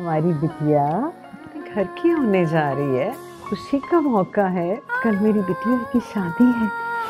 हमारी बिटिया अपने घर की होने जा रही है। खुशी का मौका है, कल मेरी बिटिया की शादी है।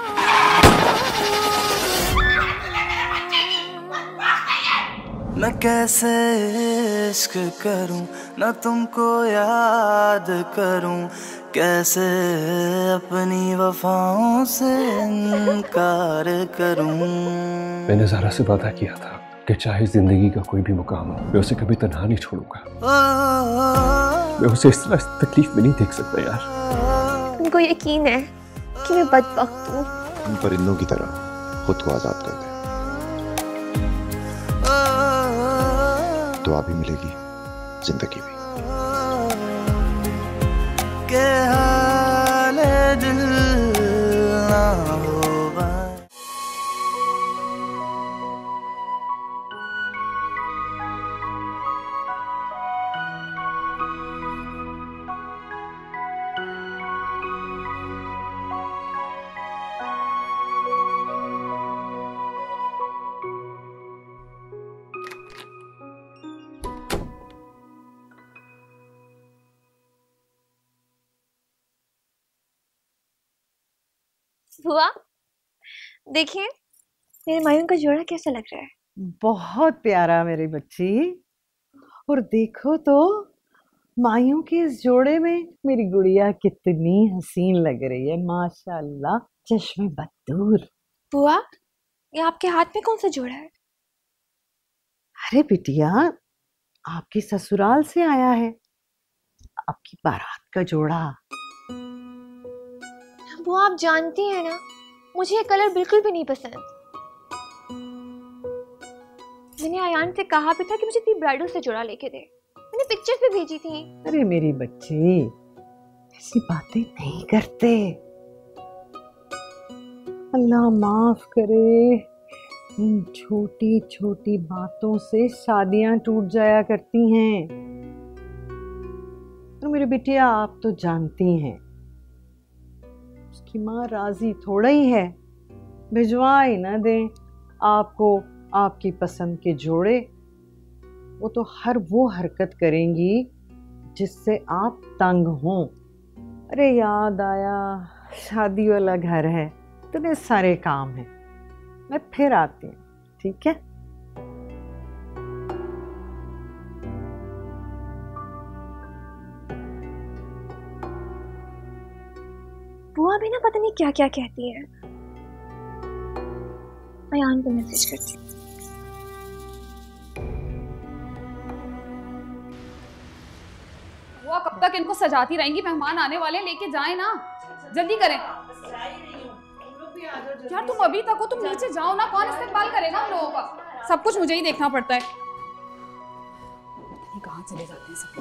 मैं कैसे इश्क करूं ना तुमको याद करूं, कैसे अपनी वफाओं से इनकार करूं। मैंने ज़ारा से वादा किया था कि चाहे जिंदगी का कोई भी मुकाम हो, मैं उसे कभी तन्हा नहीं छोड़ूंगा। मैं उसे इस तरह तकलीफ में नहीं देख सकता यार। तुमको यकीन है कि मैं बदबख्त हूँ? हम परिंदों की तरह खुद को आजाद कर दे, दुआ भी मिलेगी, जिंदगी भी। के हाले दिल ना होगा। बुआ देखिए, मेरे मायूं का जोड़ा कैसा लग रहा है? बहुत प्यारा मेरी बच्ची। और देखो तो मायूं के इस जोड़े में मेरी गुड़िया कितनी हसीन लग रही है, माशाल्लाह, चश्मे बदूर। बुआ, ये आपके हाथ में कौन सा जोड़ा है? अरे बिटिया, आपके ससुराल से आया है, आपकी बारात का जोड़ा। बुआ आप जानती हैं ना, मुझे ये कलर बिल्कुल भी नहीं पसंद। मैंने आयान से कहा भी था कि मुझे अपनी ब्राइडल से जोड़ा लेके दे, मैंने पिक्चर्स भी भेजी थी। अरे मेरी बच्ची, ऐसी बातें नहीं करते। अल्लाह माफ करे, इन छोटी छोटी बातों से शादियां टूट जाया करती हैं। और मेरी बिटिया, आप तो जानती हैं उसकी माँ राजी थोड़ा ही है, भिजवा ही ना दें आपको आपकी पसंद के जोड़े। वो तो हर वो हरकत करेंगी जिससे आप तंग हों। अरे याद आया, शादी वाला घर है, इतने सारे काम हैं, मैं फिर आती हूँ, ठीक है? बुआ भी ना पता नहीं क्या क्या कहती है। आयान को मैसेज करती हूँ। बुआ कब तक इनको सजाती रहेंगी? मेहमान आने वाले, लेके जाएं ना, जल्दी करें। यार तुम अभी तक हो, तुम नीचे जाओ ना, कौन इस्तेमाल करेगा हम लोगों का? सब कुछ मुझे ही देखना पड़ता है। कहाँ चले जाते हैं सब?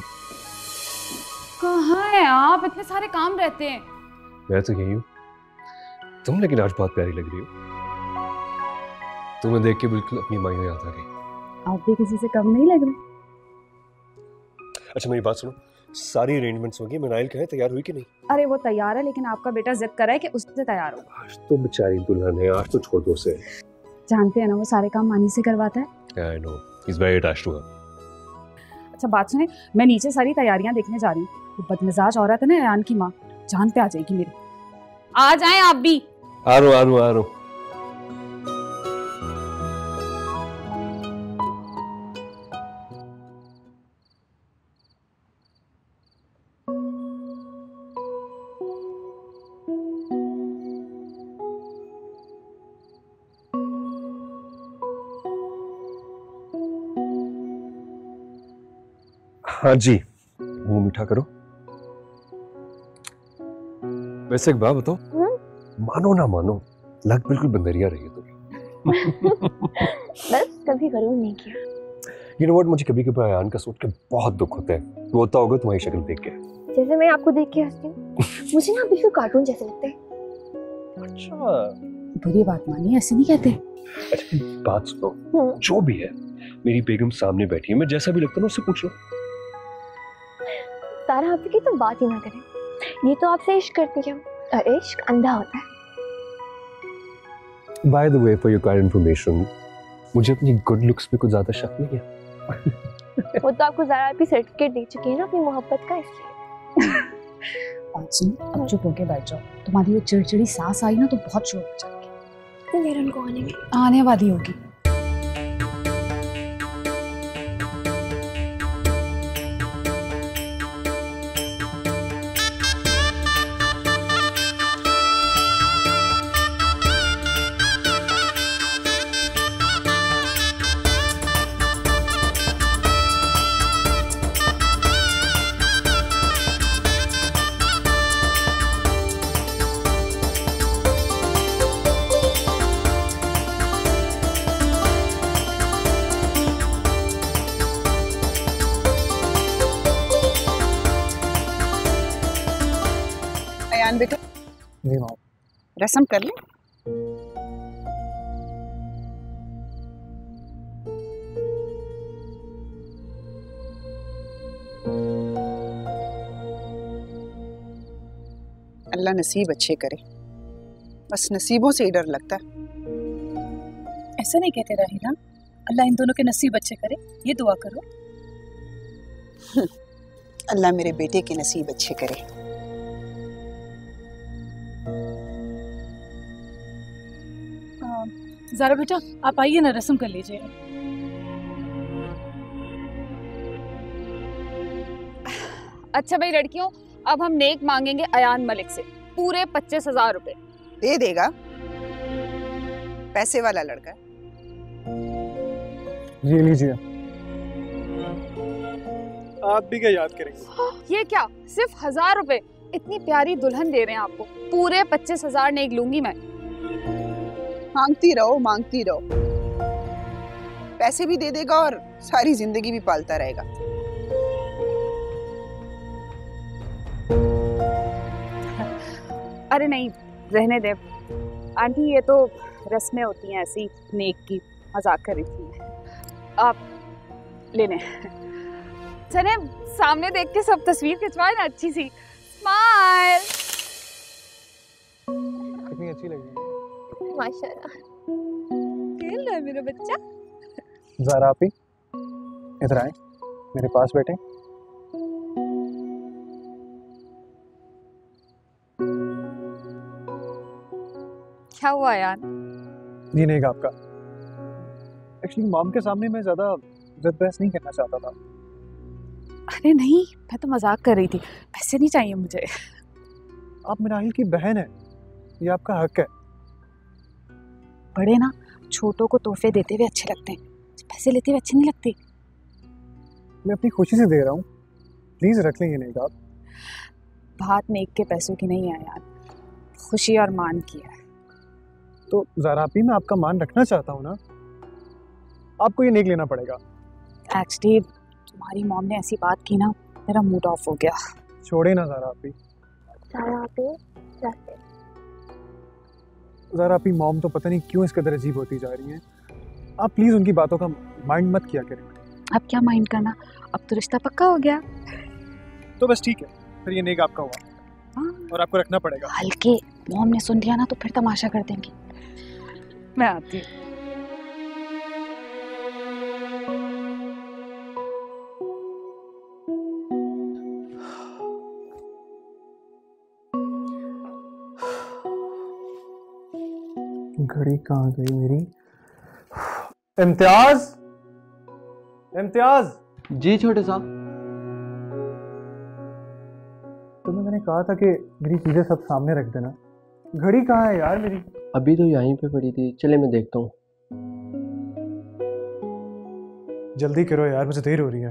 कहाँ है आप? इतने सारे काम रहते हैं। मैं तो यही हूँ, तुम लेकिन आज बहुत प्यारी लग रही हो। तुम्हें देख के बिल्कुल अपनी मायूं याद आ गई। आप भी किसी से कम नहीं लग रहे। अच्छा मेरी बात सुनो, सारी अरेंजमेंट्स हो गई, मनाइल कहे तैयार हुई कि नहीं? अरे वो तैयार है, लेकिन आपका बेटा जिद कर रहा है कि उससे तैयार हो। आज तो बेचारी दुल्हन है, आज तो छोड़ दो उसे। जानते हैं ना वो सारे काम मानी से करवाता है। I know, he's very attached to her. अच्छा बात सुने, मैं नीचे सारी तैयारियां देखने जा रही हूँ। वो बदमिजाज औरत है ना अयान की माँ, जान पे आ जाएगी मेरे। आ जाएं आप भी। आ रहा हूँ। हाँ जी, मुंह मीठा करो। वैसे एक बात बताओ, मानो ना मानो, लग बिल्कुल बंदरिया रही है तुम। बस कभी करूँ नहीं किया। You know what, मुझे कभी कभी अयान का सोच के बहुत दुख होता है। वो होता होगा तुम्हारी शक्ल देख के। जैसे मैं आपको देख के हंसती हूँ, मुझे ना बिल्कुल कार्टून जैसे लगते हैं। अच्छा, बुरी बात मानिए, ऐसे नहीं कहते। अच्छा बात सुनो, जो भी है, मेरी बेगम सामने बैठी है, मैं जैसा भी लगता है ना उससे पूछ लो। सारा आपकी तो बात ही ना करें, ये तो आपसे इश्क करती है, और इश्क अंधा होता है। By the way, for your kind information, मुझे अपनी गुड लुक्स पे कुछ ज्यादा शक नहीं है। वो तो आपको ज़रा भी सर्टिफिकेट दे चुकी है ना अपनी मोहब्बत का, इसलिए। बात सुन, अब चुप होके बैठ जाओ। तुम्हारी वो चिड़चिड़ी सांस आई ना तो बहुत शोर मचाएगी। कितनी देर उनको आने में? आने वाली होगी। अयान बेटा, जी माँ। रस्म कर ले। अल्लाह नसीब अच्छे करे, बस नसीबों से ही डर लगता है। ऐसा नहीं कहते राहिला, अल्लाह इन दोनों के नसीब अच्छे करे, ये दुआ करो। अल्लाह मेरे बेटे के नसीब अच्छे करे। ज़रा बेटा आप आइए ना, रस्म कर लीजिए। अच्छा भाई लड़कियों, अब हम नेक मांगेंगे अयान मलिक से पूरे 25,000 रुपए। दे देगा, पैसे वाला लड़का है। ये लीजिए। आप भी क्या याद करेंगे? ये क्या, सिर्फ 1,000 रुपए? इतनी प्यारी दुल्हन दे रहे हैं आपको, पूरे 25,000 नेक लूंगी मैं। मांगती रहो मांगती रहो, पैसे भी दे देगा और सारी जिंदगी भी पालता रहेगा। अरे नहीं, रहने दे आंटी, ये तो रस्में होती हैं ऐसी नेक की, मजाक कर रही थी। आप लेने चले, सामने देख के सब तस्वीर खिंचवाए ना अच्छी सी। स्माइल। कितनी अच्छी लगी। माशाल्लाह, खेल रहा है मेरा बच्चा। ज़रा आप ही इधर आए, मेरे पास बैठे। क्या हुआ यार? ये नहीं आपका। एक्चुअली मॉम के सामने मैं ज़्यादा जिद बहस नहीं करना चाहता था। अरे नहीं, मैं तो मजाक कर रही थी, पैसे नहीं चाहिए मुझे। आप मिराहिल की बहन है, ये आपका हक है। बड़े ना छोटों को तोहफे देते हुए अच्छे लगते हैं, पैसे लेते हुए अच्छे नहीं लगते। मैं अपनी खुशी से दे रहा हूँ, प्लीज रख लेंगे नहीं आप। बात नेक के पैसों की नहीं है यार, खुशी और मान की है। तो ज़रा भी मैं आपका मान रखना चाहता हूँ ना, आपको ये नेक लेना पड़ेगा। एक्चुअली तुम्हारी मॉम ने ऐसी बात की ना, मेरा मूड ऑफ हो गया। छोड़े ना ज़रा भी। ज़रा भी मॉम तो पता नहीं क्यों इस कदर अजीब होती जा रही हैं। आप प्लीज उनकी बातों का माइंड मत किया करें। अब क्या माइंड करना, अब तो रिश्ता पक्का हो गया। तो बस ठीक है, फिर ये नेक आपका हुआ और आपको रखना पड़ेगा। हल्के मॉम ने सुन लिया ना तो फिर तमाशा कर देंगी। मैं आती हूँ। घड़ी कहाँ गई मेरी? इम्तियाज, इम्तियाज। जी छोटे साहब। तुम्हें मैंने कहा था कि मेरी चीजें सब सामने रख देना। घड़ी कहाँ है यार मेरी? अभी तो यहीं पे पड़ी थी, चले मैं देखता हूँ। जल्दी करो यार, मुझे देर हो रही है।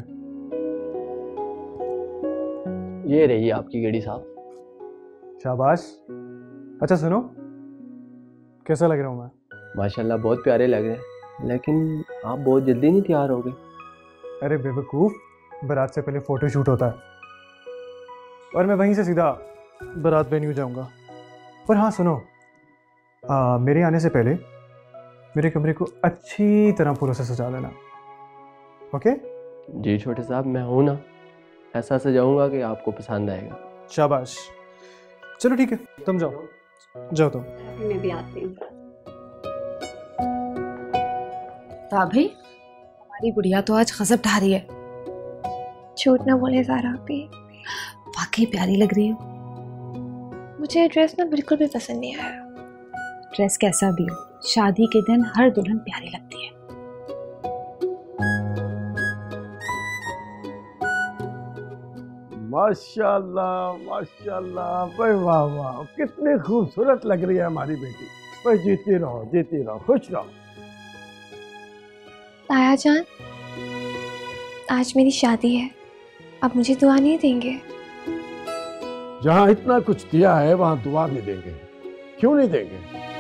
ये रही आपकी घड़ी साहब। शाबाश। अच्छा सुनो, कैसा लग रहा हूँ मैं? माशाल्लाह बहुत प्यारे लग रहे हैं, लेकिन आप बहुत जल्दी नहीं तैयार हो गए। अरे बेवकूफ़, बारात से पहले फ़ोटो शूट होता है और मैं वहीं से सीधा बारात वेन्यू जाऊँगा। पर हाँ सुनो, मेरे आने से पहले मेरे कमरे को अच्छी तरह फूलों से सजा लेना, ओके? जी छोटे साहब, मैं हूँ ना, ऐसा सजाऊँगा कि आपको पसंद आएगा। शाबाश। चलो ठीक है, तुम जाओ जाओ तुम। मैं भी आती हूँ। भाभी, हमारी गुड़िया तो आज गजब ढा रही है। झूठ ना बोले ज़ारा भी, वाकई प्यारी लग रही हो। मुझे ये ड्रेस ना बिल्कुल भी पसंद नहीं आया। ड्रेस कैसा भी हो, शादी के दिन हर दुल्हन प्यारी लगती है। माशाल्लाह माशाल्लाह, भाई वाह वाह, कितनी खूबसूरत लग रही है हमारी बेटी। भाई जीती रहो, खुश रहो। ताया जान, आज मेरी शादी है, अब मुझे दुआ नहीं देंगे? जहां इतना कुछ दिया है वहां दुआ नहीं देंगे, क्यों नहीं देंगे?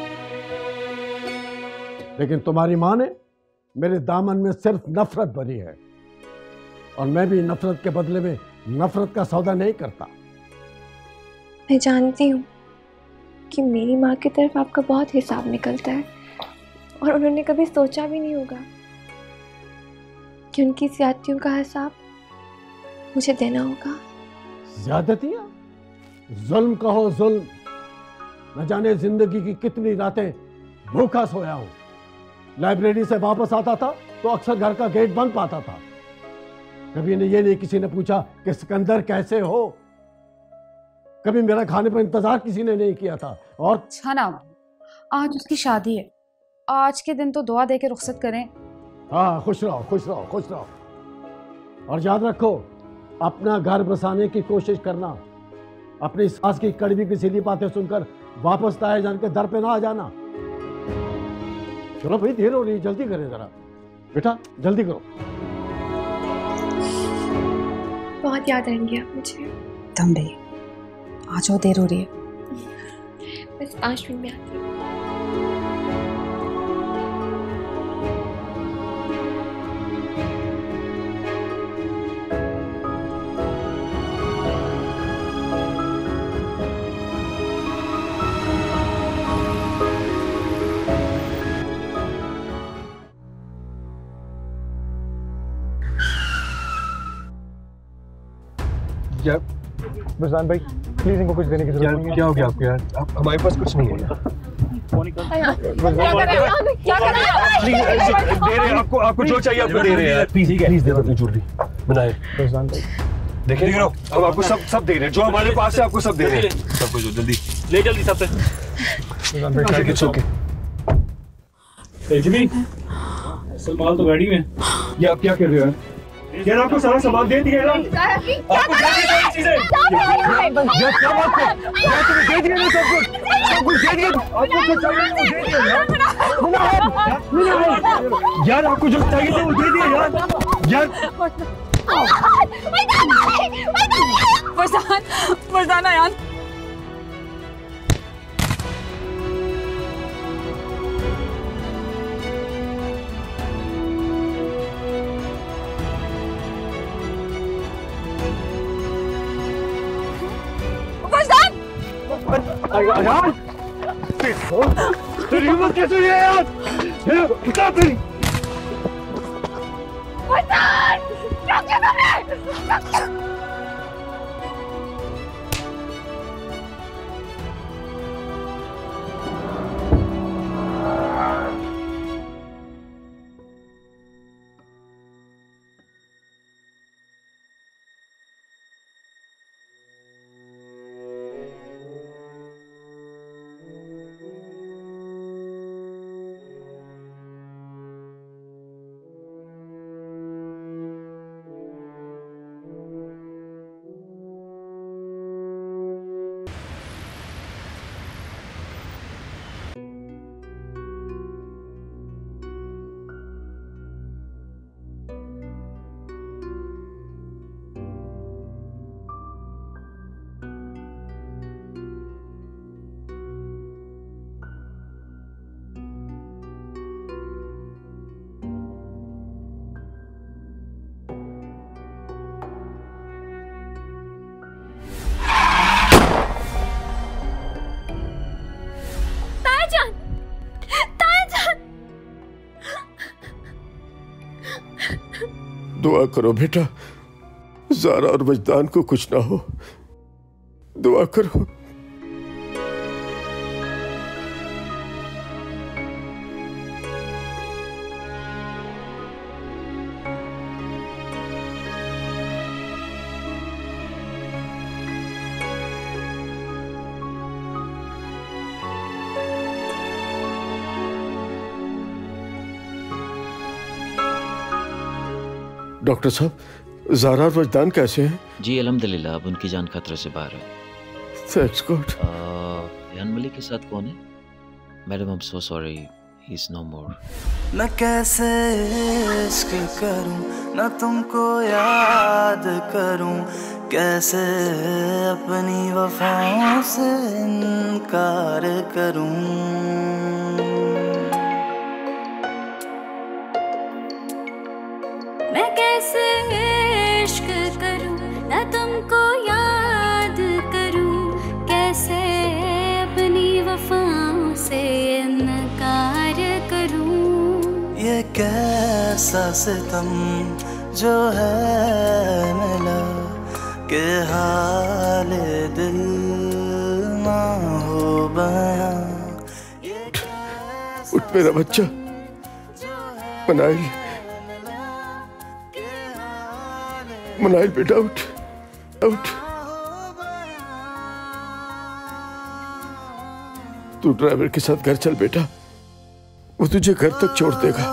लेकिन तुम्हारी माँ ने मेरे दामन में सिर्फ नफरत भरी है, और मैं भी नफरत के बदले में नफरत का सौदा नहीं करता। मैं जानती हूँ कि मेरी माँ की तरफ आपका बहुत हिसाब निकलता है, और उन्होंने कभी सोचा भी नहीं होगा कि उनकी ज्यादतियों का हिसाब मुझे देना होगा। ज्यादतियां? जुल्म कहो जुल्म। न जाने जिंदगी की कितनी रातें भूखा सोया हूं। लाइब्रेरी से वापस आता था तो अक्सर घर का गेट बंद पाता था। कभी ये नहीं किसी ने पूछा कि सिकंदर कैसे हो। कभी मेरा खाने पर इंतजार किसी ने नहीं किया था। और अच्छा ना, आज उसकी शादी है, आज के दिन तो दुआ दे के रुखसत करें। हाँ, खुश रहो खुश रहो खुश रहो। और याद रखो, अपना घर बसाने की कोशिश करना। अपनी सास की कड़वी पिसीली बातें सुनकर वापस ताए जान के दर पे ना आ जाना। चलो भाई, देर हो रही, जल्दी करें जरा। बेटा जल्दी करो। बहुत याद आएंगे आप मुझे। तुम भी आ जाओ, देर हो रही है। बस 5 मिनट में आती हूँ। क्या बुज़दान भाई, प्लीज इनको कुछ देने की जरूरत नहीं है। क्या हो गया आपको यार? हमारे पास कुछ नहीं है यार। दे रहे हैं आपको जो चाहिए आपको दे रहे हैं। प्लीज दे दो अपनी ज्वेलरी बनाए। बुज़दान भाई देखिए हम आपको सब दे रहे हैं, जो हमारे पास है आपको सब दे रहे हैं। सब कुछ जल्दी ले, जल्दी सबसे। बुज़दान भाई इट्स ओके। जी माल तो गाड़ी में। ये आप क्या कर रहे हो यार? आपको सारा सामान दे दिया ना। आपको सारी चीजें क्या बात है? तुम्हें दे दिया ना सब कुछ दे दिया। आपको जो चाहिए वो दे दिया यार। आपको जो चाहिए था वो दे दिया यार। फरजाना यार, यार तेरी हिम्मत कैसे हुई है यार? क्या तेरी? दुआ करो बेटा, ज़ारा और वजदान को कुछ ना हो। दुआ करो। डॉक्टर साहब, ज़ारा और वजदान कैसे हैं? जी अल्हम्दुलिल्लाह, अब उनकी जान खतरे से बाहर है। Thanks God. रेहान मलिक के साथ कौन है? Madam, I am so sorry, he is no more. मैं कैसे इश्क करूं, ना तुमको याद करूं, कैसे अपनी वफाओं से इनकार करूं। मैं कैसे इश्क करूं, ना तुमको याद करूं, कैसे अपनी वफाओं से इनकार करूं। ये कैसा सितम जो है मिला के हाल दिल ना हो बयां। उठ मेरा बच्चा, मनाइल, मनाइल बेटा, उठ उठ। तू ड्राइवर के साथ घर चल बेटा, वो तुझे घर तक छोड़ देगा।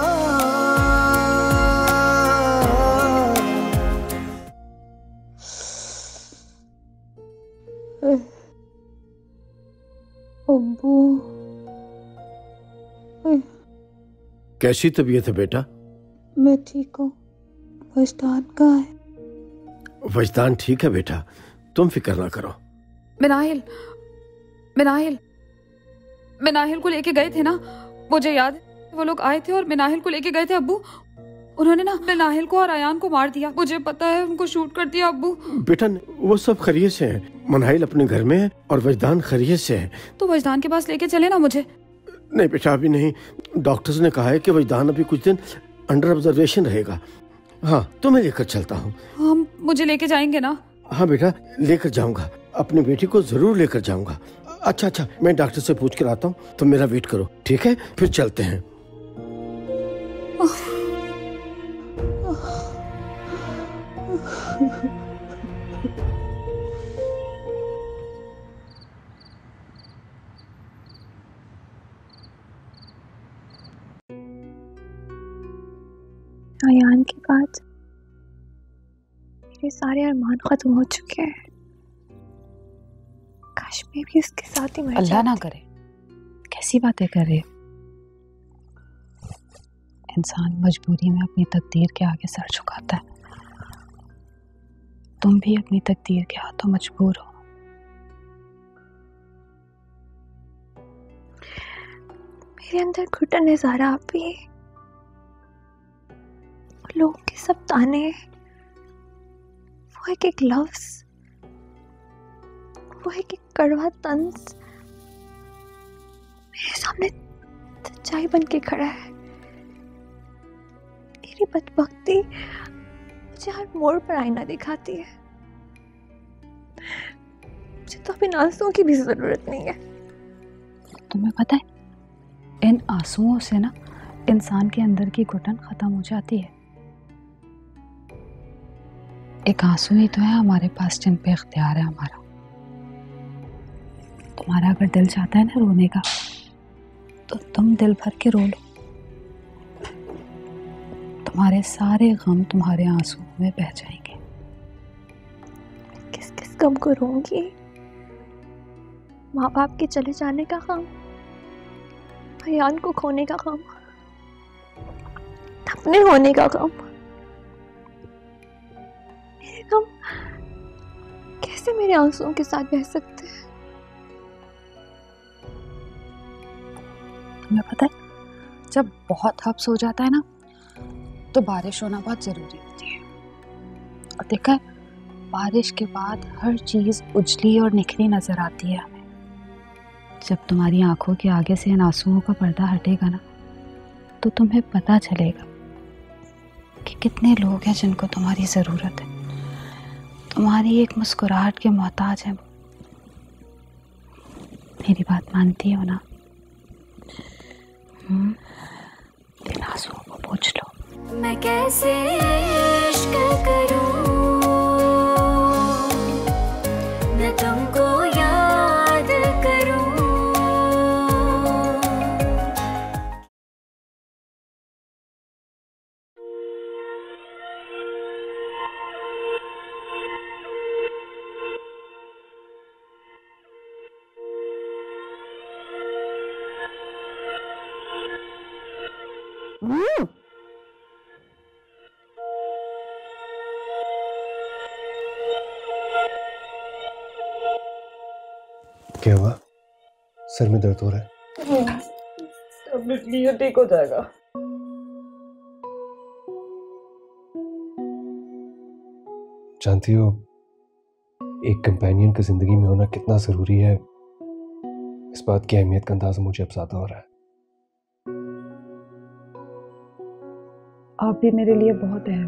अब्बू, कैसी तबीयत है बेटा? मैं ठीक हूँ। वजदान कहाँ है? वजदान ठीक है बेटा, तुम फिक्र ना करो। मिनाहिल, मिनाहिल, मिनाहिल को लेके गए थे ना, मुझे याद है। वो लोग आए थे और मिनाहिल को लेके गए थे अब्बू। उन्होंने ना मिनाहिल को और अयान को मार दिया। मुझे पता है, उनको शूट कर दिया अब्बू। बेटा वो सब खैरियत से हैं। मनाहिल अपने घर में है और वजदान खैरियत से है। तो वजदान के पास लेके चले ना मुझे। नहीं बेटा, अभी नहीं। डॉक्टर्स ने कहा है कि वजदान अभी कुछ दिन अंडर ऑब्जर्वेशन रहेगा। हाँ, तुम्हें लेकर चलता हूँ। हम मुझे लेके जाएंगे ना? हाँ बेटा, लेकर जाऊंगा। अपनी बेटी को जरूर लेकर जाऊंगा। अच्छा अच्छा, मैं डॉक्टर से पूछ कर आता हूँ, तुम मेरा वेट करो, ठीक है? फिर चलते हैं। अयान के बाद मेरे सारे अरमान खत्म हो चुके हैं। काश मैं भी उसके साथ ही मर जाती। अल्लाह ना करे, कैसी बातें कर रहे। इंसान मजबूरी में अपनी तकदीर के आगे सर झुकाता है। तुम भी अपनी तकदीर के हाथों मजबूर हो। मेरे अंदर घुटन है ज़ारा, आप भी। लोगों के सब ताने, वो एक लफ्ज़, वो एक कड़वा तंज मेरे सामने सच्चाई बन के खड़ा है। मेरी बदबख्ती मुझे हर मोड़ पर आईना दिखाती है। मुझे तो अब इन आंसुओं की भी जरूरत नहीं है। तुम्हें पता है, इन आंसुओं से ना इंसान के अंदर की घुटन खत्म हो जाती है। एक आंसू ही तो है हमारे पास जिन पे इख्तियार है हमारा। तुम्हारा अगर दिल चाहता है ना रोने का, तो तुम दिल भर के रो लो। तुम्हारे सारे गम तुम्हारे आंसुओं में बह जाएंगे। किस किस गम को रोऊंगी? माँ बाप के चले जाने का गम, अयान को खोने का गम, अपने होने का गम। मेरे गम कैसे मेरे आंसुओं के साथ बह सकते हैं? तुम्हें पता है, जब बहुत हब्स हो जाता है ना, तो बारिश होना बहुत जरूरी होती है। और देखा है, बारिश के बाद हर चीज उजली और निखरी नजर आती है हमें। जब तुम्हारी आंखों के आगे से इन आंसुओं का पर्दा हटेगा ना, तो तुम्हें पता चलेगा कि कितने लोग हैं जिनको तुम्हारी जरूरत है। तुम्हारी एक मुस्कुराहट के मोहताज है। मेरी बात मानती हो ना? इन आंसुओं को पोंछ लो। मैं कैसे इश्क करूं, मैं तुमको याद करूं। क्या हुआ? सर में दर्द हो रहा है? टैबलेट लिए ठीक हो जाएगा। जानती हो एक कंपेनियन का जिंदगी में होना कितना जरूरी है, इस बात की अहमियत का अंदाजा मुझे अब ज्यादा हो रहा है। आप भी मेरे लिए बहुत अहम।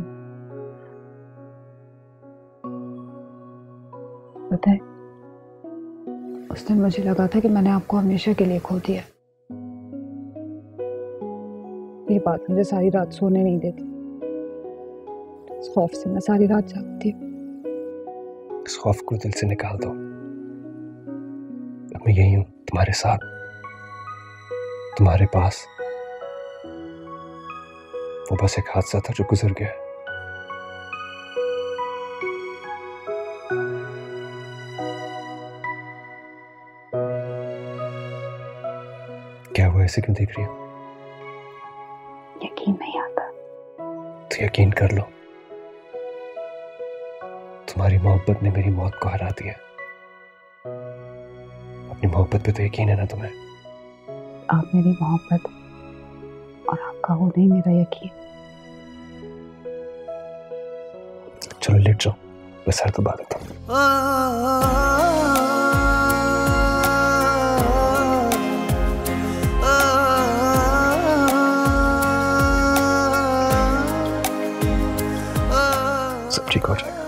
पता है, उस दिन मुझे लगा था कि मैंने आपको हमेशा के लिए खो दिया। ये बात मुझे सारी रात सोने नहीं देती। इस खौफ से मैं सारी रात जागती हूँ। इस खौफ को दिल से निकाल दो। अब मैं यही हूं, तुम्हारे साथ, तुम्हारे पास। वो बस एक हादसा था जो गुजर गया। क्या हुआ, ऐसे क्यों देख रही हो? यकीन नहीं आता। तो यकीन कर लो, तुम्हारी मोहब्बत ने मेरी मौत को हरा दिया। अपनी मोहब्बत पे तो यकीन है ना तुम्हें? आप मेरी मोहब्बत और आपका वो नहीं मेरा यकीन। चलो लेट जाओ, मैं सर दबा देता हूँ। सब ठीक हो जाएगा।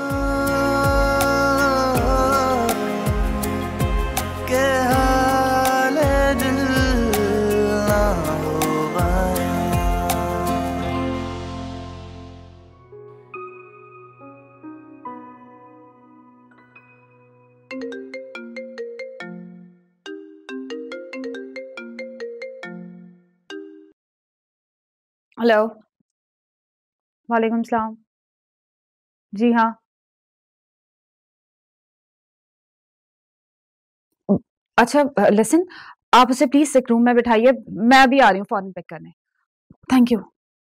हेलो, वालेकुम सलाम। जी हाँ, अच्छा लिसन, आप उसे प्लीज एक रूम में बिठाइए, मैं अभी आ रही हूँ फौरन पिक करने। Thank you.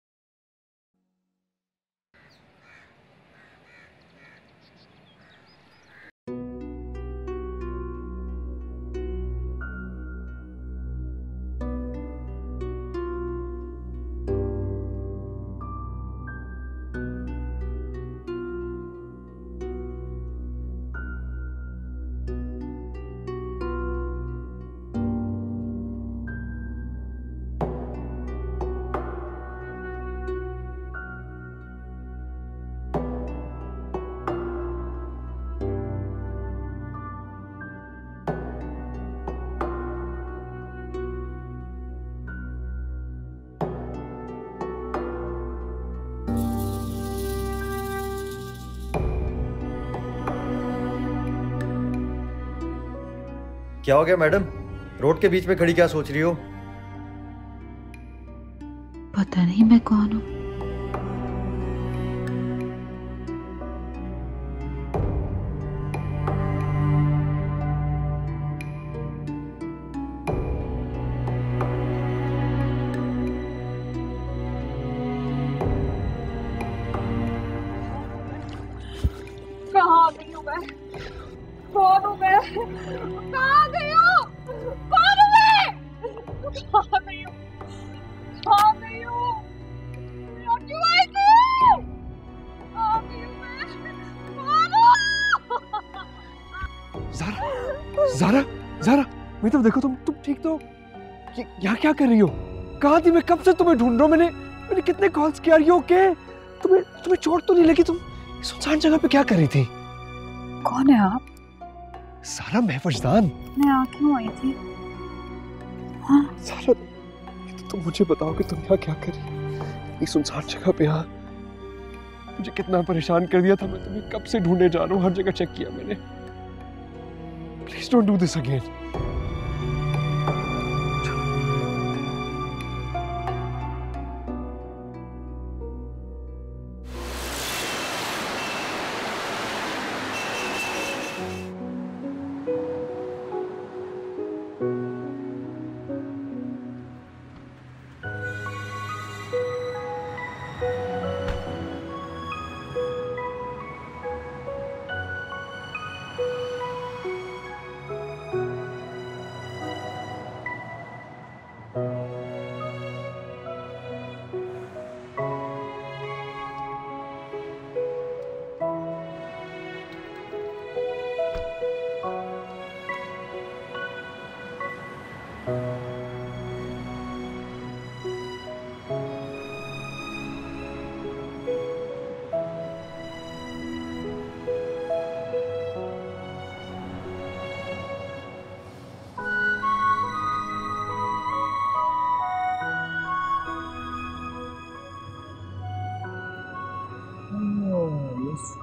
क्या हो गया मैडम? रोड के बीच में खड़ी क्या सोच रही हो? पता नहीं मैं कौन हूँ। कहाँ आ गई हूँ मैं? कौन हूँ मैं? कहाँ आ गई हूँ? कौन हूँ मैं? कहाँ आ गई हूँ? कहाँ आ गई हूँ? यहाँ क्यों आई थी? कहाँ आ गई हूँ मैं? कौन हूँ? ज़ारा, ज़ारा, मैं तो देखो, तुम ठीक तो? यहाँ क्या कर रही हो? कहाँ थी? मैं कब से तुम्हें ढूंढ रहा हूँ। मैंने कितने कॉल्स किया। ये ओके? तुम्हें चोट तो नहीं लगी? तुम सुनसान जगह पे क्या कर रही थी? कौन है आप? सारा, मैं वजदान। मैं आ क्यों आई थी? हाँ? सारा, तुम मुझे बताओ कि तुम यहाँ क्या कर रही हो? इस सुनसान जगह पे यहाँ मुझे कितना परेशान कर दिया था। मैं तुम्हें कब से ढूंढने जा रहा हूँ, हर जगह चेक किया मैंने। Please don't do this again.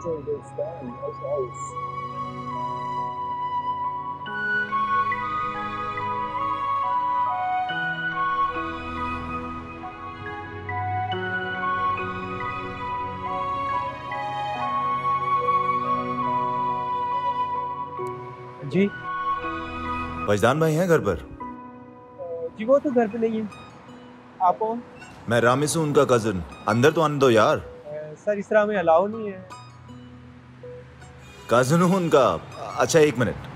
जी वजदान भाई हैं घर पर? जी वो तो घर पे नहीं है। आप कौन? मैं रामिस हूँ, उनका कजन। अंदर तो आने दो यार। सर इस तरह में अलाउ नहीं है। कजन हूँ उनका। अच्छा एक मिनट।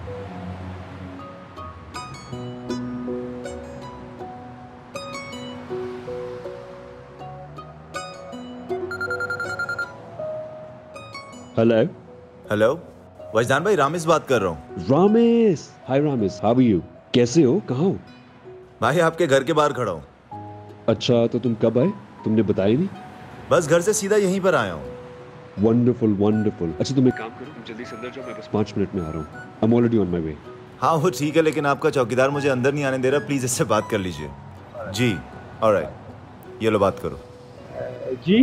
हेलो हेलो वजदान भाई, रामिस बात कर रहा हूँ। Ramis, hi Ramis, how are you? कैसे हो? कहाँ हो? भाई आपके घर के बाहर खड़ा हूँ। अच्छा तो तुम कब आए? तुमने बताया नहीं। बस घर से सीधा यहीं पर आया हूँ। Wonderful wonderful. अच्छा तुम एक काम करो, तुम जल्दी से अंदर जाओ, मैं बस 5 मिनट में आ रहा हूँ। I am already on my way. हाँ वो ठीक है, लेकिन आपका चौकीदार मुझे अंदर नहीं आने दे रहा, प्लीज इससे बात कर लीजिए। जी ऑलराइट, ये लो बात करो। जी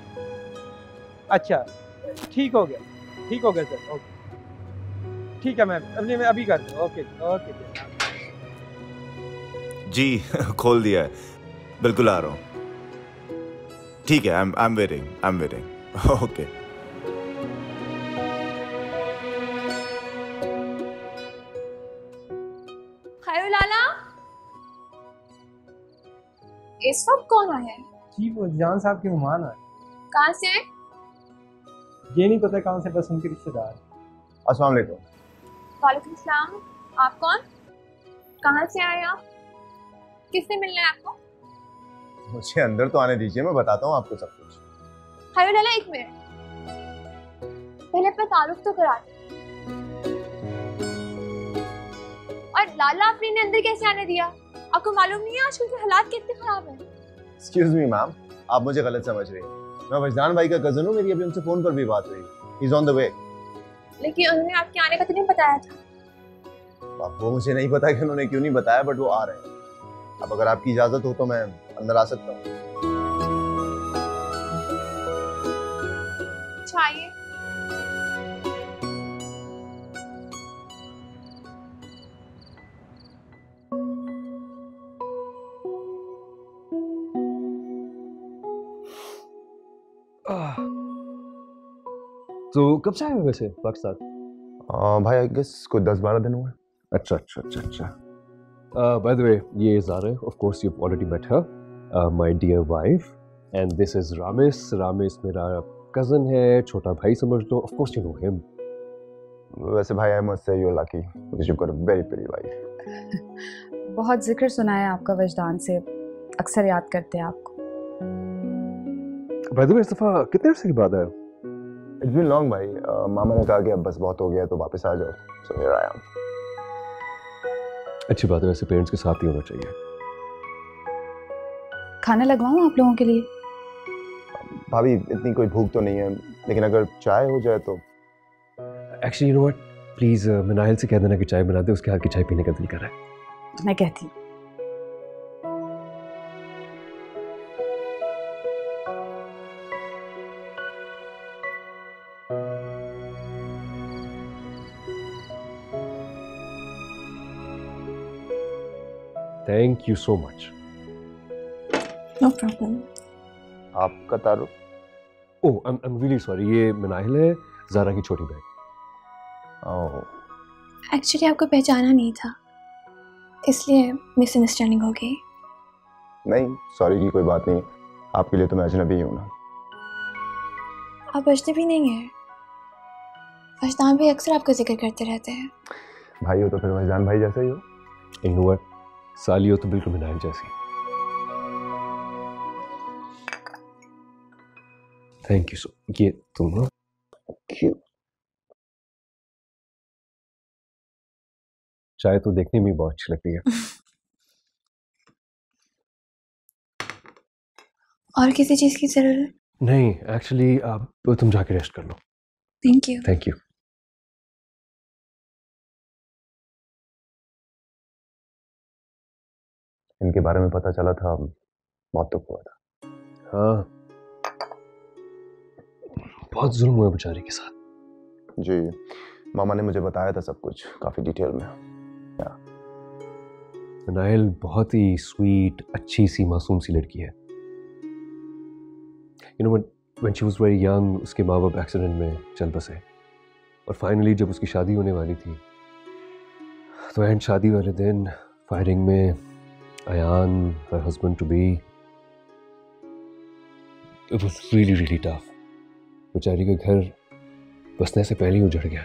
अच्छा ठीक हो गया सर। ओके ठीक है, मैं अभी करता हूँ। ओके ओके जी खोल दिया है, बिल्कुल आ रहा हूँ। ठीक है, I am waiting. Okay. Hi Lala, इस वक्त कौन आया है? जी वो जान साहब के मेहमान आए। कहाँ से आए? ये नहीं पता कहाँ से, बस उनके रिश्तेदार। अस्सलाम वालेकुम। वालेकुम सलाम। आप कौन? कहाँ से आए आप? किससे मिलना है आपको? मुझे अंदर तो आने दीजिए, मैं बताता हूँ आपको सब कुछ। हाय लाला एक मिनट, पहले अपना तारुफ तो करा दे। और लाला आपने इन्हें अंदर कैसे आने दिया? आपको मालूम नहीं है आजकल के हालात कितने खराब हैं? एक्सक्यूज मी मैम, आप मुझे गलत समझ रही हैं। मैं वजदान भाई का कजन हूँ, मेरी अभी उनसे फोन पर भी बात हुई। He is on the way. लेकिन उन्होंने आपके आने का तो नहीं बताया था। अब वो मुझे नहीं पता कि उन्होंने क्यों नहीं बताया, बट वो आ रहे हैं। अब अगर आपकी इजाजत हो तो मैं अंदर आ सकता हूँ। चाहिए तो कब से आए हो वैसे पाकिस्तान? भाई आई गेस कोई 10-12 दिन हुए। अच्छा। By the way, ये Zaara, of course you've already met her, my dear wife, and this is Ramis. Ramis मेरा cousin है, छोटा भाई समझ लो, of course you know him. वैसे भाई I must say you're lucky because you've got a very pretty wife. बहुत जिक्र सुना है आपका वजदान से, अक्सर याद करते हैं आपको। By the way, इस दफ़ा कितने अरसे के बाद आए हो? It's been long भाई। मामा ने कहा कि अब बस बहुत हो गया तो वापस आ जाओ, so here I am. अच्छी बात है, वैसे पेरेंट्स के साथ ही होना चाहिए। खाना लगवाऊं आप लोगों के लिए? भाभी इतनी कोई भूख तो नहीं है, लेकिन अगर चाय हो जाए तो। Actually, you know what? Please मिनाइल से कह देना कि चाय बना दे, उसके हाथ की चाय पीने का दिल कर रहा है। मैं कहती हूँ। Thank you so much. No problem. आपका तारुफ? Oh, I'm really sorry. ये मिनाइल है, ज़ारा की छोटी बहन। एक्चुअली आपको पहचाना नहीं था, इसलिए मिसअंडरस्टैंडिंग हो गई। नहीं, सॉरी की कोई बात नहीं। आपके लिए तो मैं अजनबी ही हूँ ना। आप अजनबी नहीं है। वजदान भाई अक्सर आपका जिक्र करते रहते हैं। भाई हो तो फिर वजदान भाई जैसा ही हो। You know what? साली हो तो बिल्कुल मिनाइल जैसी। Thank you so much. ये तुम हो? चाय तो देखने में बहुत अच्छी लगती है। और किसी चीज की जरूरत? नहीं, एक्चुअली आप तुम जाके रेस्ट कर लो। Thank you. Thank you. इनके बारे में पता चला था, बहुत दुख हुआ था। हाँ, बहुत जुल्म हुआ बेचारी के साथ। जी, मामा ने मुझे बताया था सब कुछ काफी डिटेल में। नायल बहुत ही स्वीट, अच्छी सी, मासूम सी लड़की है। You know when she was very young, उसके माँ बाप एक्सीडेंट में चल बसे और फाइनली जब उसकी शादी होने वाली थी तो एंड शादी वाले दिन फायरिंग में Ayaan, her husband to be, it was really really tough. बेचारी का घर बसने से पहले ही उजड़ गया।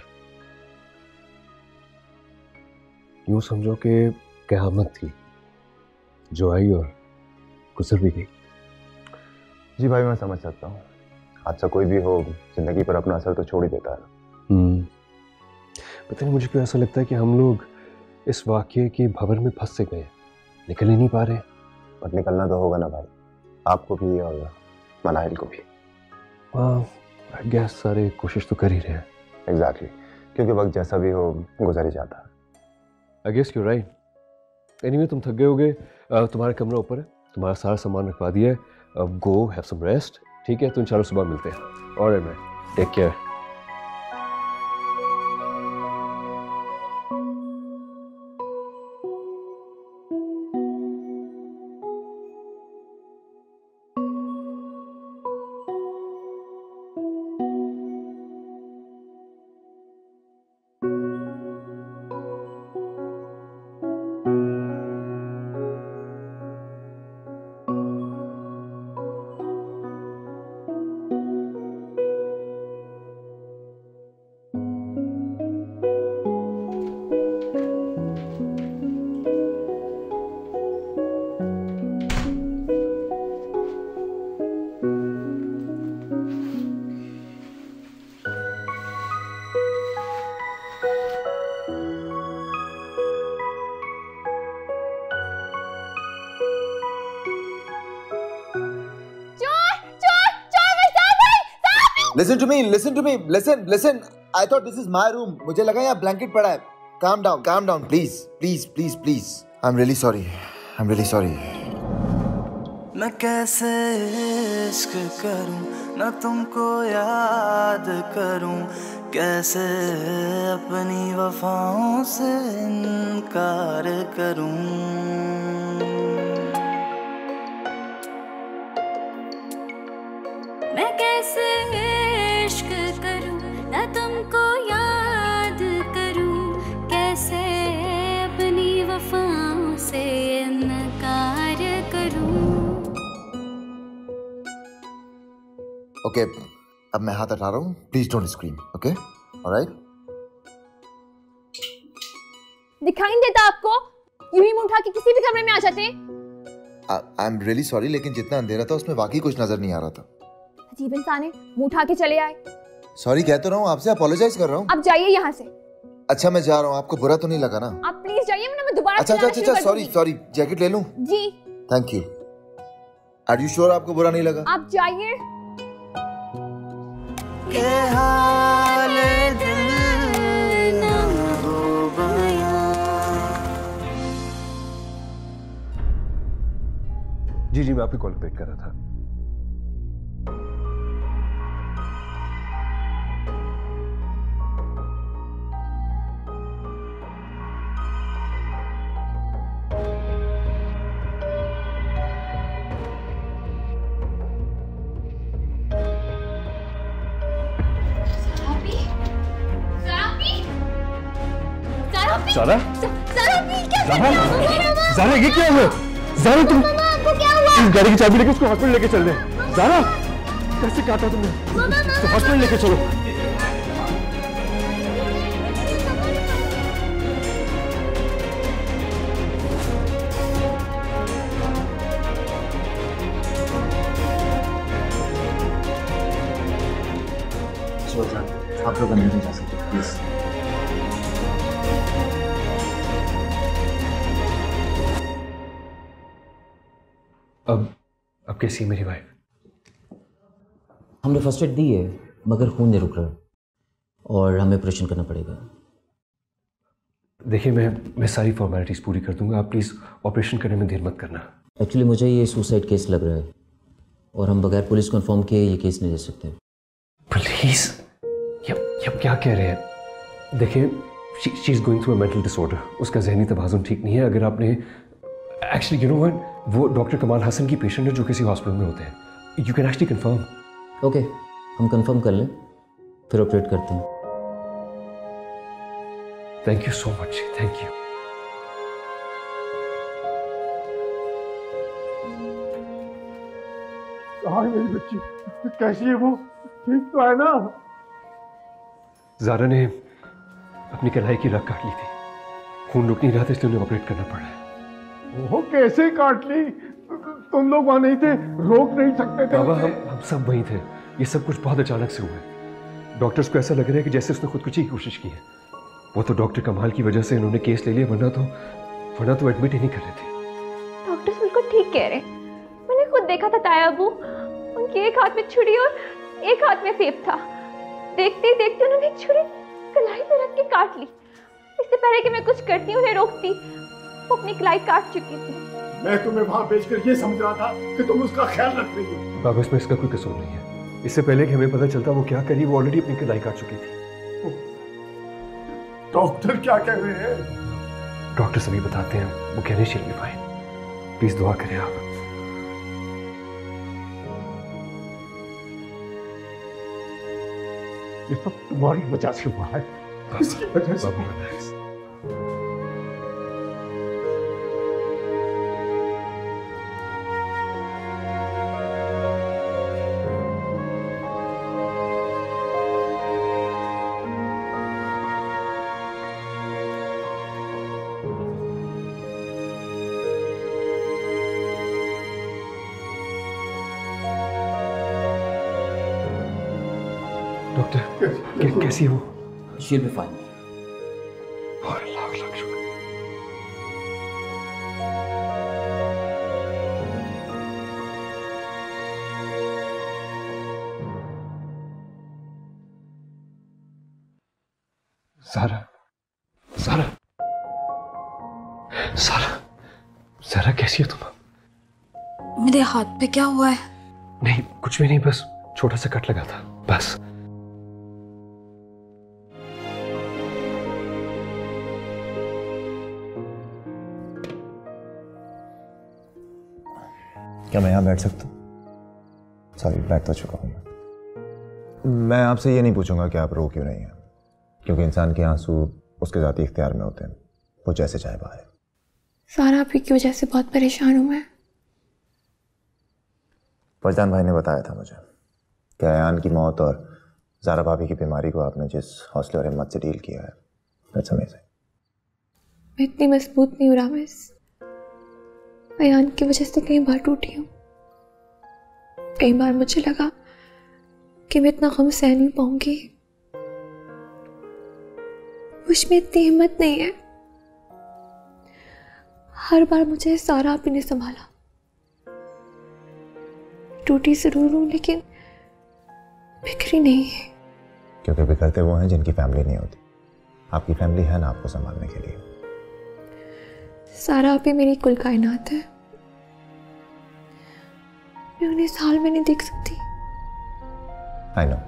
यूं समझो कि क़यामत थी जो आई और गुजर भी गई। जी भाई, मैं समझ सकता हूँ। हादसा कोई भी हो, जिंदगी पर अपना असर तो छोड़ ही देता है। पता नहीं मुझे क्यों ऐसा लगता है कि हम लोग इस वाक़ये के भंवर में फंस से गए, निकल ही नहीं पा रहे। पर निकलना तो होगा ना भाई, आपको भी और मनाइल को भी। आई गेस सारे कोशिश तो कर ही रहे हैं। एग्जैक्टली, क्योंकि वक्त जैसा भी हो गुजर ही जाता है। I guess you right. Anyway, तुम थक गए होगे, तुम्हारा कमरा ऊपर है, तुम्हारा सारा सामान रखवा दिया है, अब गो हैव सम रेस्ट। ठीक है, तो इंशाल्लाह सुबह मिलते हैं। Alright man, take care. Listen to me, listen to me, listen. I thought this is my room. मुझे लगा यहाँ ब्लैंकेट पड़ा है. Calm down, please. I'm really sorry. मैं कैसे इश्क करूं, ना तुमको याद करूं, कैसे अपनी वफाओं से इनकार करूं। मैं कैसे इश्क करूं, ना तुमको याद करूं, कैसे अपनी वफाओं से इनकार करूं। Okay, अब मैं हाथ हटा रहा हूँ. Please don't scream, okay? Alright? दिखाई नहीं देता आपको? यूं ही मुंह उठा के किसी भी कमरे में आ जाते? I'm really sorry, लेकिन जितना अंधेरा था उसमें वाकई कुछ नजर नहीं आ रहा था. अजीब इंसान है, मुंह उठा के चले आए। सॉरी कह तो रहा हूँ, आपसे अपोलोजाइज कर रहा हूँ. अब जाइए यहाँ से। अच्छा मैं जा रहा हूँ, आपको बुरा तो नहीं लगा ना? आप प्लीज जाइए, वरना मैं दोबारा अच्छा सॉरी, जैकेट ले लूँ? जी। Thank you. Are you sure आपको बुरा नहीं लगा? आप जाइए। जी मैं आपकी कॉल वेट कर रहा था। ज़ारा ये क्या हुआ? ज़ारा तुम इस गाड़ी की चाबी लेके उसको हॉस्पिटल लेके चल दे। ज़ारा कैसे काटा तुमने? तो हॉस्पिटल लेके चलो। आप लोग अंदर नहीं जा सकते प्लीज। अब कैसी मेरी वाइफ? हमने फर्स्ट एड दी है मगर खून नहीं रुक रहा और हमें ऑपरेशन करना पड़ेगा। देखिए मैं सारी फॉर्मेलिटीज़ पूरी कर दूंगा, आप प्लीज़ ऑपरेशन करने में देर मत करना। एक्चुअली मुझे ये सुसाइड केस लग रहा है और हम बगैर पुलिस को इन्फॉर्म किए ये केस नहीं दे सकते। प्लीज, ये क्या कह रहे हैं? देखिए, she is going through a mental disorder. उसका जहनी तवाज़ुन ठीक नहीं है। अगर आपने एक्चुअली, यू नो व्हाट, वो डॉक्टर कमाल हसन की पेशेंट है जो किसी हॉस्पिटल में होते हैं। You can actually confirm. Okay, हम कंफर्म कर लें, फिर ऑपरेट करते हैं। Thank you so much, thank you. कहाँ है मेरी बच्ची? कैसी है वो? ठीक तो है ना? ज़ारा ने अपनी कलाई की रग काट ली थी। खून रुक नहीं रहा था, इसलिए उन्हें ऑपरेट करना पड़ा। वो कैसे काट ली? तुम लोग वहां नहीं थे, रोक नहीं सकते थे? बाबा, हम सब वहीं थे। ये सब कुछ बहुत अचानक से हुआ है। डॉक्टर्स को ऐसा लग रहा है कि जैसे उसने खुदकुशी की कोशिश की है। वो तो डॉक्टर कमाल की वजह से इन्होंने केस ले लिया, वरना तो एडमिट ही नहीं कर रहे थे। डॉक्टर्स बिल्कुल ठीक कह रहे हैं। मैंने खुद देखा था ताया अबू, उनके एक हाथ में छुरी और एक हाथ में सेब था। देखते ही देखते उन्होंने छुरी कलाई पे रख के काट ली। इससे पहले कि मैं कुछ करती उन्हें रोकती, वो अपनी कलाई काट चुकी थी। मैं तुम्हें वहां भेजकर ये समझ रहा था कि तुम उसका ख्याल रख रही हो। बाबा, इसमें इसका कोई कसूर नहीं है। इससे पहले कि हमें पता चलता वो क्या करी, वो ऑलरेडी अपनी कलाई काट चुकी थी। डॉक्टर क्या कह रहे हैं? डॉक्टर सभी बताते हैं, वो कह रहे हैं फाइन। प्लीज दुआ करें आप। ये सब तुम्हारी वजह से हुआ है। इसकी वजह से। डॉक्टर, कैसी हो? She will be fine. Lakh lakh शुक्र। सारा, सारा, सारा, सारा कैसी हो तुम? मेरे हाथ पे क्या हुआ है? नहीं, कुछ भी नहीं, बस छोटा सा कट लगा था, बस। क्या मैं यहाँ बैठ सकता हूँ? सॉरी, बैठ तो चुका हूँ। मैं आपसे ये नहीं पूछूंगा कि आप रो क्यों नहीं हैं, क्योंकि इंसान के आंसू उसके ज़ाती इख्तियार में होते हैं, वो जैसे चाहे बाहर है। सारा आपकी की वजह से बहुत परेशान हूँ मैं। फरजान भाई ने बताया था मुझे कि अयान की मौत और ज़ारा भाभी की बीमारी को आपने जिस हौसले और हिम्मत से डील किया है, दैट्स अमेजिंग। मैं इतनी मजबूत नहीं हूँ रामेश। अयान की वजह से कई बार टूटी हूँ। कई बार मुझे लगा कि मैं इतना गम सह नहीं पाऊंगी, मुझमें इतनी हिम्मत नहीं है। हर बार मुझे सारा आप ही ने संभाला। टूटी जरूर हूं, लेकिन बिखरी नहीं है। क्योंकि बिखरते वो हैं जिनकी फैमिली नहीं होती। आपकी फैमिली है ना आपको संभालने के लिए। सारा आप ही मेरी कुल कायनात है। मैं उन्हें इस हाल में नहीं देख सकती। I know.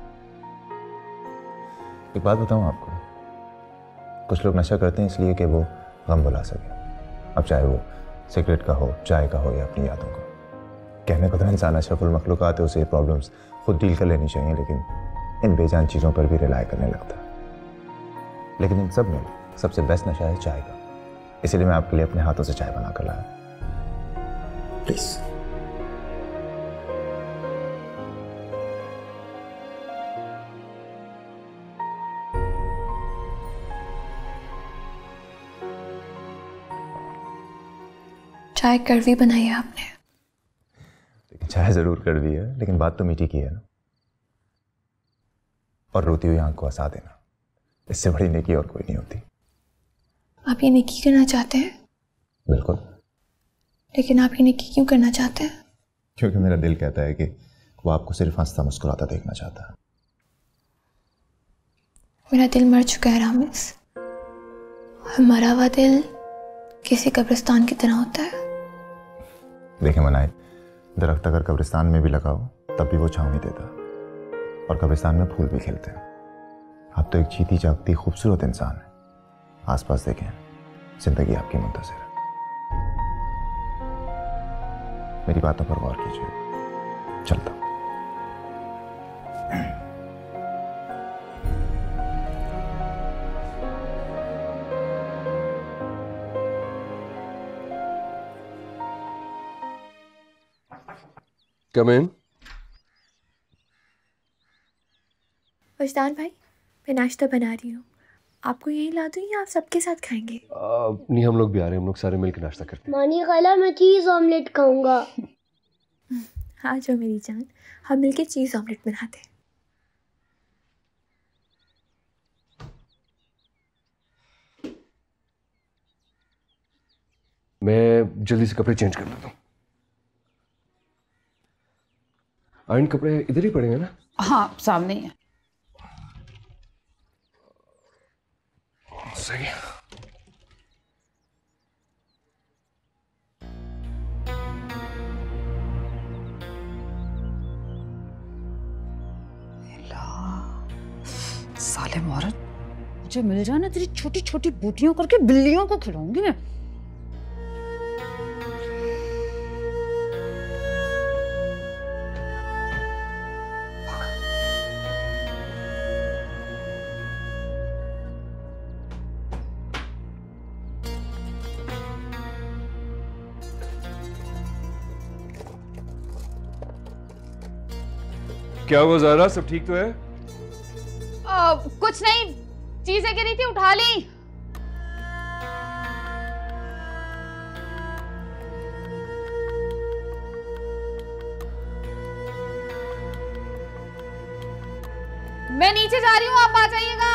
एक बात बताऊं आपको, कुछ लोग नशा करते हैं इसलिए कि वो गम भुला सके। अब चाहे वो सिगरेट का हो, चाय का हो या अपनी यादों का। कहने को तो इंसान अशरफुल मखलूक़ात है, उसे प्रॉब्लम्स खुद डील कर लेनी चाहिए, लेकिन इन बेजान चीज़ों पर भी रिलाई करने लगता है। लेकिन इन सब में सबसे बेस्ट नशा है चाय का। इसीलिए मैं आपके लिए अपने हाथों से चाय बना कर लाया। प्लीज। चाय कड़वी बनाई है आपने। लेकिन चाय जरूर कड़वी है, लेकिन बात तो मीठी की है ना। और रोती हुई आंख को हंसा देना, इससे बड़ी नेकी और कोई नहीं होती। आप ये नेकी करना चाहते हैं? बिल्कुल। लेकिन आप ये नेकी क्यों करना चाहते हैं? क्योंकि मेरा दिल कहता है कि वो आपको सिर्फ हंसता मुस्कुराता देखना चाहता है। मेरा दिल मर चुका है रामेश। मरा हुआ दिल किसी कब्रिस्तान की तरह होता है। देखें मनाए, दरख्त अगर कब्रिस्तान में भी लगाओ तब भी वो छाँव नहीं देता। और कब्रिस्तान में फूल भी खिलते हैं। आप तो एक जीती जागती खूबसूरत इंसान है। आसपास देखें, जिंदगी आपकी मुंतज़िर है। मेरी बातों पर गौर कीजिए। चलता हूं। Come in. वजदान भाई, मैं नाश्ता बना रही हूँ, आपको यही ला दूँ या आप सबके साथ खाएंगे? नहीं, हम लोग भी आ रहे हैं, हम लोग सारे मिलकर नाश्ता करते हैं। मानी खाला, मैं चीज ऑमलेट खाऊंगा। हाँ जो मेरी जान, हम मिलके चीज़ ऑमलेट बनाते हैं। मैं जल्दी से कपड़े चेंज कर लेता हूँ। आयरन कपड़े इधर ही पड़ेंगे ना? हाँ, सामने ही है। सही। सालिम औरत, मुझे मिल जाए ना तेरी छोटी छोटी बूटियों करके बिल्लियों को खिलाऊंगी मैं। क्या हुआ ज़ारा, सब ठीक तो है? कुछ नहीं, चीजें गिरी थी, उठा ली। मैं नीचे जा रही हूँ, आप आ जाइएगा।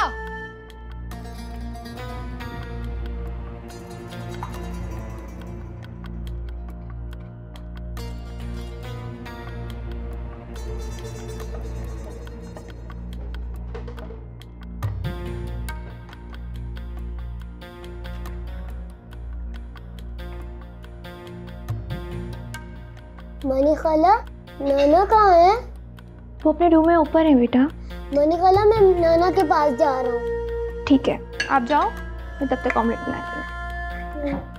मानी खाला, नाना कहाँ है? वो अपने रूम में ऊपर है बेटा। मानी खाला, मैं नाना के पास जा रहा हूँ। ठीक है, आप जाओ, मैं तब तक ऑमलेट बनाती हूँ।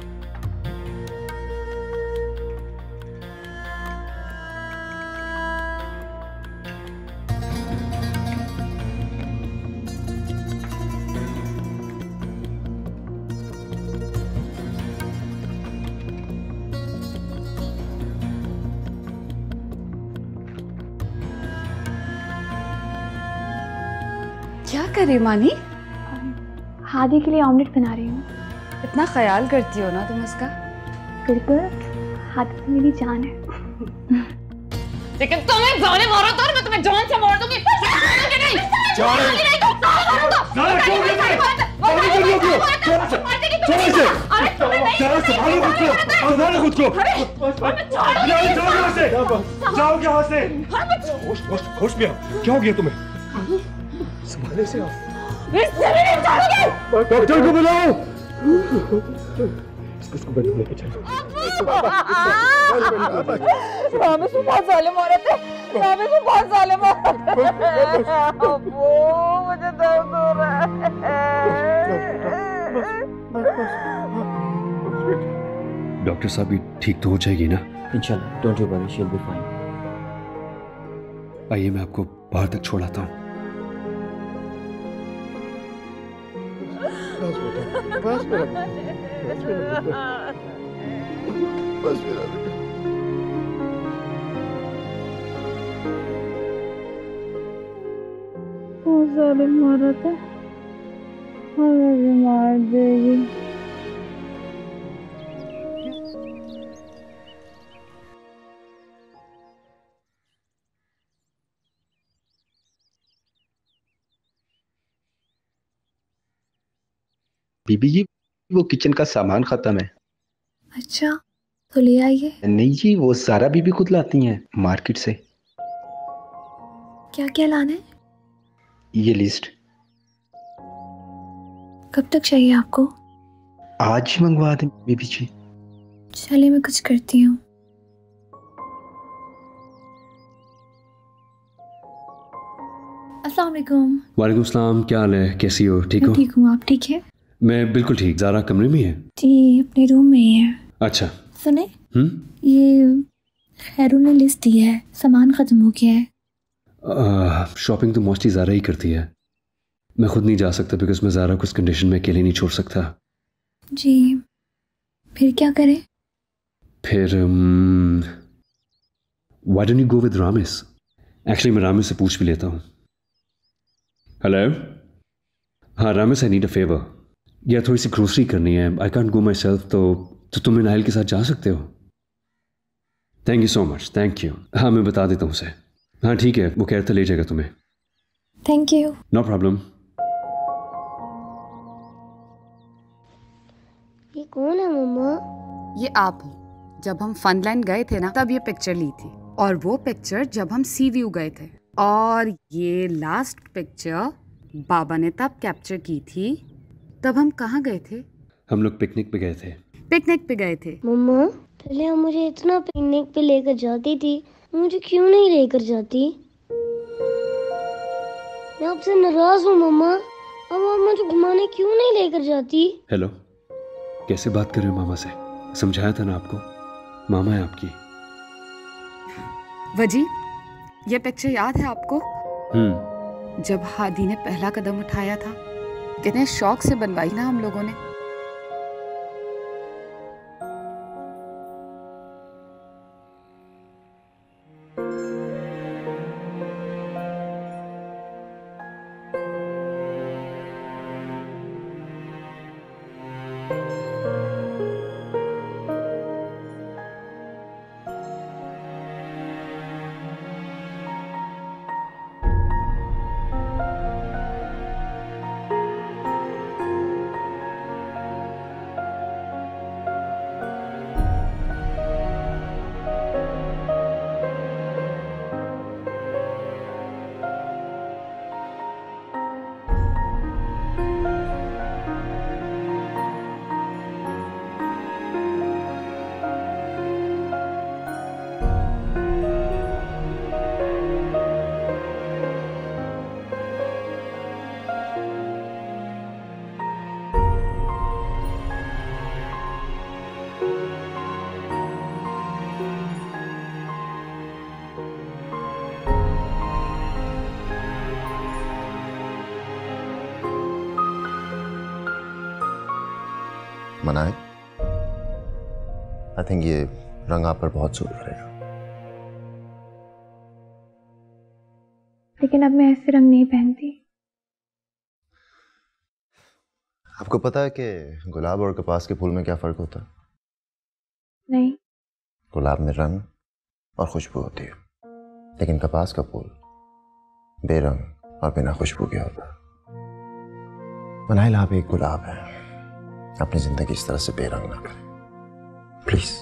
क्या करे मानी? हादी के लिए ऑमलेट बना रही हूँ। इतना ख्याल करती हो ना तुम उसका? बिल्कुल, हादी तो मेरी जान है। लेकिन तुम्हें जाने मारा तो मैं तुम्हें जान से मार दूंगी। होश में आओ, क्या हो गया तुम्हें? संभाले से आओ। डॉक्टर को बुलाओ। इसको बेड में लेके चलो। रामेश को बहुत जालिम औरत है। रामेश को बहुत जालिम औरत है। अब्बू, मुझे दर्द हो रहा है। डॉक्टर साहब, ये ठीक तो हो जाएगी ना? इंशाल्लाह, don't you worry, she will be fine. आइए, मैं आपको बाहर तक छोड़ाता हूँ। बस बेटा, बस मेरा बेटा, बस मेरा बेटा। बहुत जालिम औरत है, हमें भी मार देगी। बीबी जी, वो किचन का सामान खत्म है। अच्छा, तो ले आइए। नहीं जी, वो सारा बीबी खुद लाती हैं मार्केट से। क्या क्या लाना है? ये लिस्ट। कब तक चाहिए आपको? आज ही मंगवा दें बीबी जी। चलिए, मैं कुछ करती हूँ। अस्सलाम वालेकुम। वालेकुम सलाम, क्या हाल है, कैसी हो, ठीक हो? ठीक हूँ, आप ठीक है? मैं बिल्कुल ठीक। ज़ारा कमरे में है? जी, अपने रूम में ही है। अच्छा। सुने, ये खैरू ने लिस्ट दी है, सामान ख़त्म हो गया है। शॉपिंग तो मोस्टली ज़ारा ही करती है, मैं खुद नहीं जा सकता बिकॉज मैं ज़ारा को इस कंडीशन में अकेले नहीं छोड़ सकता। जी, फिर क्या करें? फिर why don't you go with Ramis? Actually मैं रामिस से पूछ भी लेता हूँ। हेलो, हाँ Ramis, I need a favour. यार थोड़ी सी ग्रोसरी करनी है, I can't go my self, तो तुम नाहिल के साथ जा सकते हो? Thank you so much, thank you. हाँ मैं बता देता हूँ उसे। हाँ ठीक है, वो कहता ले जाएगा तुम्हें। Thank you. No problem. ये कौन है मम्मा? ये आप हो। जब हम फनलैंड गए थे ना, तब ये पिक्चर ली थी, और वो पिक्चर जब हम सी व्यू गए थे, और ये लास्ट पिक्चर बाबा ने तब कैप्चर की थी। तब हम कहाँ गए थे? हम लोग पिकनिक पे गए थे। पिकनिक पे गए थे। मम्मा, पहले आप मुझे इतना पिकनिक पे लेकर जाती थी, मुझे क्यों नहीं लेकर जाती? मैं आपसे नाराज हूँ मम्मा, अब आप मुझे घुमाने क्यों नहीं लेकर जाती? हेलो, कैसे बात कर रहे हो मामा से? समझाया था ना आपको, मामा है आपकी। वजी, ये पिक्चर याद है आपको? जब हादी ने पहला कदम उठाया था, कितने शौक से बनवाई ना हम लोगों ने। मनाए, आई थिंक ये रंग आप पर बहुत सूट करेगा। लेकिन अब मैं ऐसे रंग नहीं पहनती। आपको पता है कि गुलाब और कपास के फूल में क्या फर्क होता है? नहीं। गुलाब में रंग और खुशबू होती है, लेकिन कपास का फूल बेरंग और बिना खुशबू के होता है। मनाइल, आप एक गुलाब है, अपनी जिंदगी इस तरह से बेरंग ना करें प्लीज।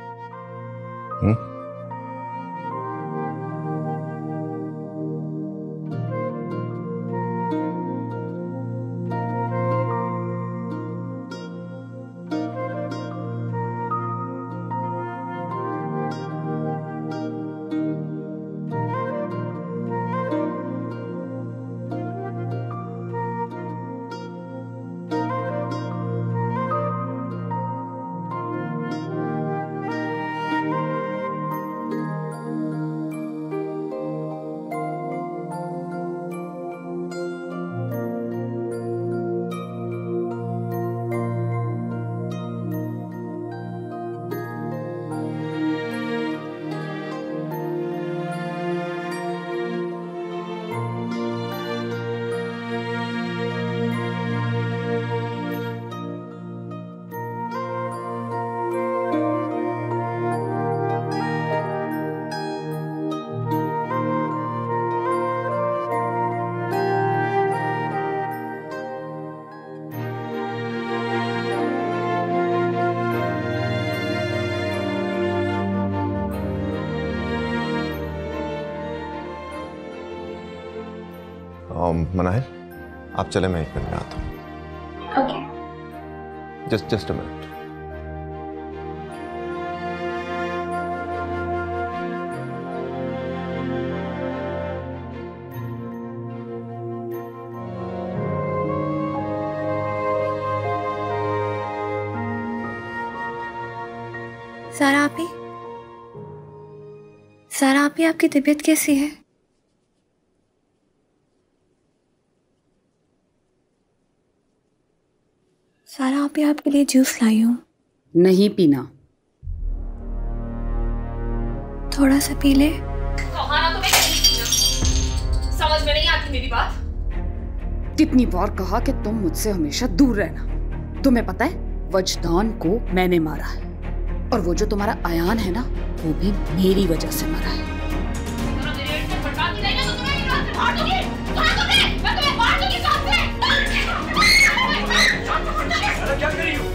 मनाहिल, आप चले, मैं 1 मिनट में आता हूँ। Okay. Just a minute. Sara आपी आपकी तबीयत कैसी है? सारा आपी आपके लिए जूस लाई हूँ। नहीं पीना। थोड़ा सा पी ले। कहाना तो मैं नहीं पीना। समझ में नहीं आती मेरी बात? कितनी बार कहा कि तुम मुझसे हमेशा दूर रहना। तुम्हें पता है वजदान को मैंने मारा है, और वो जो तुम्हारा अयान है ना, वो भी मेरी वजह से मरा है। क्या कर रही हो?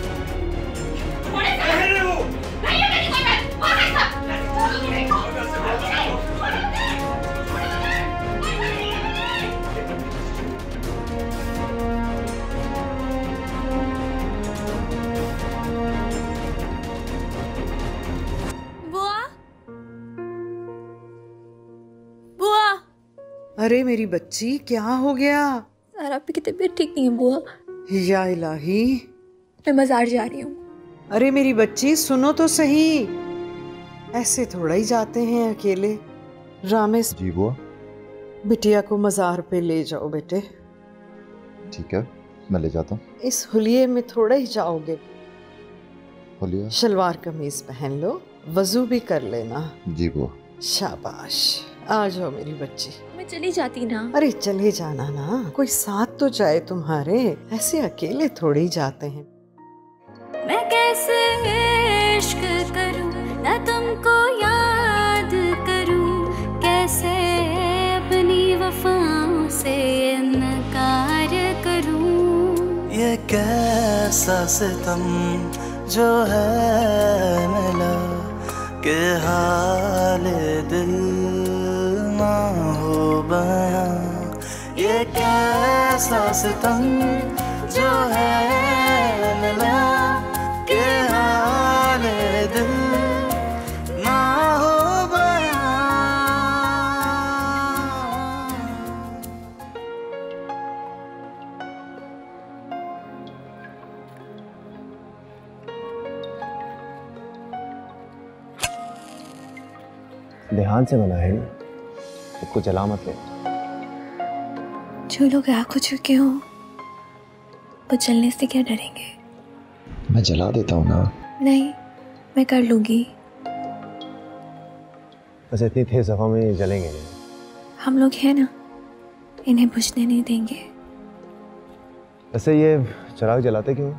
अरे मेरी बच्ची, क्या हो गया? सारा आपकी तबीयत ठीक नहीं है बुआ। या इलाही, मैं बाजार जा रही हूँ। अरे मेरी बच्ची सुनो तो सही, ऐसे थोड़ा ही जाते हैं अकेले। रामेश जी बुआ। बिटिया को मजार पे ले जाओ बेटे। ठीक है, मैं ले जाता हूँ। इस हुलिये में थोड़ा ही जाओगे। हुलिया? शलवार कमीज पहन लो, वजू भी कर लेना। जी बुआ। शाबाश, आ जाओ मेरी बच्ची। मैं चली जाती ना। अरे चले जाना ना, कोई साथ तो जाए तुम्हारे, ऐसे अकेले थोड़ी जाते हैं। मैं कैसे इश्क करूं ना तुमको याद करूं, कैसे अपनी वफाओं से इनकार करूं। ये कैसा सितम जो है मिला के हाल दिल ना हो बयां। ये कैसा सितम जो है मिला के हाल दिल ना हो बयां। ध्यान से बना है, उसको जला मत ले। जो लोग आग हो चुके हो वो जलने से क्या डरेंगे? मैं जला देता हूँ ना। नहीं, मैं कर लूंगी। बस इतनी तेज हवा में जलेंगे नहीं। हम लोग हैं ना, इन्हें बुझने नहीं देंगे। वैसे ये चिराग जलाते क्यों?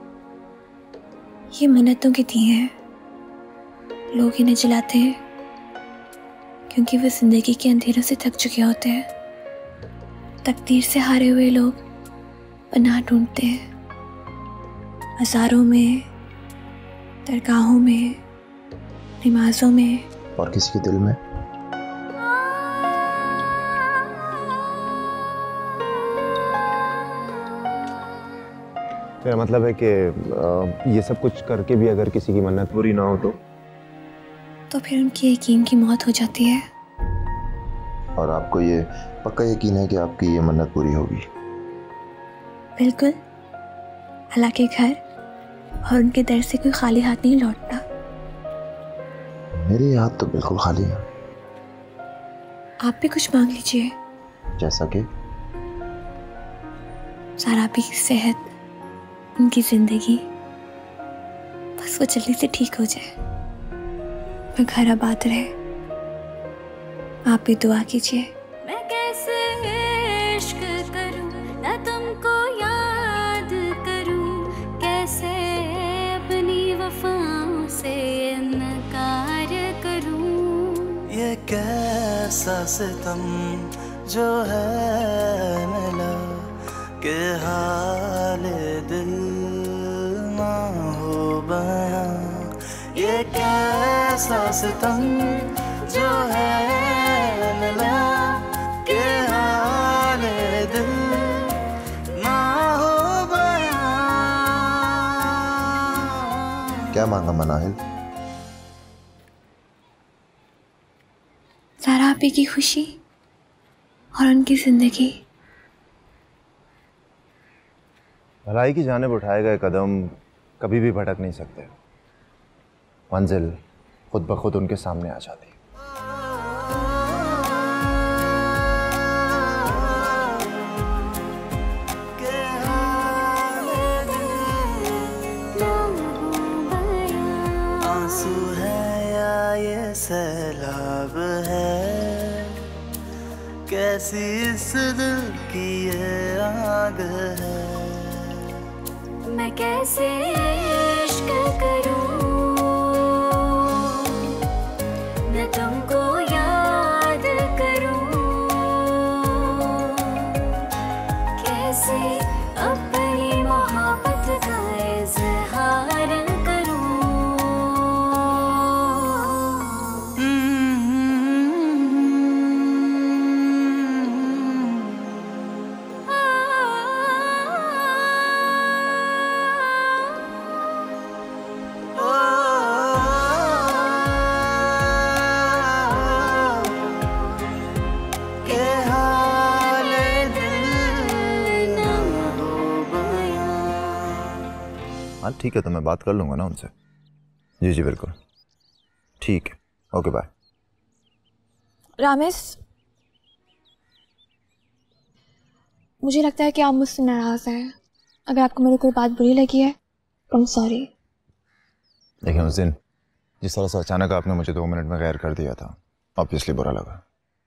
ये मन्नतों की दी है। लोग इन्हें जलाते हैं क्योंकि वे जिंदगी के अंधेरों से थक चुके होते हैं। तकदीर से हारे हुए लोग पनाह ढूंढते हैं, मज़ारों में, दरगाहों में, नमाजों में, और किसी के दिल में। मेरा मतलब है कि ये सब कुछ करके भी अगर किसी की मन्नत पूरी ना हो तो फिर उनकी यकीन की मौत हो जाती है। और आपको ये पक्का यकीन है कि आपकी ये मन्नत पूरी होगी? बिल्कुल। अल्लाह के घर और उनके दर से कोई खाली हाथ नहीं लौटता। मेरे हाथ तो बिल्कुल खाली हैं। आप भी कुछ मांग लीजिए। जैसा कि? सारा भी की सेहत, उनकी जिंदगी, बस वो जल्दी से ठीक हो जाए, वो घर आबाद रहे। आप भी दुआ कीजिए। मैं कैसे इश्क करूं ना तुमको याद करूं, कैसे अपनी वफाओं से इनकार करूं। ये कैसा सितम जो है मिला के हाल दिल ना हो बयां। ये कैसा सितम जो है मिला के हाल दिल ना हो बयां। क्या मांगा मनाहिल? सारा आपी की खुशी और उनकी जिंदगी। भलाई की जानिब उठाए गए कदम कभी भी भटक नहीं सकते, मंजिल खुद ब खुद उनके सामने आ जाती। आंसू है या ये सैलाब है, कैसी इस दिल की ये आग है। मैं कैसे इश्क करूं, मैं तुमको याद करूं, कैसे अपनी मोहब्बत का इजहार करूं। हाँ ठीक है, तो मैं बात कर लूँगा ना उनसे। जी जी बिल्कुल, ठीक है, ओके बाय। रामेश, मुझे लगता है कि आप मुझसे नाराज़ हैं। अगर आपको मेरी कोई बात बुरी लगी है तो I'm सॉरी। लेकिन उस दिन जिस तरह से अचानक आपने मुझे 2 मिनट में गैर कर दिया था, ऑब्वियसली बुरा लगा।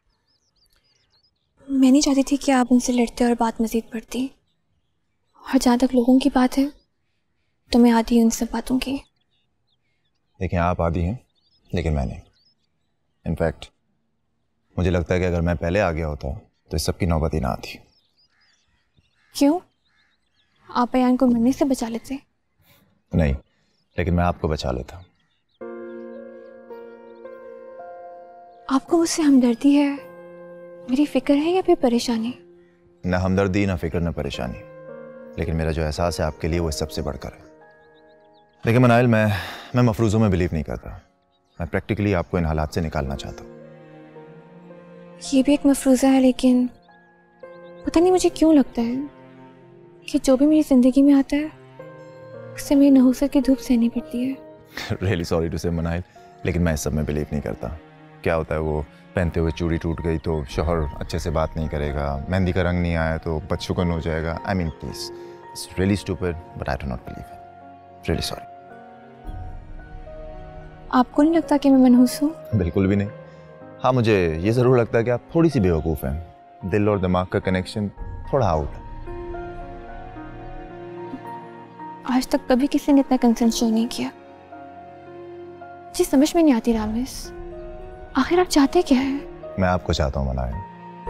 मैं नहीं चाहती थी कि आप उनसे लड़ते और बात मज़ीद बढ़ती। और जहाँ तक लोगों की बात है तो मैं आदी हूँ उन सब बातों की। देखिए आप आदी हैं लेकिन मैं नहीं। इनफैक्ट मुझे लगता है कि अगर मैं पहले आ गया होता तो इस सब की नौबत ही ना आती। क्यों? आप अयान को मरने से बचा लेते? नहीं, लेकिन मैं आपको बचा लेता। आपको मुझसे हमदर्दी है, मेरी फिक्र है या फिर परेशानी? ना हमदर्दी, ना फिक्र, ना परेशानी, लेकिन मेरा जो एहसास है आपके लिए वो सबसे बढ़कर है। देखिए मनाइल, मैं मफरूज़ों में बिलीव नहीं करता। मैं प्रैक्टिकली आपको इन हालात से निकालना चाहता हूँ। ये भी एक मफरूज़ा है, लेकिन पता नहीं मुझे क्यों लगता है कि जो भी मेरी ज़िंदगी में आता है उससे मेरी नहुसत की धूप सहनी पड़ती है। रियली सॉरी टू से मनाइल, लेकिन मैं इस सब में बिलीव नहीं करता। क्या होता है, वो पहनते हुए चूड़ी टूट गई तो शौहर अच्छे से बात नहीं करेगा, मेहंदी का रंग नहीं आया तो बदशुगन हो जाएगा। I mean please, it's really stupid but I do not believe it. Really sorry. आपको नहीं लगता कि मैं मनहूस हूँ? बिल्कुल भी नहीं। हाँ, मुझे ये ज़रूर लगता है कि आप थोड़ी सी बेवकूफ़ हैं। दिल और दिमाग का कनेक्शन थोड़ा आउट है। आज तक कभी किसी ने इतना कंसर्न शो नहीं किया। जी समझ में नहीं आती रामेश, आखिर आप चाहते क्या है? मैं आपको चाहता हूँ मनाइल।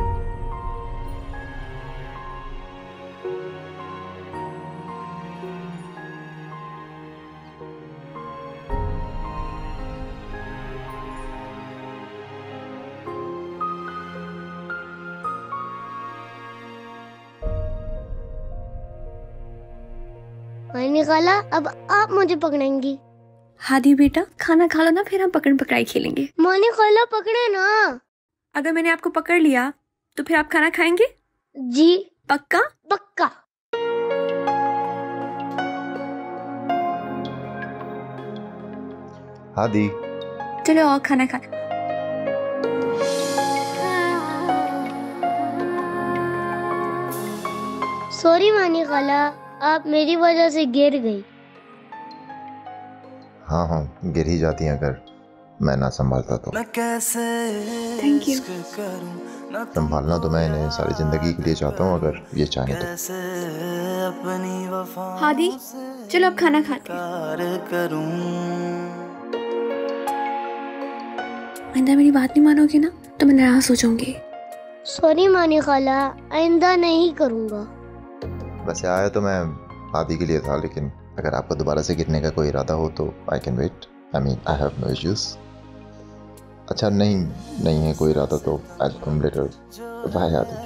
मानी खाला, अब आप मुझे पकड़ेंगी। हादी बेटा, खाना खा लो ना, फिर हम पकड़ पकड़ाई खेलेंगे। मानी खाला पकड़े ना। अगर मैंने आपको पकड़ लिया तो फिर आप खाना खाएंगे? जी पक्का? पक्का। हादी, चलो और खाना खा। सॉरी मानी खाला, आप मेरी वजह से गिर गई। हाँ हाँ, गिर ही जाती हैं अगर मैं ना संभालता तो। मैं कैसे थैंक यू। संभालना तो मैं इन्हें सारी जिंदगी के लिए चाहता हूँ, अगर ये चाहें तो। अपनी वफा हादी, चलो अब खाना खाते हैं। आइंदा मेरी बात नहीं मानोगे ना तो मैं नाराज हो जाऊंगी। सॉरी मानी खाला, आइंदा नहीं करूँगा। वैसे आया तो मैं हादी के लिए था, लेकिन अगर आपको दोबारा से गिरने का कोई इरादा हो तो I can wait. I mean I have no issues. अच्छा नहीं है कोई इरादा तो I will come later. Bye Hadi.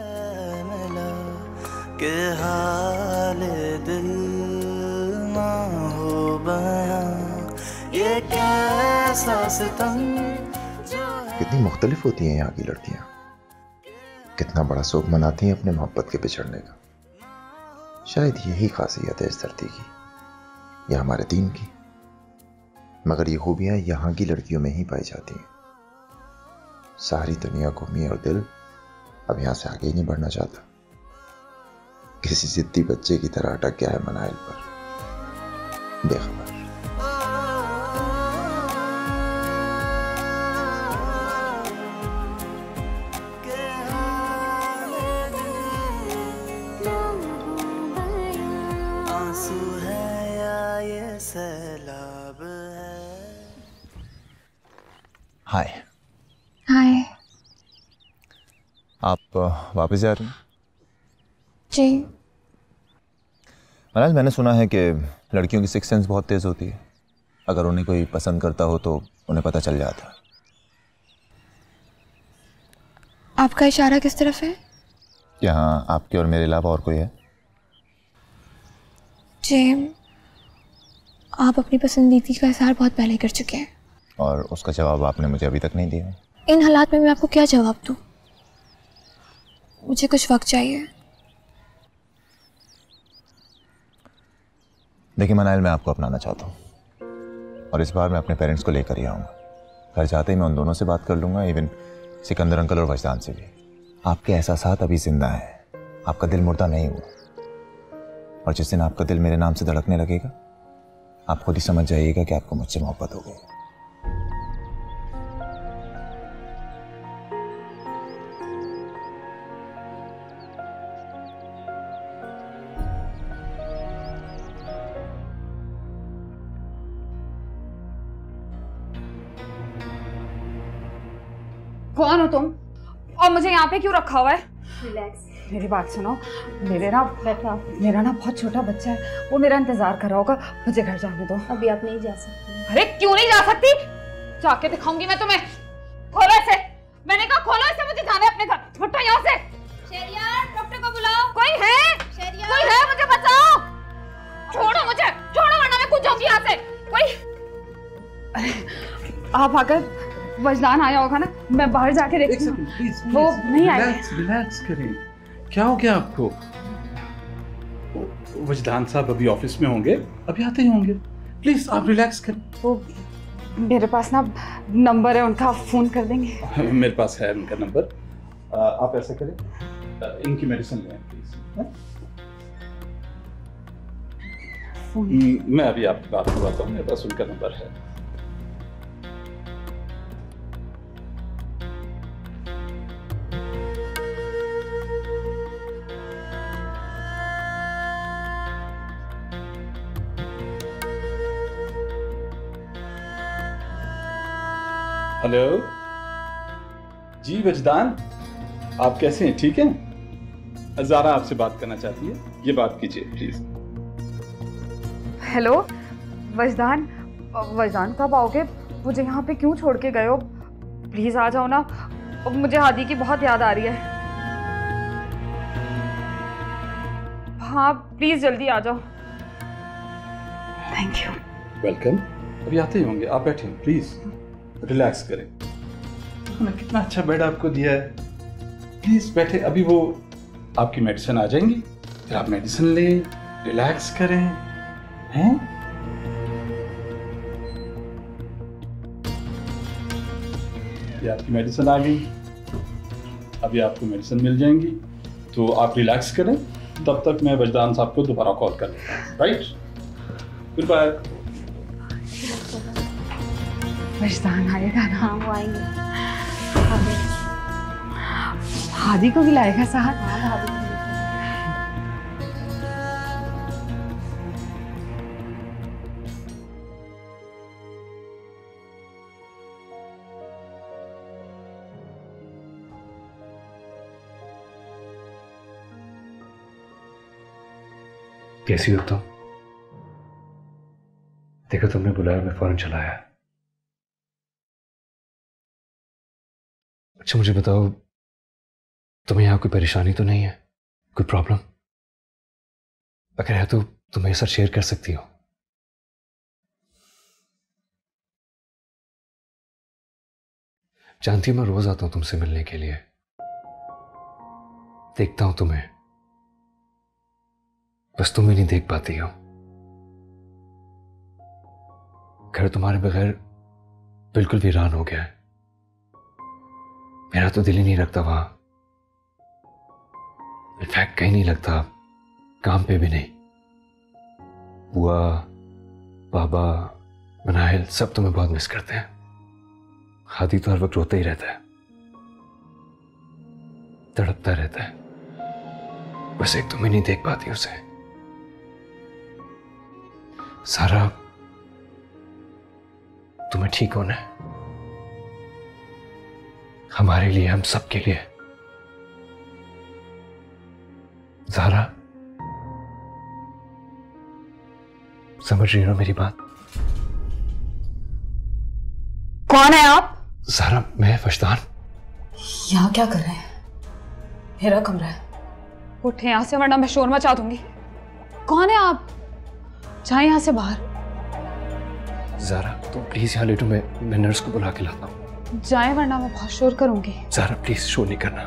के हाले दिल ना हो बयां, ये कैसा सितम। कितनी मुख्तलिफ होती हैं यहाँ की लड़कियाँ, कितना बड़ा शोक मनाती हैं अपने मोहब्बत के बिछड़ने का। शायद यही खासियत है इस धरती की या हमारे दीन की। मगर ये खूबियां यहाँ की लड़कियों में ही पाई जाती हैं। सारी दुनिया घूमी और दिल अब यहाँ से आगे ही नहीं बढ़ना चाहता। किसी जिद्दी बच्चे की तरह अटक गया है मनाइल पर, बेखबर। आंसू है या ये सैलाब है। हाय। हाय। आप वापस जा रही हैं? जी। मनाइल, मैंने सुना है कि लड़कियों की सिक्स सेंस बहुत तेज होती है। अगर उन्हें कोई पसंद करता हो तो उन्हें पता चल जाता है। आपका इशारा किस तरफ है? यहाँ आपके और मेरे अलावा और कोई है? जेम, आप अपनी पसंदीदा का इजहार बहुत पहले कर चुके हैं और उसका जवाब आपने मुझे अभी तक नहीं दिया। इन हालात में मैं आपको क्या जवाब दूं? मुझे कुछ वक्त चाहिए। देखिए मनाइल, मैं आपको अपनाना चाहता हूँ और इस बार मैं अपने पेरेंट्स को लेकर ही आऊँगा। घर जाते ही मैं उन दोनों से बात कर लूँगा, इवन सिकंदर अंकल और वजदान से भी। आपके एहसासात अभी जिंदा हैं, आपका दिल मुर्दा नहीं हुआ। और जिस दिन आपका दिल मेरे नाम से धड़कने लगेगा, आप खुद ही समझ जाइएगा कि आपको मुझसे मोहब्बत हो गई। कौन हो तुम और मुझे यहाँ पे क्यों रखा हुआ है? रिलैक्स। मेरी बात सुनो, मेरा ना बहुत छोटा बच्चा है, वो मेरा इंतजार कर रहा होगा। मुझे घर जाने दो। अभी आप नहीं जा सकती। अरे क्यों नहीं जा सकती? जाके दिखाऊंगी मैं तुम्हें। खोलो इसे। मैंने कहा खोलो इसे, मुझे जाना है अपने घर। हटो यहाँ से। शहरियार, डॉक्टर को बुलाओ। कोई है? शहरियार, कोई है? मुझे बचाओ। छोड़ो मुझे, छोड़ो वरना मैं कूद जाऊंगी यहाँ से। कोई आप अगर वजदान आया होगा ना, मैं बाहर जाके देखती हूँ। वो नहीं आए। रिलैक्स करें। क्या हो गया आपको? वजदान साहब अभी ऑफिस में होंगे, अभी आते ही होंगे। प्लीज आप रिलैक्स करें। वो मेरे पास ना नंबर है उनका, फोन कर देंगे। मेरे पास है उनका नंबर। आप ऐसा करें, इनकी मेडिसिन लें प्लीज। मैं अभी आपकी बात करवाता हूँ, मेरे पास उनका नंबर है। हेलो जी वजदान, आप कैसे हैं? ठीक हैं? ज़ारा आपसे बात करना चाहती है, ये बात कीजिए प्लीज। हेलो वजदान, वजदान कब आओगे? मुझे यहाँ पे क्यों छोड़ के गए हो? प्लीज आ जाओ ना, मुझे हादी की बहुत याद आ रही है। हाँ प्लीज जल्दी आ जाओ। Thank you. वेलकम। अभी आते ही होंगे, आप बैठे प्लीज, रिलैक्स करें। मैंने कितना अच्छा बेड आपको दिया है, प्लीज बैठे। अभी वो आपकी मेडिसिन आ जाएंगी, फिर आप मेडिसिन लें, रिलैक्स करें। हैं? ये आपकी मेडिसिन आ गई, अभी आपको मेडिसिन मिल जाएंगी, तो आप रिलैक्स करें। तब तक मैं वजदान साहब को दोबारा कॉल कर लेता हूँ। Right, good bye. वजदान आएगा ना? हाँ वो आएंगे। हादी को भी लाएगा साथ? हाँ भाभी को लेकर। कैसी हो तुम? देखो तुमने बुलाया, मैं फौरन चला आया। अच्छा मुझे बताओ, तुम्हें यहाँ कोई परेशानी तो नहीं है, कोई प्रॉब्लम? अगर है तो तुम मेरे साथ शेयर कर सकती हो। जानती हो मैं रोज आता हूं तुमसे मिलने के लिए, देखता हूं तुम्हें, बस तुम ही नहीं देख पाती हो। घर तुम्हारे बगैर बिल्कुल वीरान हो गया है। मेरा तो दिल ही नहीं लगता वहां, इनफैक्ट कहीं नहीं लगता, काम पे भी नहीं। बुआ, बाबा, मनाहिल सब तुम्हें बहुत मिस करते हैं। हादी तो हर वक्त रोता ही रहता है, तड़पता रहता है, बस एक तुम ही नहीं देख पाती उसे। सारा, तुम्हें ठीक होना है, हमारे लिए, हम सबके लिए। ज़ारा, समझ रही हो मेरी बात? कौन है आप? ज़ारा, मैं फशदान। यहाँ क्या कर रहे हैं? मेरा कमरा है, उठे यहाँ से वरना मैं शोर मचा दूंगी। कौन है आप? जाए यहाँ से बाहर। ज़ारा, तुम प्लीज यहाँ लेटो, मैं नर्स को बुला के लाता हूँ। जाए वरना मैं बहुत शोर करूंगी। ज़ारा प्लीज शोर नहीं करना।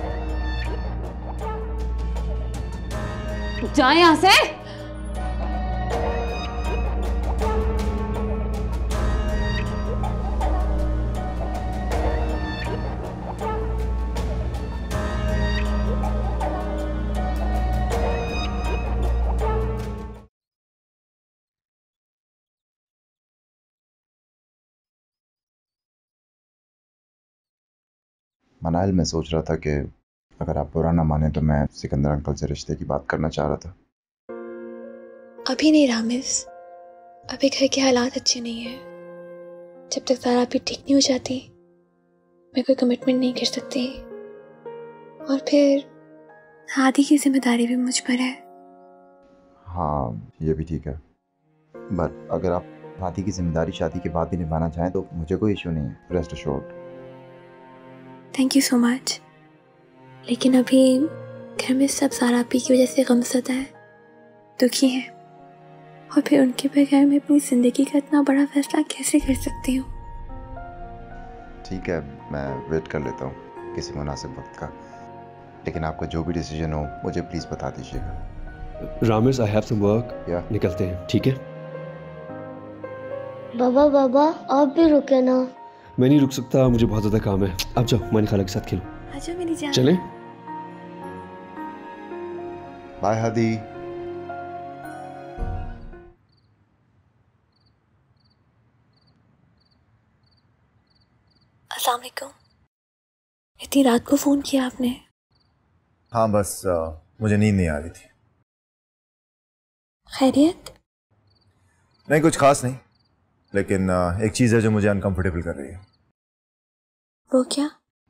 जाए यहाँ से। मनाइल, मैं सोच रहा था कि अगर आप बुरा ना माने तो मैं सिकंदर अंकल से रिश्ते की बात करना चाह रहा था। अभी नहीं रामिस, अभी घर के हालात अच्छे नहीं है। जब तक ज़ारा भी ठीक नहीं हो जाती मैं कोई कमिटमेंट नहीं कर सकती, और फिर हादी की जिम्मेदारी भी मुझ पर है। हाँ, ये भी ठीक है, बट अगर आप हादी की जिम्मेदारी शादी के बाद भी निभाना चाहें तो मुझे कोई इशू नहीं है, rest assured. Thank you so much, लेकिन अभी घर में सब ज़ारा आपी की वजह से गमज़दा है, दुखी है, और फिर उनके बगैर मैं अपनी ज़िंदगी का इतना बड़ा फैसला कैसे कर सकती हूँ? ठीक है, मैं वेट कर लेता हूँ किसी मुनासिब वक्त का, लेकिन आपका जो भी डिसीजन हो मुझे प्लीज़ बता दीजिएगा। Ramis, I have some work, निकलते हैं, ठीक है? बाबा बाबा आप भी रुके ना। मैं नहीं रुक सकता, मुझे बहुत ज्यादा काम है। अब जाओ, मानी खाला के साथ खेलो। आजा मेरी जान। चलें? बाय हादी। अस्सलाम वालेकुम। इतनी रात को फोन किया आपने? हाँ, बस मुझे नींद नहीं आ रही थी। खैरियत? नहीं, कुछ खास नहीं, लेकिन एक चीज़ है जो मुझे अनकंफर्टेबल कर रही है। वो क्या?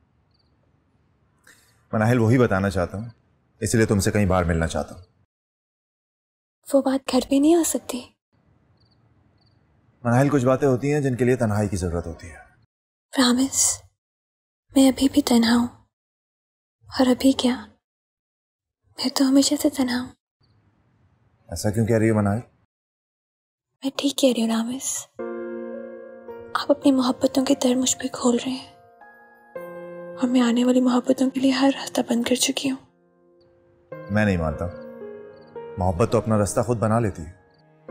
मनाहिल, वही बताना चाहता हूँ, इसलिए तुमसे कहीं बाहर मिलना चाहता हूँ। वो बात घर पे नहीं हो सकती। मनाहिल, कुछ बातें होती हैं जिनके लिए तन्हाई की जरूरत होती है। रामिस, मैं अभी भी तन्हा हूँ, और अभी क्या, मैं तो हमेशा से तन्हा हूँ। ऐसा क्यों कह रही हो मनाहिल? मैं ठीक कह रही हूँ रामिस, आप अपनी मोहब्बतों के दर मुझ पे खोल रहे हैं, और मैं आने वाली मोहब्बतों के लिए हर रास्ता बंद कर चुकी हूँ। मैं नहीं मानता, मोहब्बत तो अपना रास्ता खुद बना लेती है।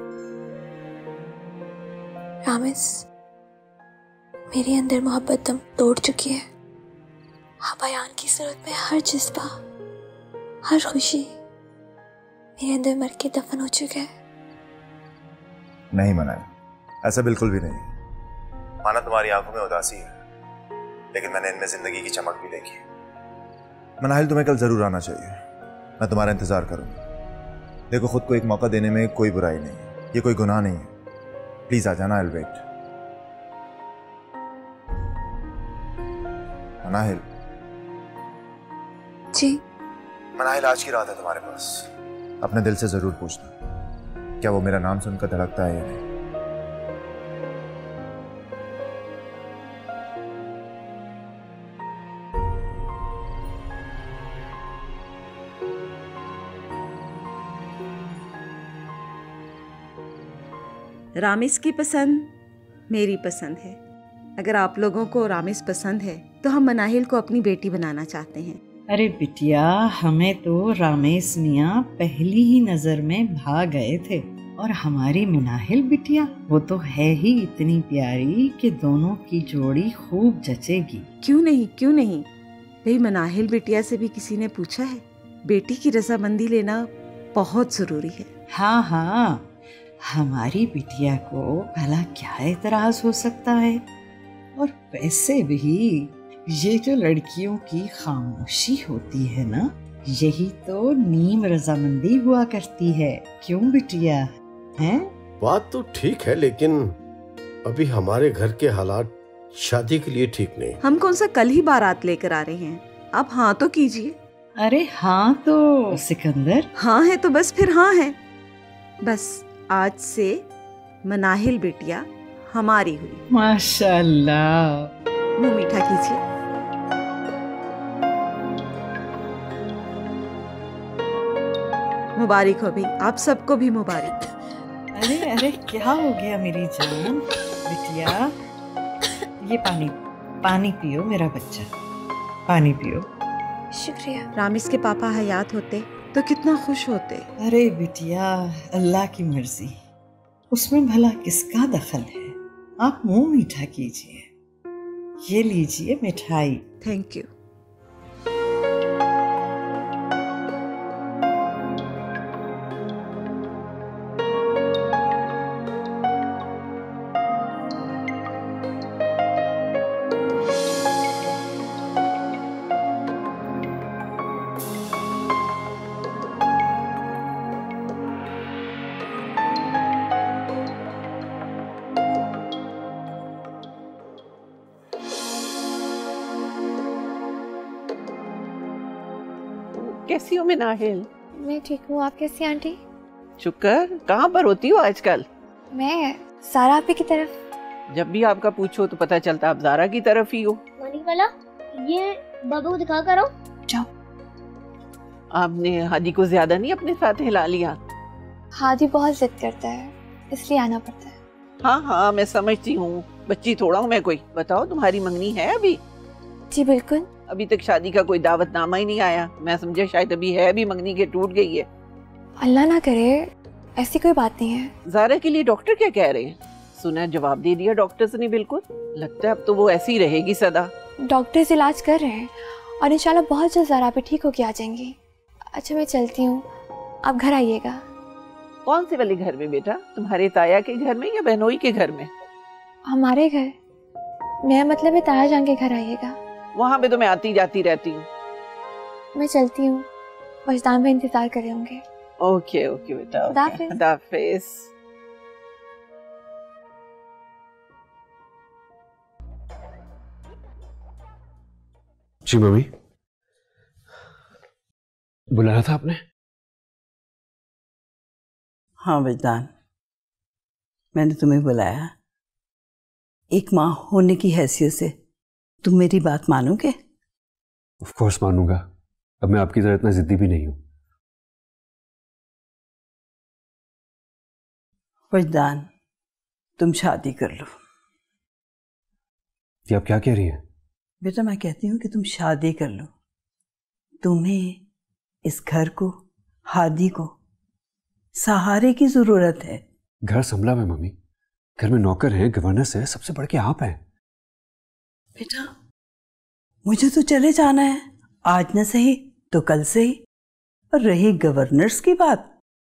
रामिस, मेरे अंदर मोहब्बत दम तोड़ चुकी है। बयान की सूरत में हर जज्बा, हर खुशी मेरे अंदर मर के दफन हो चुका है। नहीं मनाहिल, ऐसा बिल्कुल भी नहीं। माना तुम्हारी आंखों में उदासी है, लेकिन मैंने इनमें जिंदगी की चमक भी देखी। मनाहिल, तुम्हें कल जरूर आना चाहिए, मैं तुम्हारा इंतजार करूंगा। देखो, खुद को एक मौका देने में कोई बुराई नहीं है, ये कोई गुनाह नहीं है। प्लीज आ जाना, आई विल वेट। मनाहिल। जी। मनाहिल, आज की रात है तुम्हारे पास, अपने दिल से जरूर पूछना, क्या वो मेरा नाम सुनकर धड़कता है या नहीं। रामिस की पसंद मेरी पसंद है। अगर आप लोगों को रामिस पसंद है तो हम मनाहिल को अपनी बेटी बनाना चाहते हैं। अरे बिटिया, हमें तो रामेश मियाँ पहली ही नजर में भा गए थे। और हमारी मिनाहिल बिटिया, वो तो है ही इतनी प्यारी कि दोनों की जोड़ी खूब जचेगी। क्यों नहीं, क्यों नहीं। भाई मनाहिल बिटिया से भी किसी ने पूछा है, बेटी की रजामंदी लेना बहुत जरूरी है। हाँ हाँ, हमारी बिटिया को भला क्या एतराज हो सकता है। और वैसे भी ये जो लड़कियों की खामोशी होती है ना, यही तो नीम रजामंदी हुआ करती है। क्यों बिटिया, हैं? बात तो ठीक है, लेकिन अभी हमारे घर के हालात शादी के लिए ठीक नहीं। हम कौन सा कल ही बारात लेकर आ रहे हैं, आप हाँ तो कीजिए। अरे हाँ तो सिकंदर। हाँ है तो बस फिर हाँ है। बस आज से मनाहिल बिटिया हमारी हुई। माशाल्लाह। मुंह मीठा कीजिए। मुबारक हो भाई, आप सबको भी मुबारक। अरे अरे क्या हो गया मेरी जान बिटिया, ये पानी पानी पियो मेरा बच्चा, पानी पियो। शुक्रिया। रामिस के पापा हयात होते तो कितना खुश होते। अरे बिटिया, अल्लाह की मर्जी, उसमें भला किसका दखल है। आप मुंह मीठा कीजिए, ये लीजिए मिठाई। Thank you. कैसी हो मिनाहिल? मैं ठीक हूँ, आप कैसी आंटी? शुक्र। कहाँ पर होती हो आजकल? मैं सारा आपी की तरफ। जब भी आपका पूछो तो पता चलता आप ज़ारा की तरफ ही हो। मनी वाला, ये बाबा को दिखा कर आओ। जाओ। आपने हादी को ज्यादा नहीं अपने साथ हिला लिया? हादी बहुत जिद करता है, इसलिए आना पड़ता है। हाँ हाँ मैं समझती हूँ, बच्ची थोड़ा हूँ मैं कोई। बताओ तुम्हारी मंगनी है अभी? जी बिल्कुल। अभी तक शादी का कोई दावतनामा ही नहीं आया। मैं समझा शायद अभी है भी, मंगनी के टूट गई है। अल्लाह ना करे, ऐसी कोई बात नहीं है। ज़ारा के लिए डॉक्टर क्या कह रहे हैं? सुना जवाब दे दिया डॉक्टर्स ने बिल्कुल। लगता है अब तो वो ऐसी ही रहेगी सदा। डॉक्टर्स इलाज कर रहे हैं और इंशाल्लाह बहुत जल्द ज़ारा भी ठीक होके आ जाएंगी। अच्छा मैं चलती हूँ, आप घर आइएगा। कौन से वाले घर में बेटा? तुम्हारे ताया के घर में या बहनोई के घर में? हमारे घर। मैं मतलब है ताया जान के घर आइएगा। वहाँ पे तो मैं आती जाती रहती हूँ। मैं चलती हूँ, वजदान में इंतजार कर रहे होंगे। ओके ओके बेटा, खुदाफिज। खुदाफिज। जी मम्मी, बुलाया था आपने? हाँ वजदान, मैंने तुम्हें बुलाया। एक माँ होने की हैसियत से तुम मेरी बात मानोगे? ऑफ कोर्स मानूंगा। अब मैं आपकी तरह इतना जिद्दी भी नहीं हूं। वजदान, तुम शादी कर लो। ये आप क्या कह रही हैं? बेटा मैं कहती हूँ कि तुम शादी कर लो। तुम्हें इस घर को, हादी को सहारे की जरूरत है। घर संभला हुआ है मम्मी, घर में नौकर हैं, गवर्नेंस है, सबसे बढ़ के आप हैं। बेटा मुझे तो चले जाना है, आज न सही तो कल से ही। और रही गवर्नर्स की बात,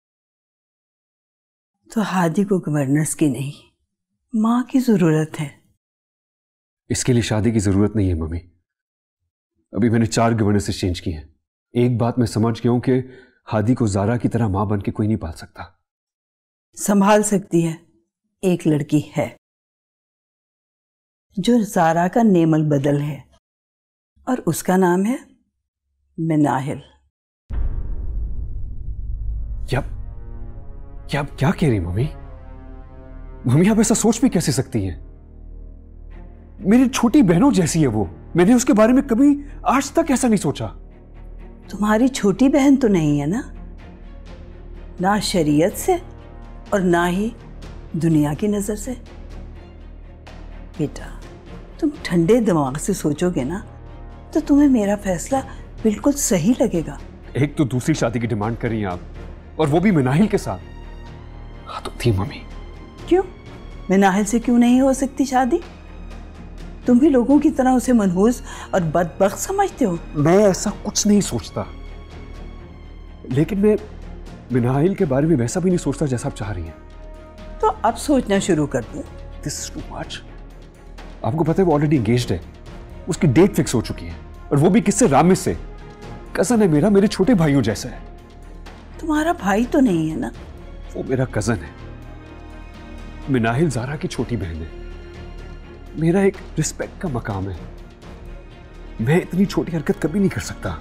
तो हादी को गवर्नर्स की नहीं, माँ की जरूरत है। इसके लिए शादी की जरूरत नहीं है मम्मी। अभी मैंने 4 गवर्नेंसेस चेंज की हैं। एक बात मैं समझ गया हूं कि हादी को ज़ारा की तरह मां बन के कोई नहीं पाल सकता। संभाल सकती है, एक लड़की है जो ज़ारा का नेमल बदल है और उसका नाम है मिनाहिल। क्या कह रही मम्मी? मम्मी आप ऐसा सोच भी कैसे सकती हैं? मेरी छोटी बहनों जैसी है वो, मैंने उसके बारे में कभी आज तक ऐसा नहीं सोचा। तुम्हारी छोटी बहन तो नहीं है ना शरीयत से और ना ही दुनिया की नजर से। बेटा तुम ठंडे दिमाग से सोचोगे ना तो तुम्हें मेरा फैसला बिल्कुल सही लगेगा। एक तो दूसरी शादी की डिमांड कर रही हैं आप, और वो भी मिनाहिल के साथ। हाँ तो थी मम्मी। क्यों? मैं नाहिल से क्यों नहीं हो सकती शादी? तुम भी लोगों की तरह उसे मनहूस और बदबख्त समझते हो? मैं ऐसा कुछ नहीं सोचता, लेकिन मैं नाहिल के बारे में वैसा भी नहीं सोचता जैसा आप चाह रही हैं। तो अब सोचना शुरू कर दो। This is too much. आपको पता है वो ऑलरेडी एंगेज्ड है, उसकी डेट फिक्स हो चुकी है, और वो भी किससे? रामिस से। कजन है मेरा, मेरे छोटे भाइयों जैसा है। तुम्हारा भाई तो नहीं है ना? वो मेरा कजन है। मैं नाहिल ज़ारा की छोटी बहन है। मेरा एक रिस्पेक्ट का मकाम है। मैं इतनी छोटी हरकत कभी नहीं कर सकता।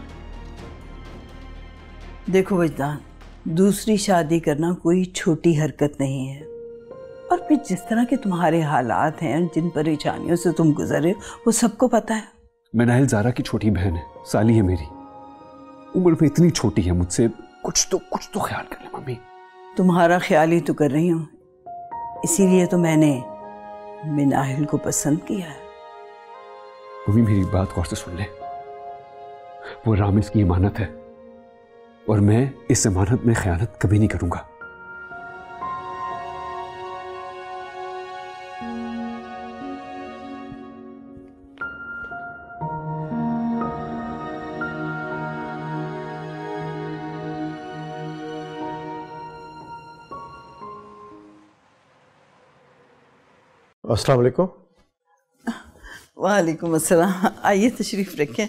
देखो वजदान, दूसरी शादी करना कोई छोटी हरकत नहीं है। और फिर जिस तरह के तुम्हारे हालात हैं, जिन परेशानियों से तुम गुजरे, वो सबको पता है। मैं नाहिल ज़ारा की छोटी बहन है, साली है मेरी। उम्र में इतनी छोटी है मुझसे, कुछ तो ख्याल कर ले मम्मी। तुम्हारा ख्याल ही तो कर रही हूँ, इसीलिए तो मैंने नाहिल को पसंद किया है। मम्मी मेरी बात गौर से सुन ले। वो रामिस की इमानत है, और मैं इस इमानत में ख़यानत कभी नहीं करूंगा। अस्सलाम वालेकुम। वालेकुम अस्सलाम। आइए तशरीफ रखें।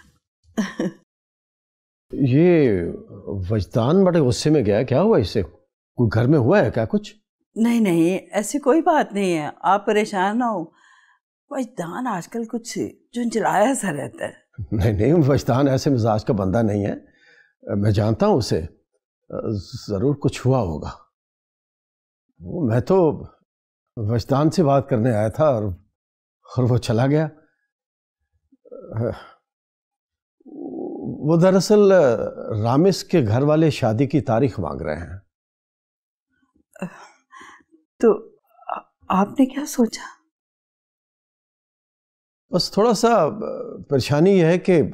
ये वजदान बड़े गुस्से में गया, क्या हुआ इसे? कोई घर में हुआ है क्या कुछ? नहीं नहीं, ऐसी कोई बात नहीं है, आप परेशान ना हो। वजदान आजकल कुछ झुंझलाया सा रहता है। नहीं, वजदान ऐसे मिजाज का बंदा नहीं है, मैं जानता हूँ उसे। ज़रूर कुछ हुआ होगा। मैं तो वजदान से बात करने आया था और वो चला गया। वो दरअसल रामिस के घर वाले शादी की तारीख मांग रहे हैं। तो आपने क्या सोचा? बस थोड़ा सा परेशानी यह है कि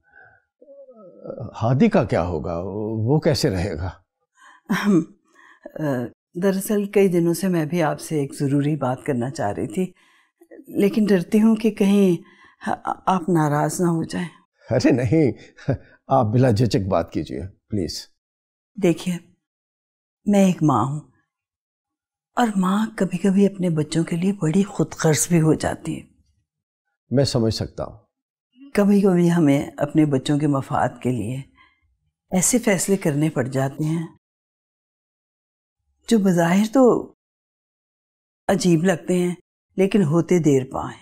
हादी का क्या होगा, वो कैसे रहेगा? दरअसल कई दिनों से मैं भी आपसे एक ज़रूरी बात करना चाह रही थी, लेकिन डरती हूँ कि कहीं आप नाराज़ ना हो जाएं। अरे नहीं, आप बिला झिझक बात कीजिए प्लीज़। देखिए, मैं एक माँ हूँ, और माँ कभी कभी अपने बच्चों के लिए बड़ी खुदगर्ज भी हो जाती है। मैं समझ सकता हूँ। कभी कभी हमें अपने बच्चों के मफाद के लिए ऐसे फैसले करने पड़ जाते हैं जो बज़ाहिर तो अजीब लगते हैं, लेकिन होते देर पा हैं।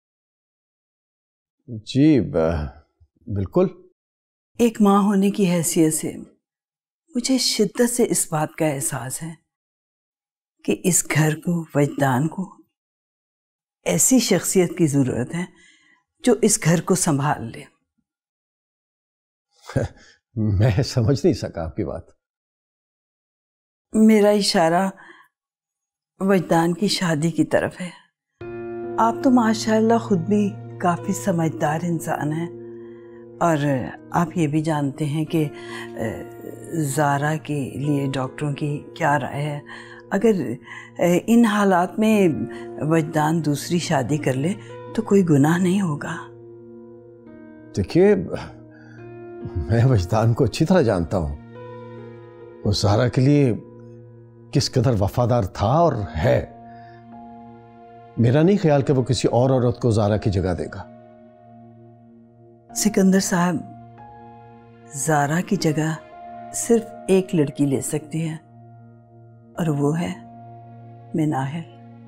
जी बिल्कुल। एक माँ होने की हैसियत से मुझे शिद्दत से इस बात का एहसास है कि इस घर को, वजदान को, ऐसी शख्सियत की ज़रूरत है जो इस घर को संभाल ले। मैं समझ नहीं सका आपकी बात। मेरा इशारा वजदान की शादी की तरफ है। आप तो माशाअल्लाह खुद भी काफ़ी समझदार इंसान हैं, और आप ये भी जानते हैं कि ज़ारा के लिए डॉक्टरों की क्या राय है। अगर इन हालात में वजदान दूसरी शादी कर ले तो कोई गुनाह नहीं होगा। देखिए, मैं वजदान को अच्छी तरह जानता हूँ। वो ज़ारा के लिए किस कदर वफादार था और है। मेरा नहीं ख्याल कि वो किसी और औरत को ज़ारा की जगह देगा। सिकंदर साहब, ज़ारा की जगह सिर्फ एक लड़की ले सकती है, और वो है नाहिल।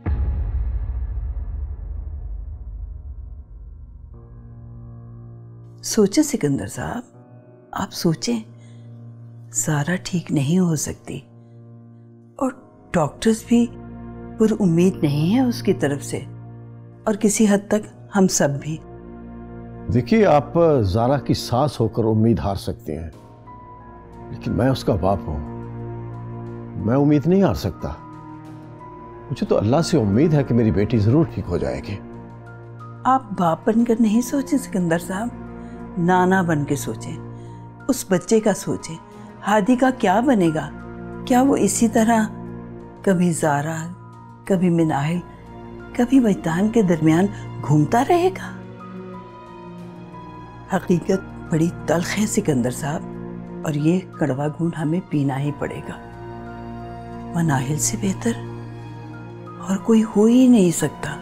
सोचे सिकंदर साहब, आप सोचें। ज़ारा ठीक नहीं हो सकती, और डॉक्टर्स भी पुरउम्मीद नहीं है उसकी तरफ से, और किसी हद तक हम सब भी। देखिए, आप ज़ारा की सास होकर उम्मीद हार सकते हैं, लेकिन मैं उसका बाप हूं, मैं उम्मीद नहीं हार सकता। मुझे तो अल्लाह से उम्मीद है कि मेरी बेटी जरूर ठीक हो जाएगी। आप बाप बनकर नहीं सोचें सिकंदर साहब, नाना बन के सोचें। उस बच्चे का सोचें, हादी का क्या बनेगा? क्या वो इसी तरह कभी ज़ारा, कभी मिनाहिल, कभी वजदान के दरमियान घूमता रहेगा? हकीकत बड़ी तल्ख है सिकंदर साहब, और ये कड़वा घून हमें पीना ही पड़ेगा। मनाहिल से बेहतर और कोई हो ही नहीं सकता।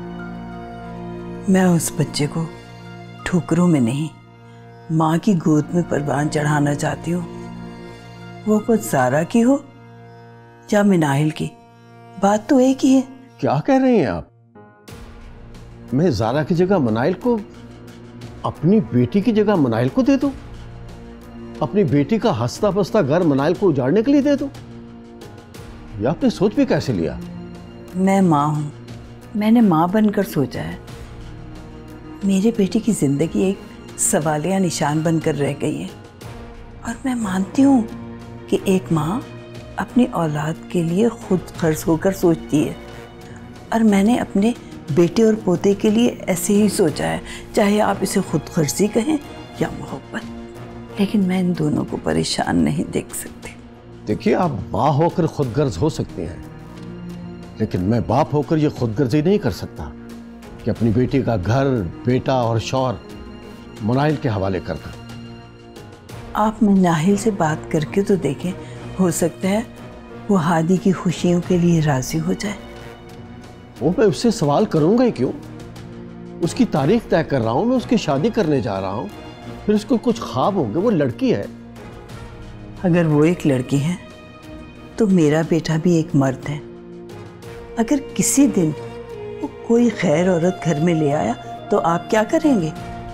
मैं उस बच्चे को ठोकरों में नहीं, माँ की गोद में परवान चढ़ाना चाहती हूँ। वो खुद ज़ारा की हो या मिनाहिल की, बात तो एक ही है। क्या कह रही हैं आप? मैं ज़ारा की जगह मनाइल को, अपनी बेटी की जगह मनाइल को दे दूं? अपनी बेटी का हंसता बसता घर मनाइल को उजाड़ने के लिए दे दूं? ये आपने सोच भी कैसे लिया? मैं माँ हूँ, मैंने माँ बनकर सोचा है। मेरी बेटी की जिंदगी एक सवालिया निशान बनकर रह गई है, और मैं मानती हूँ कि एक माँ अपनी औलाद के लिए खुद खर्च होकर सोचती है, और मैंने अपने बेटे और पोते के लिए ऐसे ही सोचा है, चाहे आप इसे खुद खर्ची कहें या मोहब्बत। लेकिन मैं इन दोनों को परेशान नहीं देख सकती। देखिए, आप माँ होकर खुदगर्ज हो सकती हैं, लेकिन मैं बाप होकर ये खुदगर्जी नहीं कर सकता कि अपनी बेटी का घर, बेटा और शौहर मुनाहिल के हवाले कर दूं। आप मिनाहिल से बात करके तो देखें, हो सकता है वो हादी की खुशियों के लिए राजी हो जाए। वो मैं उससे सवाल करूंगा ही क्यों? उसकी तारीख तय कर रहा हूं, मैं उसकी शादी करने जा रहा हूं, फिर उसको कुछ ख्वाब होंगे। वो लड़की है। अगर वो एक लड़की है तो मेरा बेटा भी एक मर्द है। अगर किसी दिन वो कोई खैर औरत घर में ले आया तो आप क्या करेंगे?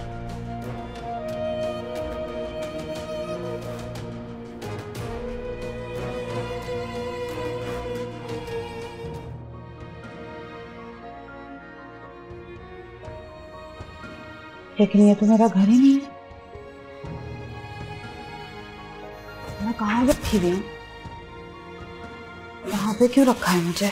लेकिन ये तो मेरा घर ही नहीं है। मैं कहाँ रखी हुई हूँ? यहाँ पे क्यों रखा है मुझे?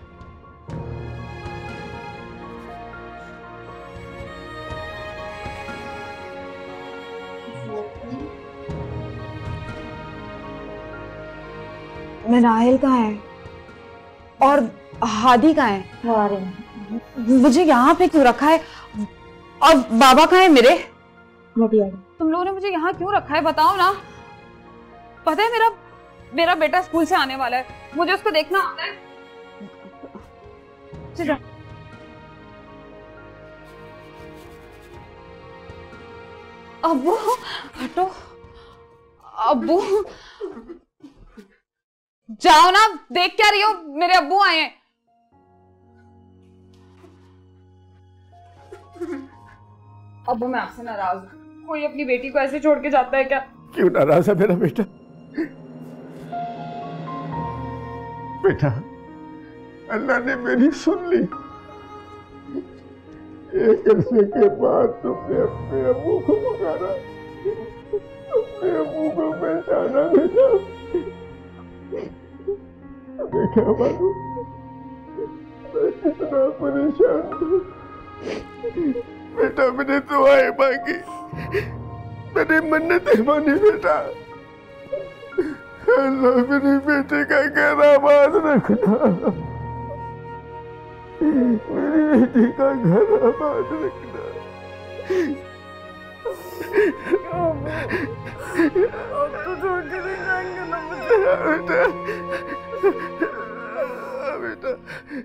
मिनाहिल कहाँ है और हादी कहाँ है? वो आ रहे हैं। मुझे यहाँ पे क्यों रखा है? और बाबा कहाँ है मेरे? तुम लोगों ने मुझे यहाँ क्यों रखा है, बताओ ना। पता है मेरा बेटा स्कूल से आने वाला है, मुझे उसको देखना आता है। अब्बू हटो, अब्बू जाओ ना, देख क्या रही हो? मेरे अब्बू आए हैं। अब्बू मैं आपसे नाराज हूँ। कोई अपनी बेटी को ऐसे छोड़ के जाता है क्या? क्यों नाराज है मेरा बेटा? बेटा, अल्लाह ने मेरी सुन ली। एक अरसे के बाद तुमने अपने अब्बू को पुकारा, अपने अब्बू को पहचाना बेटा। देखा बाबू, मैं कितना परेशान था बेटा। मैंने दुआएं मांगी, मैंने मन्नतें मानी बेटा। अल्लाह मेरे बेटे का घर आबाद रखना, मेरी बेटी का घर आबाद रखना। अब तो छोड़ के नहीं जाएंगे ना बेटा। बेटा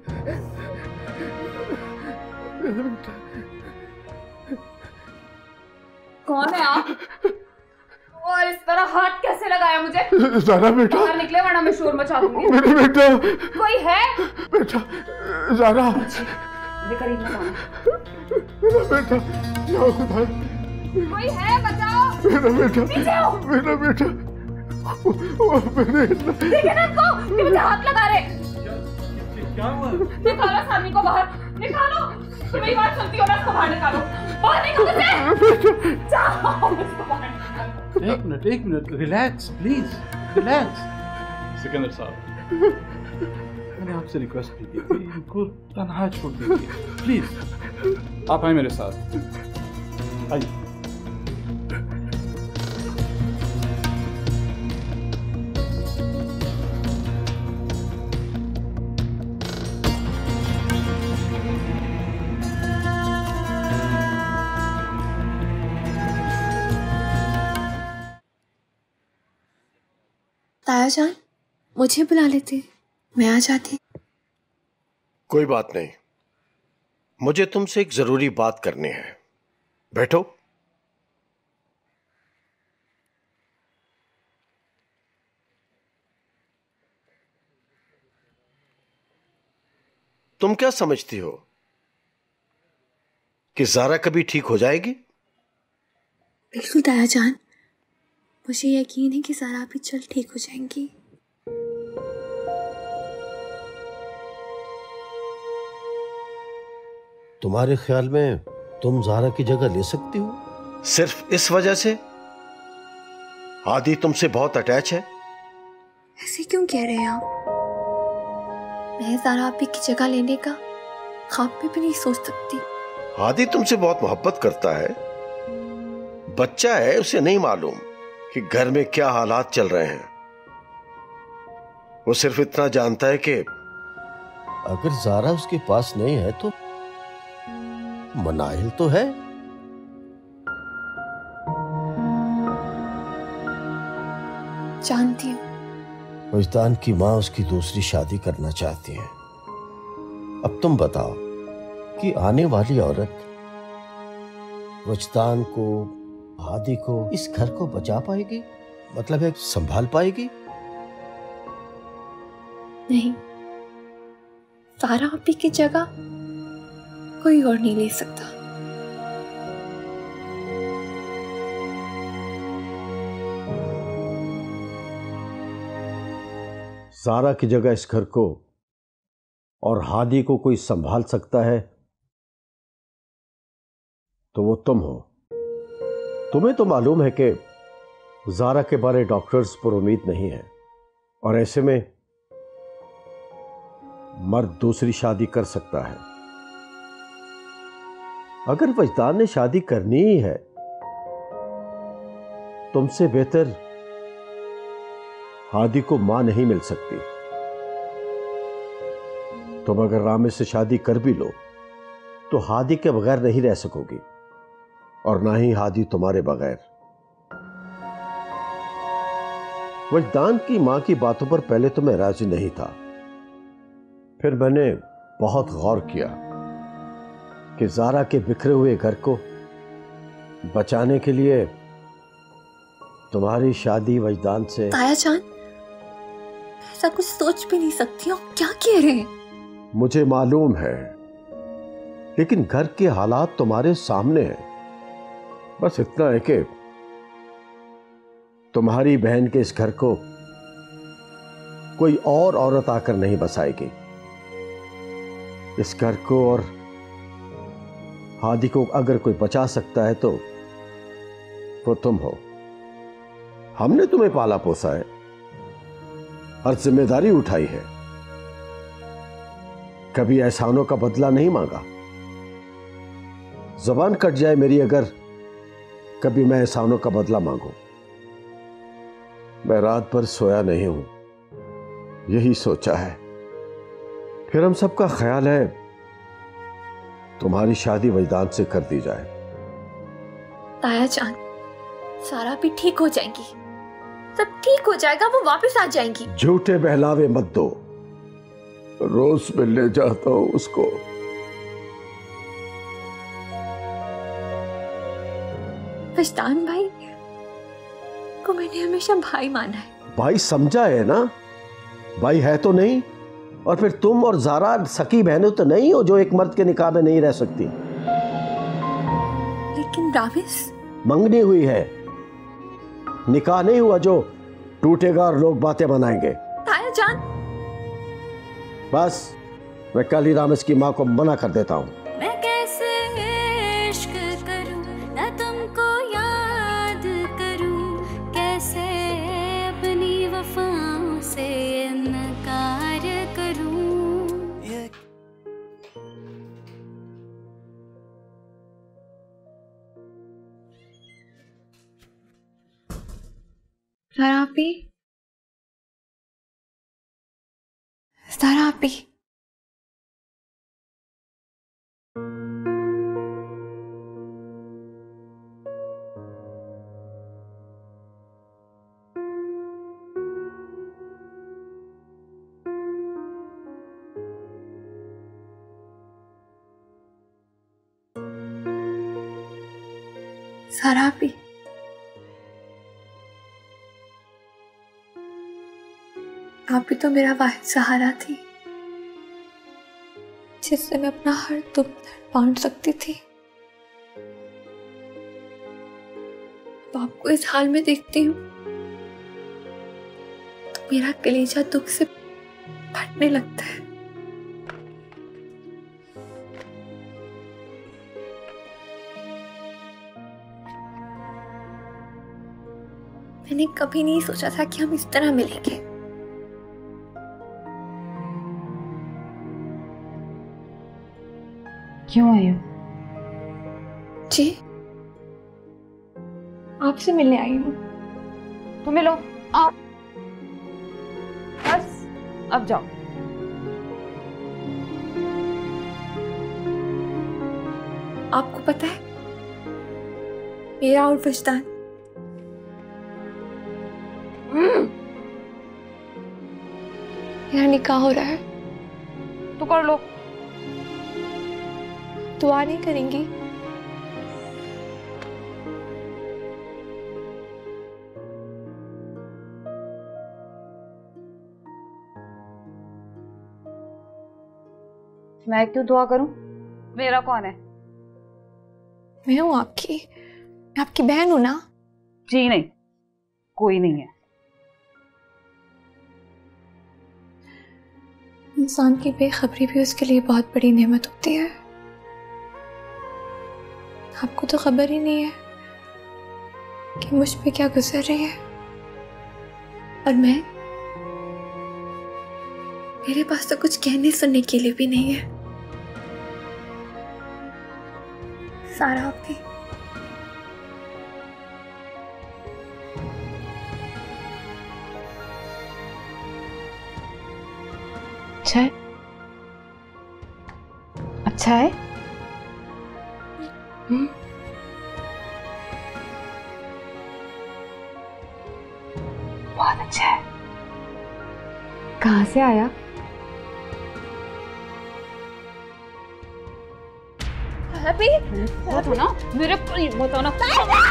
बेटा, कौन है आप? और इस तरह हाथ कैसे लगाया मुझे? ज़ारा बेटा, बाहर निकले वरना मैं शोर मचा दूंगी। मेरे बेटा। कोई है? बेटा ज़ारा, मेरे करीब मत आना। मेरा बेटा, या खुदा, कोई है? बचाओ। मेरा बेटा, पीछे हो। मेरा बेटा, वो मेरे देखिए ना इसको, ये मुझे हाथ लगा रहे। क्या हुआ? निकालो सामी को बाहर, निकालो। तुम मेरी बात सुनती हो ना, इसको बाहर निकालो, बाहर निकालो इसे। जाओ, इसको बाहर निकालो। एक minute, relax please, relax. Sikandar साहब, मैंने आपसे रिक्वेस्ट की थी कि इनको तन्हा छोड़ दीजिए प्लीज। आप आए मेरे साथ, आइए। जान, मुझे बुला लेते, मैं आ जाती। कोई बात नहीं, मुझे तुमसे एक जरूरी बात करनी है। बैठो। तुम क्या समझती हो कि ज़ारा कभी ठीक हो जाएगी? बिल्कुल ताया जान, मुझे यकीन है कि ज़ारा भी जल्द ठीक हो जाएंगी। तुम्हारे ख्याल में तुम ज़ारा की जगह ले सकती हो? सिर्फ इस वजह से? आदि तुमसे बहुत अटैच है। ऐसे क्यों कह रहे हैं आप? मैं ज़ारा आपी की जगह लेने का ख्वाब में भी नहीं सोच सकती। आदि तुमसे बहुत मोहब्बत करता है। बच्चा है, उसे नहीं मालूम कि घर में क्या हालात चल रहे हैं। वो सिर्फ इतना जानता है कि अगर ज़ारा उसके पास नहीं है तो मनाहिल तो है। जानती हूँ। वजदान की माँ उसकी दूसरी शादी करना चाहती है। अब तुम बताओ कि आने वाली औरत वजदान को, हादी को, इस घर को बचा पाएगी? मतलब है संभाल पाएगी? नहीं, ज़ारा आपी की जगह कोई और नहीं ले सकता। ज़ारा की जगह इस घर को और हादी को कोई संभाल सकता है तो वो तुम हो। तुम्हें तो मालूम है कि ज़ारा के बारे डॉक्टर्स पर उम्मीद नहीं है और ऐसे में मर्द दूसरी शादी कर सकता है। अगर वजदान ने शादी करनी ही है, तुमसे बेहतर हादी को मां नहीं मिल सकती। तुम अगर रामेश से शादी कर भी लो तो हादी के बगैर नहीं रह सकोगी और ना ही हादी तुम्हारे बगैर। वजदान की मां की बातों पर पहले तो मैं राजी नहीं था, फिर मैंने बहुत गौर किया कि ज़ारा के बिखरे हुए घर को बचाने के लिए तुम्हारी शादी वजदान से। ताया जान, ऐसा कुछ सोच भी नहीं सकती हूँ। क्या कह रहे हैं? मुझे मालूम है, लेकिन घर के हालात तुम्हारे सामने हैं। बस इतना है कि तुम्हारी बहन के इस घर को कोई और औरत आकर नहीं बसाएगी। इस घर को और हादी को अगर कोई बचा सकता है तो वो तुम हो। हमने तुम्हें पाला पोसा है, हर जिम्मेदारी उठाई है, कभी एहसानों का बदला नहीं मांगा। जुबान कट जाए मेरी अगर कभी मैं एहसानों का बदला मांगू। मैं रात भर सोया नहीं हूं, यही सोचा है। फिर हम सबका ख्याल है तुम्हारी शादी वजदान से कर दी जाए। ताया जान, सारा भी ठीक हो जाएंगी, सब ठीक हो जाएगा, वो वापस आ जाएंगी। झूठे बहलावे मत दो, रोज मिलने जाता हूं उसको। वजदान भाई को मैंने हमेशा भाई माना है। भाई समझा है ना? भाई है तो नहीं? और फिर तुम और ज़ारा सकी बहनें तो नहीं हो जो एक मर्द के निकाह में नहीं रह सकती। लेकिन रामेश मंगनी हुई है, निकाह नहीं हुआ जो टूटेगा और लोग बातें बनाएंगे। ताया जान, बस मैं कल ही रामेश की मां को मना कर देता हूं। मैं कैसे इश्क करूं, न तुमको याद करूं, कैसे अपनी वफाओं से इनकार करूं। ज़ारा आपी, ज़ारा आपी, सारा भी। आप भी तो मेरा वाहिद सहारा थी, जिससे मैं अपना हर दुख दर्द बांट सकती थी। तो आपको इस हाल में देखती हूँ तो मेरा कलेजा दुख से फटने लगता है। मैंने कभी नहीं सोचा था कि हम इस तरह मिलेंगे। क्यों आई हो? जी, आपसे मिलने आई हूँ। तो मिलो, आप बस अब जाओ। आपको पता है, मेरा और वजदान मेरा निकाह हो रहा है। तो कर लो। दुआ नहीं करेंगी? मैं क्यों दुआ करूं? मेरा कौन है? मैं हूं आपकी, मैं आपकी बहन हूं ना। जी नहीं, कोई नहीं है। इंसान की बेखबरी भी उसके लिए बहुत बड़ी नेमत होती है। आपको तो खबर ही नहीं है कि मुझ पे क्या गुजर रही है, और मेरे पास तो कुछ कहने सुनने के लिए भी नहीं है। सारा आप भी। अच्छा है, अच्छा है। बहुत अच्छा है। कहाँ से आया? अभी बताओ ना, मेरे बताओ ना।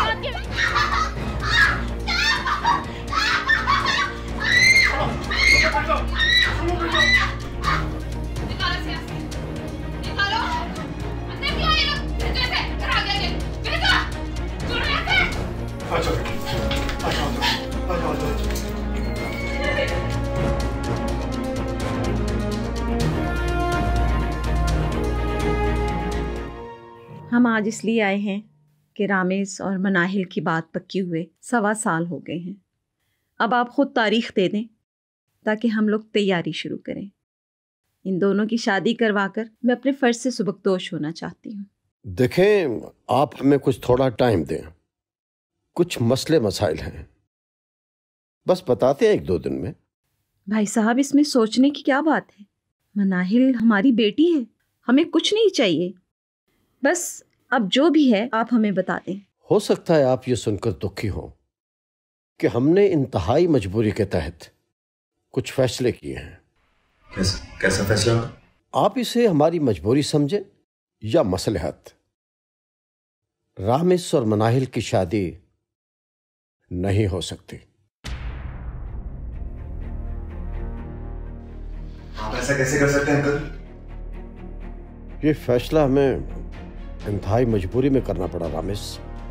हम आज इसलिए आए हैं कि रामेश और मनाहिल की बात पक्की हुए 1.25 साल हो गए हैं। अब आप खुद तारीख दे दें ताकि हम लोग तैयारी शुरू करें। इन दोनों की शादी करवाकर मैं अपने फर्ज से सुबकदोश होना चाहती हूँ। देखें, आप हमें कुछ थोड़ा टाइम दें। कुछ मसले मसाइल हैं, बस बताते हैं 1-2 दिन में। भाई साहब, इसमें सोचने की क्या बात है? मनाहिल हमारी बेटी है, हमें कुछ नहीं चाहिए। बस अब जो भी है आप हमें बता दें। हो सकता है आप ये सुनकर दुखी हो कि हमने इंतहाई मजबूरी के तहत कुछ फैसले किए हैं। कैसा फैसला? आप इसे हमारी मजबूरी समझें या मसलहत। रामेश और मनाहिल की शादी नहीं हो सकती। आप ऐसा कैसे कर सकते हैं अंकल? ये फैसला हमें इंतहाई मजबूरी में करना पड़ा रामेश।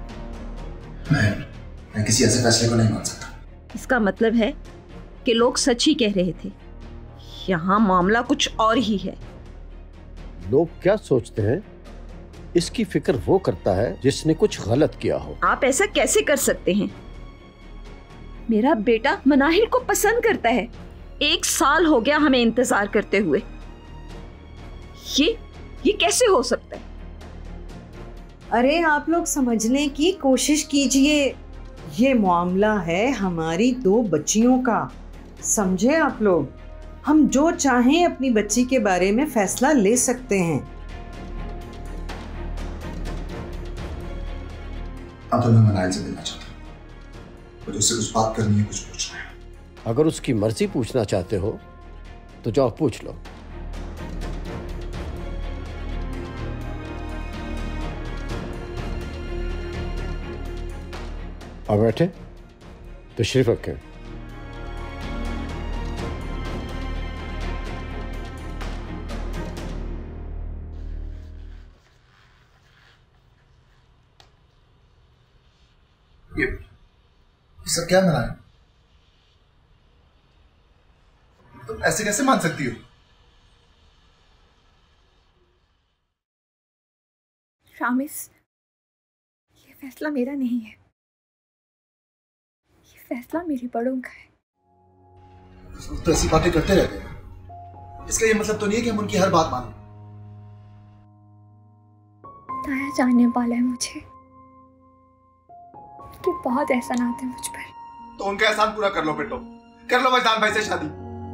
मैं किसी ऐसे फैसले को नहीं मान सकता। इसका मतलब है कि लोग सच ही कह रहे थे, यहाँ मामला कुछ और ही है। लोग क्या सोचते हैं इसकी फिक्र वो करता है जिसने कुछ गलत किया हो। आप ऐसा कैसे कर सकते हैं? मेरा बेटा मनाहिल को पसंद करता है। 1 साल हो गया हमें इंतजार करते हुए। ये कैसे हो सकता है? अरे आप लोग समझने की कोशिश कीजिए। ये मामला है हमारी 2 बच्चियों का। समझे आप लोग? हम जो चाहें अपनी बच्ची के बारे में फैसला ले सकते हैं। अब तो मैं मनाहिल से मिलना चाहता हूँ। मुझे उससे कुछ बात करनी है, कुछ पूछना है। अगर उसकी मर्जी पूछना चाहते हो तो जाओ पूछ लो। आप बैठे, तशरीफ रखें। सब क्या मना है? तुम ऐसे कैसे मान सकती हो? रामिस, ये फैसला मेरा नहीं है, ये फैसला मेरे बड़ों का है। तो ऐसी बातें करते रहते हैं, इसका ये मतलब तो नहीं है कि हम उनकी हर बात मानें। ताया जानने वाला है मुझे कि बहुत एहसान आते हैं मुझ पर। तो उनका एहसान पूरा कर लो बेटो, कर लो वजदान भाई से शादी।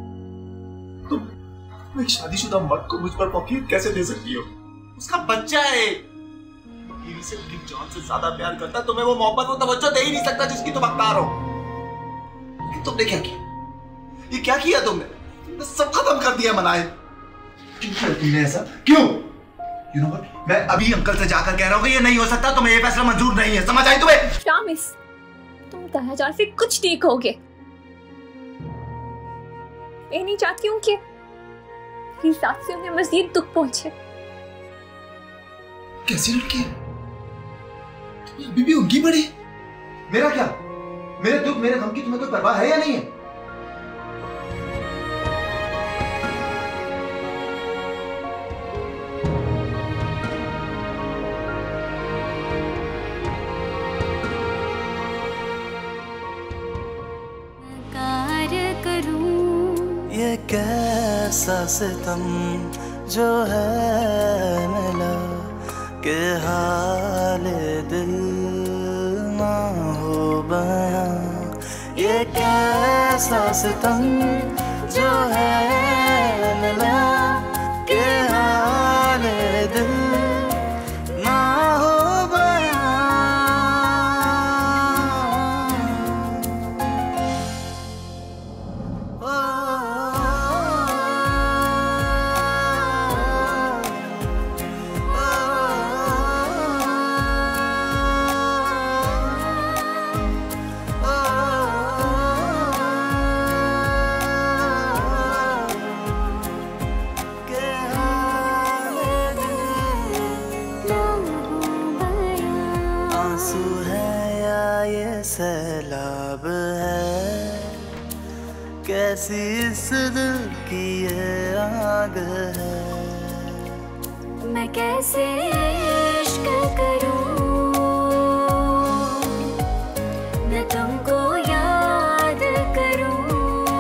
तुम एक शादीशुदा मर्द को मुझ पर फकीर कैसे दे सकती हो? उसका बच्चा है, बीवी से अपनी जान से ज्यादा प्यार करता है, तुम्हें वो मोहब्बत वो तवज्जो दे ही नहीं सकता जिसकी तुम हकदार हो। लेकिन तुमने क्या किया? ये क्या किया तुमने? सब खत्म कर दिया मनाए। क्यों किया तुमने ऐसा? क्यों? You know what? मैं अभी अंकल से जाकर कह रहा हूँ कि ये नहीं हो सकता, तुम्हें ये फैसला मंजूर नहीं है, समझ आई तुम्हें? रामिस, तुम ताया जान से कुछ नहीं कहोगे। मैं नहीं चाहती हूँ कि मेरी साथ से उन्हें मजीद दुख पहुंचे। कैसी लड़की है? अभी भी उनकी बड़ी। मेरा क्या? मेरे दुख मेरे गम की तुम्हें कोई परवाह है या नहीं है? ये कैसा सितम जो है मिला के हाल दिल ना हो बयां। ये कैसा सितम जो है मिला के हाल दिल ना हो बयां। सैलाब है कैसी इस दिल की ये आग है। मैं कैसे इश्क करूं मैं तुमको याद करूं।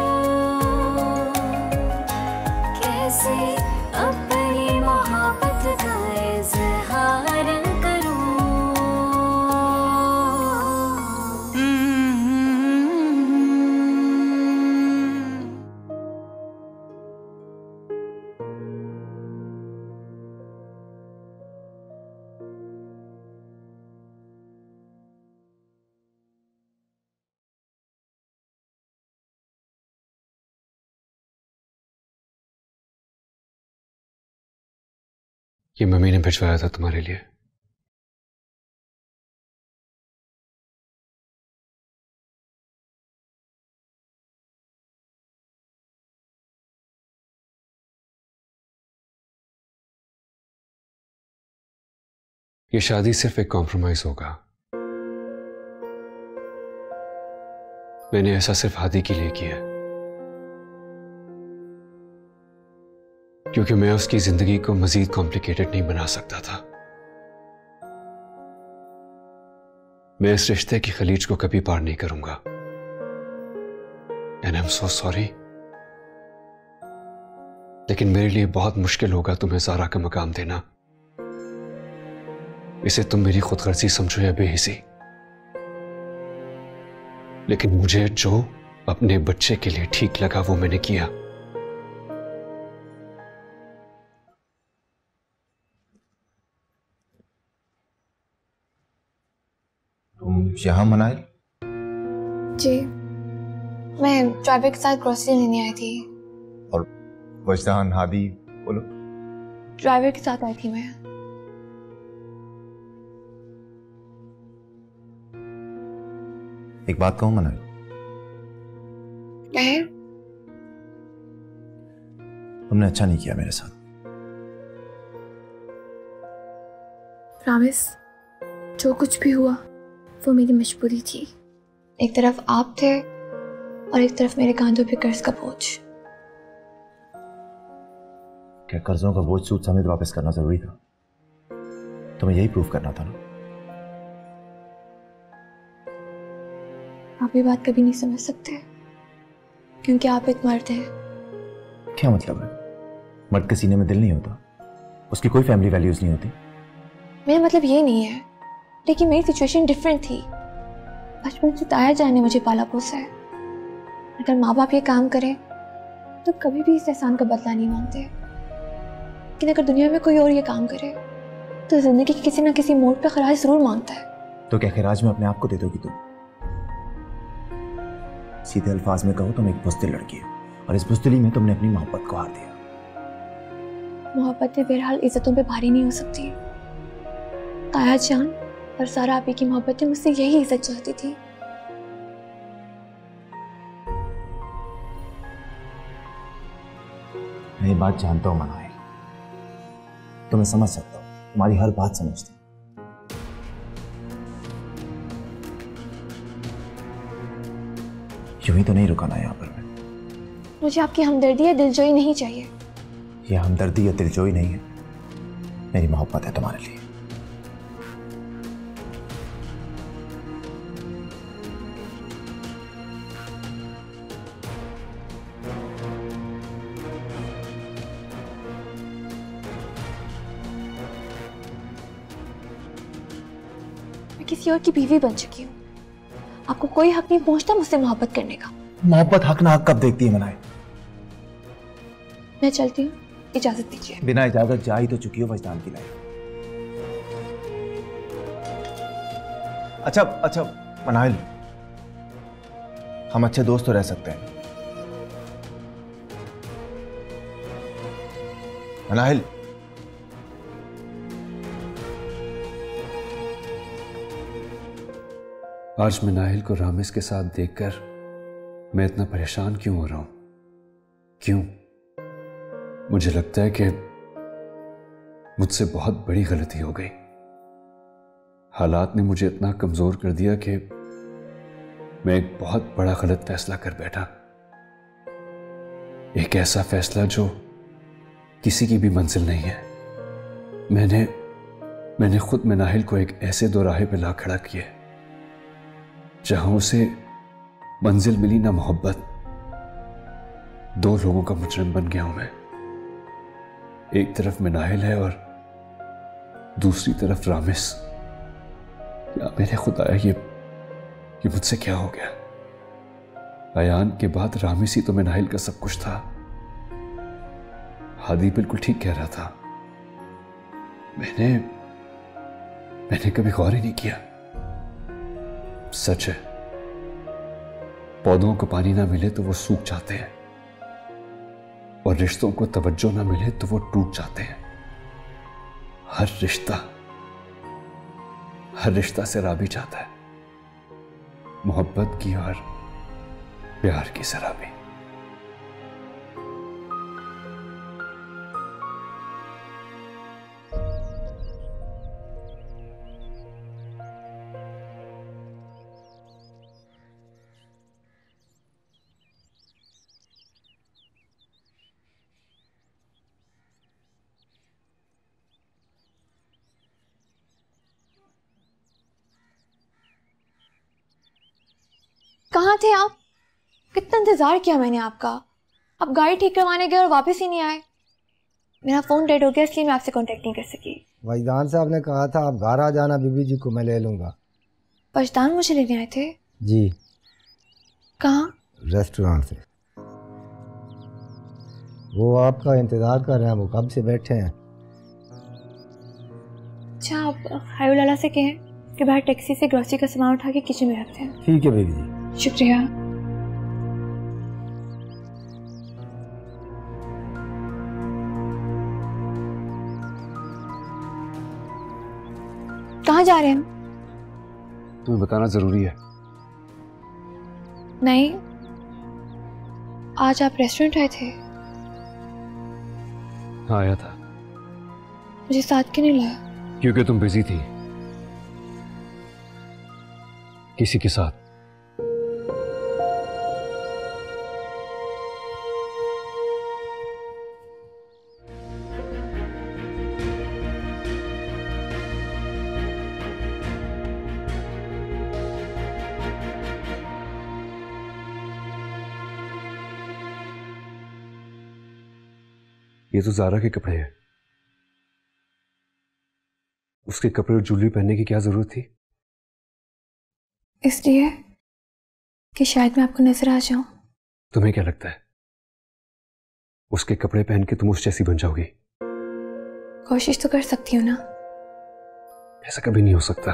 कैसे अपनी मोहब्बत का इजहार करूं। ये मम्मी ने भिजवाया था तुम्हारे लिए। ये शादी सिर्फ एक कॉम्प्रोमाइज होगा। मैंने ऐसा सिर्फ हादी के लिए किया क्योंकि मैं उसकी जिंदगी को मजीद कॉम्प्लिकेटेड नहीं बना सकता था। मैं इस रिश्ते की खलीज को कभी पार नहीं करूंगा। And I am so sorry, लेकिन मेरे लिए बहुत मुश्किल होगा तुम्हें ज़ारा का मकाम देना। इसे तुम मेरी खुदगर्जी समझो या बेहिसी, लेकिन मुझे जो अपने बच्चे के लिए ठीक लगा वो मैंने किया। यहाँ मनाए? जी, मैं ड्राइवर के साथ ग्रोसरी लेने आई थी। और वजदान, हादी, बोलो। ड्राइवर के साथ आई थी मैं। एक बात कहूं मनाई? कहे? तुमने अच्छा नहीं किया मेरे साथ। रामेश, जो कुछ भी हुआ वो मेरी मजबूरी थी। एक तरफ आप थे और एक तरफ मेरे कांधों पे कर्ज का बोझ। क्या कर्जों का बोझ सूद समेत वापस करना जरूरी था? तुम्हें यही प्रूफ करना था ना? आप ये बात कभी नहीं समझ सकते क्योंकि आप एक मर्द हैं। क्या मतलब है? मर्द के सीने में दिल नहीं होता? उसकी कोई फैमिली वैल्यूज नहीं होती? मेरा मतलब ये नहीं है, लेकिन मेरी सिचुएशन डिफरेंट थी। बचपन से ताया जान ने मुझे पाला पोसा है। अगर माँ बाप ये काम करें तो कभी भी इस एहसान का बदला नहीं मांगते, लेकिन अगर दुनिया में कोई और ये काम करे तो जिंदगी के किसी ना किसी मोड़ पे खराज जरूर मांगता है। तो क्या खराज में अपने आप को दे दोगी तुम? सीधे अल्फाज में कहो तुम एक बुज़दिल लड़की हो और इस बुज़दिली में तुमने अपनी मोहब्बत को हार दिया। मोहब्बतें बहरहाल इज्जतों पे भारी नहीं हो सकती। ताया जान और सारा आपी की मोहब्बतें मुझसे यही इज्जत चाहती थी। मैं ये बात जानता हूं मनाई, तो मैं समझ सकता हूं, तुम्हारी हर बात समझता हूं। यूं ही तो नहीं रुकाना यहाँ पर मैं। मुझे आपकी हमदर्दी या दिलजोई नहीं चाहिए। यह हमदर्दी या दिलजोई नहीं है, मेरी मोहब्बत है तुम्हारे लिए। मैं किसी और की बीवी बन चुकी हूँ। आपको कोई हक नहीं पहुंचता मुझसे मोहब्बत करने का। मोहब्बत हक ना हक कब देखती है मनाई? मैं चलती हूँ, इजाजत दीजिए। बिना इजाजत जा ही तो चुकी हो वजदान की लाइफ। अच्छा मनाइल, हम अच्छे दोस्त तो रह सकते हैं। मनाइल, आज मैं नाहिल को रामेश के साथ देखकर मैं इतना परेशान क्यों हो रहा हूं? क्यों? मुझे लगता है कि मुझसे बहुत बड़ी गलती हो गई। हालात ने मुझे इतना कमजोर कर दिया कि मैं एक बहुत बड़ा गलत फैसला कर बैठा। एक ऐसा फैसला जो किसी की भी मंजिल नहीं है। मैंने खुद में नाहिल को एक ऐसे दोराहे पे ला खड़ा किया जहां उसे मंजिल मिली ना मोहब्बत। दो लोगों का मुजरिम बन गया हूं मैं। एक तरफ में नाहिल है और दूसरी तरफ रामेश। या मेरे खुदाया ये मुझसे क्या हो गया? अयान के बाद रामेश ही तो मैं नाहिल का सब कुछ था। हादी बिल्कुल ठीक कह रहा था। मैंने कभी गौर ही नहीं किया। सच है, पौधों को पानी ना मिले तो वो सूख जाते हैं और रिश्तों को तवज्जो ना मिले तो वो टूट जाते हैं। हर रिश्ता शराबी चाहता है, मोहब्बत की और प्यार की शराबी। कहाँ थे आप? कितना इंतजार किया मैंने आपका। आप गाड़ी ठीक करवाने गए और वापस ही नहीं आए। मेरा फोन डेड हो गया इसलिए मैं आपसे कांटेक्ट नहीं कर सकी। वजदान साहब ने कहा था आप घर आ जाना, बीबी जी को मैं ले लूंगा। वजदान मुझे लेने आए थे? जी। कहाँ? रेस्टोरेंट से। वो आपका इंतजार कर रहे हैं, वो कब से बैठे हैं। अच्छा, आप हायू लाला से कहें कि बाहर टैक्सी से ग्रोसरी का सामान उठा के किचन में रखते हैं। ठीक है बीबी जी। शुक्रिया। कहाँ जा रहे हैं हम? तुम्हें बताना जरूरी है। नहीं, आज आप रेस्टोरेंट आए थे। हाँ आया था। मुझे साथ क्यों नहीं लाया? क्योंकि तुम बिजी थी किसी के साथ। ये तो ज़ारा के कपड़े हैं। उसके कपड़े और ज्वेलरी पहनने की क्या जरूरत थी? इसलिए कि शायद मैं आपको नजर आ जाऊं। तुम्हें क्या लगता है उसके कपड़े पहन के तुम उस जैसी बन जाओगी? कोशिश तो कर सकती हूँ ना। ऐसा कभी नहीं हो सकता।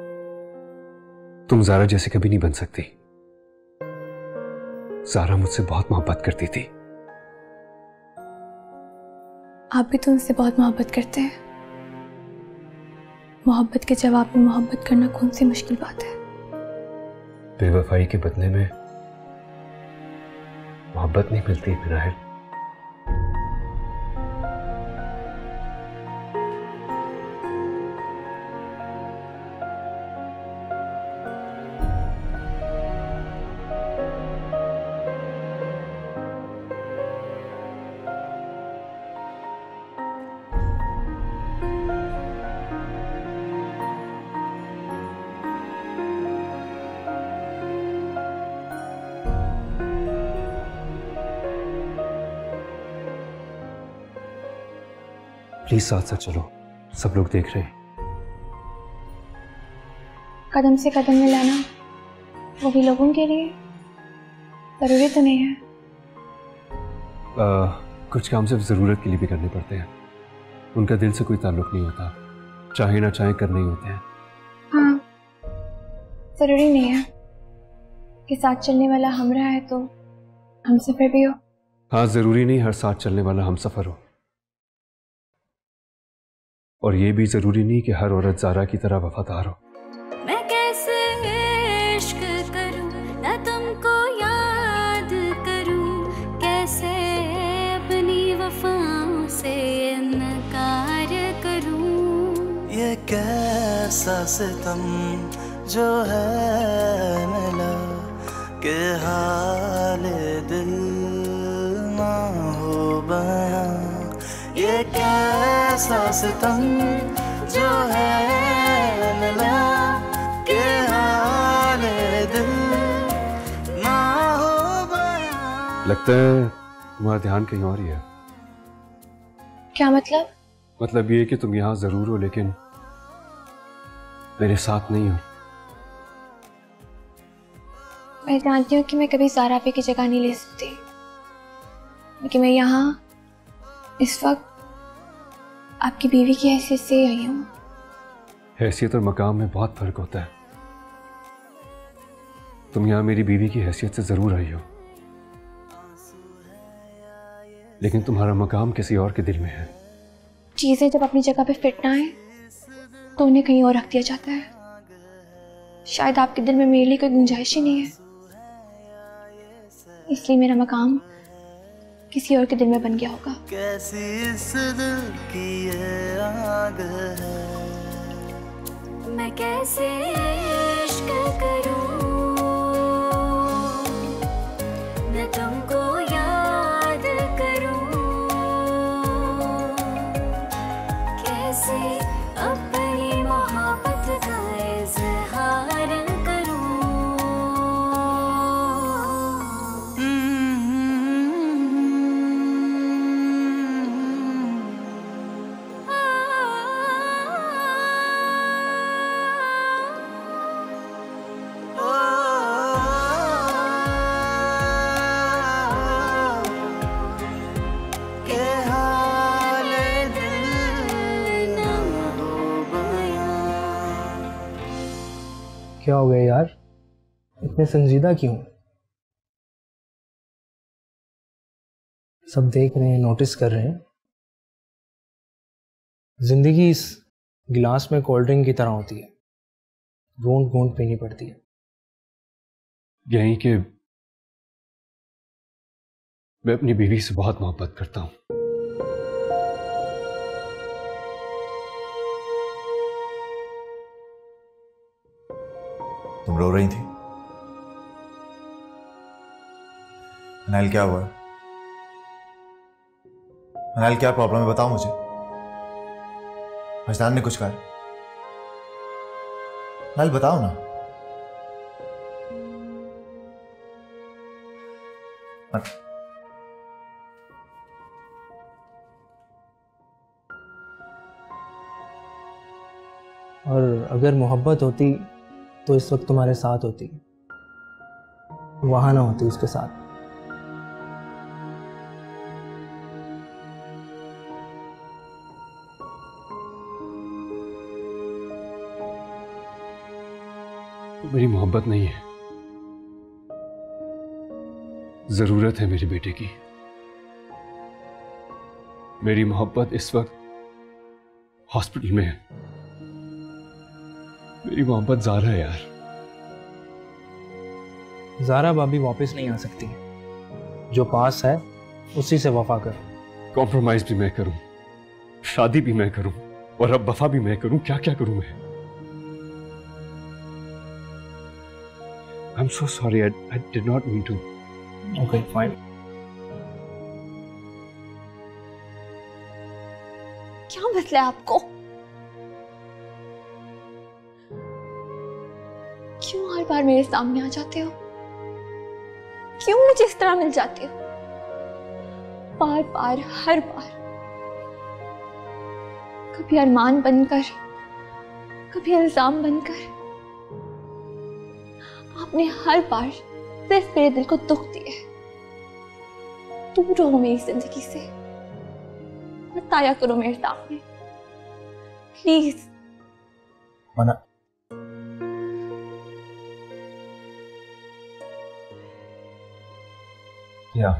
तुम ज़ारा जैसे कभी नहीं बन सकती। ज़ारा मुझसे बहुत मोहब्बत करती थी। आप भी तो उनसे बहुत मोहब्बत करते हैं। मोहब्बत के जवाब में मोहब्बत करना कौन सी मुश्किल बात है? बेवफाई के बदले में मोहब्बत नहीं मिलती मिनाहिल। प्लीज साथ साथ चलो, सब लोग देख रहे हैं। कदम से कदम मिलाना वो भी लोगों के लिए जरूरी तो नहीं है। कुछ काम सिर्फ ज़रूरत के लिए भी करने पड़ते हैं। उनका दिल से कोई ताल्लुक नहीं होता, चाहे ना चाहे करने ही होते हैं। हाँ, जरूरी नहीं है कि साथ चलने वाला हमरा है तो हम सफर भी हो। हाँ, ज़रूरी नहीं हर साथ चलने वाला हम सफ़र हो। और ये भी ज़रूरी नहीं कि हर औरत ज़ारा की तरह वफादार हो। मैं कैसे इश्क करूं ना तुमको याद करूं, कैसे अपनी वफाओं से इनकार करूं। ये कैसा सितम जो है मिला के हाल दिल ना हो बयां। ये कैसा सितम जो है मिला के हाल दिल ना हो बयां। लगता है तुम्हारा ध्यान कहीं और ही है। क्या मतलब? मतलब ये कि तुम यहाँ ज़रूर हो लेकिन मेरे साथ नहीं हो। मैं जानती हूँ कि मैं कभी ज़ारा पे की जगह नहीं ले सकती, लेकिन मैं यहाँ इस वक्त आपकी बीवी की हैसियत से आई हूँ। हैसियत और मकाम में बहुत फर्क होता है। तुम यहाँ मेरी बीवी की हैसियत से जरूर आई हो, लेकिन तुम्हारा मकाम किसी और के दिल में है। चीजें जब अपनी जगह पे फिट ना आए तो उन्हें कहीं और रख दिया जाता है। शायद आपके दिल में मेरे लिए कोई गुंजाइश ही नहीं है, इसलिए मेरा मकाम किसी और के दिल में बन गया होगा। कैसी इस दिल की ये आग है, मैं कैसे इश्क करूं मैं तुमको याद करूं, कैसे अपनी मोहब्बत का इजहार करूं। क्या हो गया यार, इतने संजीदा क्यों? सब देख रहे हैं, नोटिस कर रहे हैं। जिंदगी इस गिलास में कोल्ड ड्रिंक की तरह होती है, घूंट घूंट पीनी पड़ती है। यहीं के मैं अपनी बीवी से बहुत मोहब्बत करता हूँ। तुम रो रही थी? अनाइल क्या हुआ? अनाइल क्या प्रॉब्लम है, बताओ मुझे। मजदान ने कुछ कहा? अनाइल बताओ ना। और अगर मोहब्बत होती तो इस वक्त तुम्हारे साथ होती, वहां ना होती उसके साथ। मेरी मोहब्बत नहीं है, जरूरत है मेरे बेटे की। मेरी मोहब्बत इस वक्त हॉस्पिटल में है। मेरी मोहब्बत ज़ारा है यार। ज़ारा भाभी वापस नहीं आ सकती, जो पास है उसी से वफा कर। कॉम्प्रोमाइज भी मैं करूं, शादी भी मैं करूं, और अब वफा भी मैं करूं। क्या क्या करूं मैं? I'm so sorry. I did not mean to. Okay, fine. क्या मसला है आपको? क्यों हर बार मेरे सामने आ जाते हो? क्यों मुझे इस तरह मिल जाते हो? बार बार, हर बार, कभी अरमान बनकर, कभी इल्जाम बनकर। आपने हर बार सिर्फ मेरे दिल को दुख दिया है। दूर रहो मेरी जिंदगी से, मत आया करो मेरे सामने, प्लीज। मना, या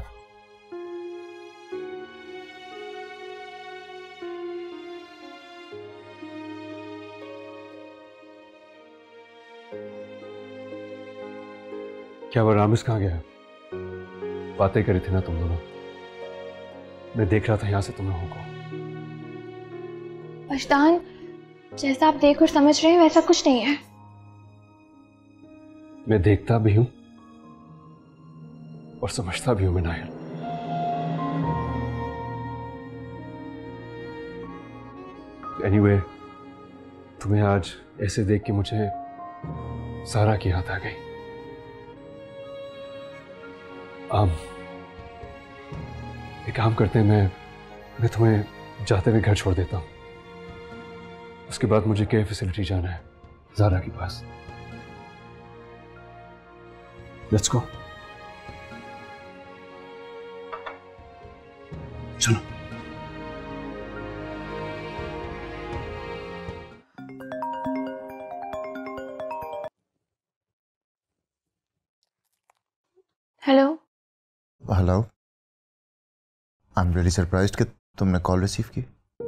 क्या वो रामिस कहाँ गया? बातें करी थी ना तुम दोनों, मैं देख रहा था यहां से तुम लोगों को। मजदान, जैसा आप देख और समझ रहे हैं वैसा कुछ नहीं है। मैं देखता भी हूं और समझता भी हूं मनाहिल। एनीवे, तुम्हें आज ऐसे देख के मुझे ज़ारा की याद आ गई। एक काम करते हैं, मैं तुम्हें जाते हुए घर छोड़ देता हूँ। उसके बाद मुझे केयर फैसिलिटी जाना है, ज़ारा के पास। Let's go. चलो। Hello. Hello. I am really surprised कि तुमने कॉल रिसीव की।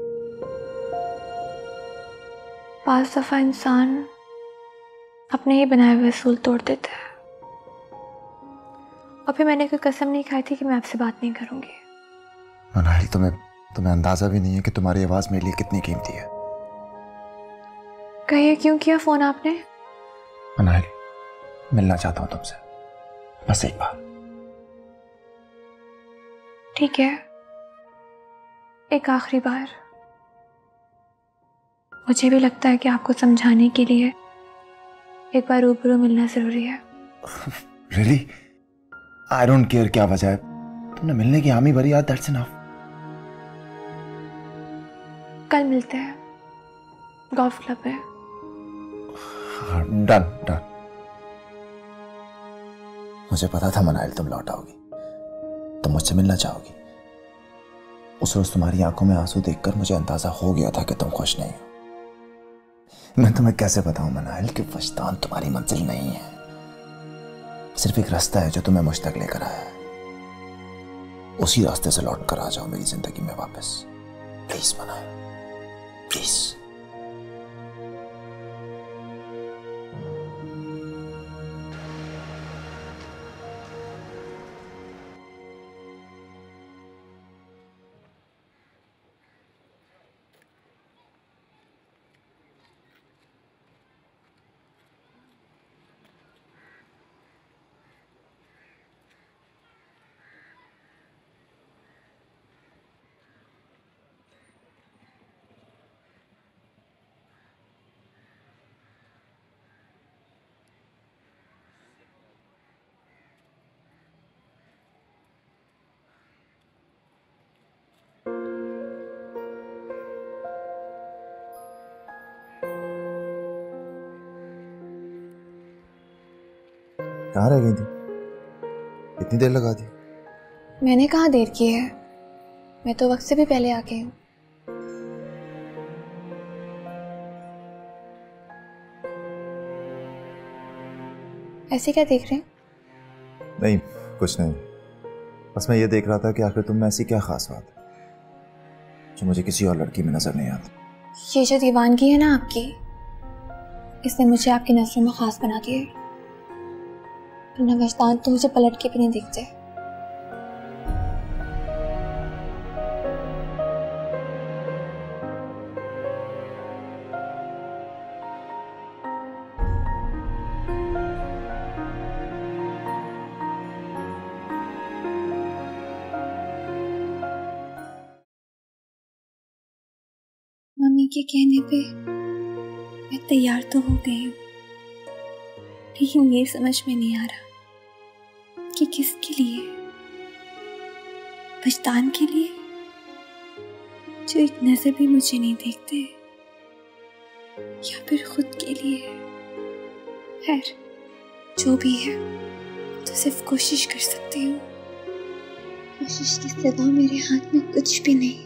पास दफा इंसान अपने ही बनाए हुए असूल तोड़ देता है, और फिर मैंने कोई कसम नहीं खाई थी कि मैं आपसे बात नहीं करूंगी। मनाहिल, तुम्हें अंदाजा भी नहीं है कि तुम्हारी आवाज मेरे लिए कितनी कीमती है। कहिए, क्यों किया फोन आपने? मनाहिल, मिलना चाहता हूं तुमसे, बस एक बार। ठीक है, एक आखिरी बार। मुझे भी लगता है कि आपको समझाने के लिए एक बार रूबरू मिलना जरूरी है। रियली? आई डोंट केयर क्या वजह है, तुमने मिलने की हामी भरी, यार दैट्स इनफ। कल मिलते हैं गोल्फ क्लब में। Done done. मुझे पता था मनाहिल तुम लौट आओगी, तुम मुझसे मिलना चाहोगी। उस रोज तुम्हारी आंखों में आंसू देखकर मुझे अंदाजा हो गया था कि तुम खुश नहीं हो। मैं तुम्हें कैसे बताऊं मनाहिल कि वजदान तुम्हारी मंजिल नहीं है, सिर्फ एक रास्ता है जो तुम्हें मुझ तक लेकर आया है। उसी रास्ते से लौट कर आ जाओ मेरी जिंदगी में वापस, प्लीज मनाहिल, प्लीज। कहाँ रह गई थी? इतनी देर लगा दी? मैंने कहाँ देर की है, मैं तो वक्त से भी पहले आ गई हूँ। ऐसे क्या देख रहे हैं? नहीं, कुछ नहीं। बस मैं ये देख रहा था कि आखिर तुम में ऐसी क्या खास बात है जो मुझे किसी और लड़की में नजर नहीं आती। ये जो दीवानगी है ना आपकी, इसने मुझे आपकी नजरों में खास बना दिया है। वरना वजदान तो मुझे पलट के भी नहीं दिखते। मम्मी के कहने पे मैं तैयार तो हो गई हूँ, लेकिन ये समझ में नहीं आ रहा कि किसके लिए। वजदान के लिए जो एक नजर भी मुझे नहीं देखते, या फिर खुद के लिए। खैर, जो भी है तो सिर्फ कोशिश कर सकती हूँ। कोशिश के सिवा मेरे हाथ में कुछ भी नहीं।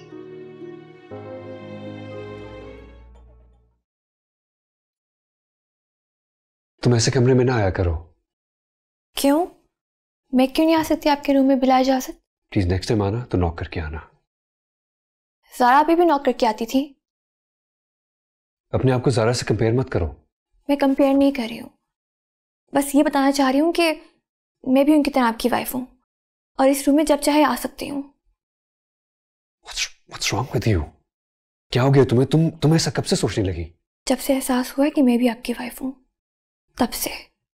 तुम ऐसे कमरे में ना आया करो। क्यों? मैं क्यों नहीं आ सकती आपके रूम में बिला इजाजत? प्लीज नेक्स्ट टाइम आना तो नॉक करके आना। ज़ारा अभी भी नॉक करके आती थी। अपने आप को ज़ारा से कंपेयर मत करो। मैं कंपेयर नहीं कर रही हूँ, बस ये बताना चाह रही हूँ कि मैं भी उनकी तरह आपकी वाइफ हूँ और इस रूम में जब चाहे आ सकती हूँ। What's wrong with you? क्या हो गया तुम्हें? तुम ऐसा कब से सोचने लगी? जब से एहसास हुआ कि मैं भी आपकी वाइफ हूँ, तब से।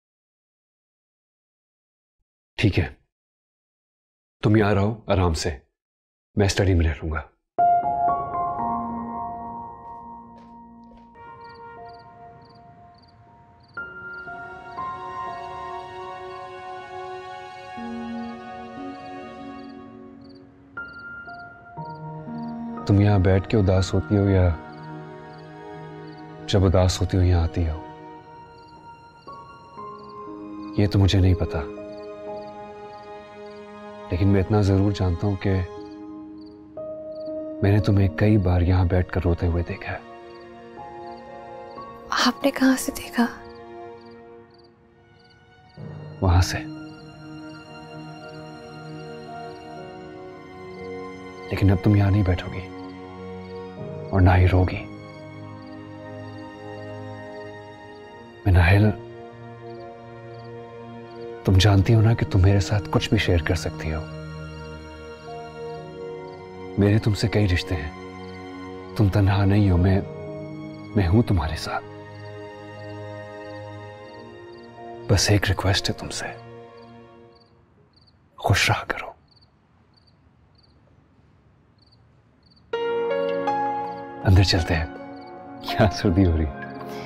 ठीक है, तुम यहाँ रहो आराम से, मैं स्टडी में रह लूंगा। तुम यहाँ बैठ के उदास होती हो या जब उदास होती हो यहाँ आती हो, ये तो मुझे नहीं पता, लेकिन मैं इतना जरूर जानता हूं कि मैंने तुम्हें कई बार यहां बैठकर रोते हुए देखा है। आपने कहां से देखा? वहां से। लेकिन अब तुम यहां नहीं बैठोगी और ना ही रोगी। नाहिल, तुम जानती हो ना कि तुम मेरे साथ कुछ भी शेयर कर सकती हो। मेरे तुमसे कई रिश्ते हैं, तुम तन्हा नहीं हो, मैं हूं तुम्हारे साथ। बस एक रिक्वेस्ट है तुमसे, खुश रहा करो। अंदर चलते हैं, क्या सर्दी हो रही।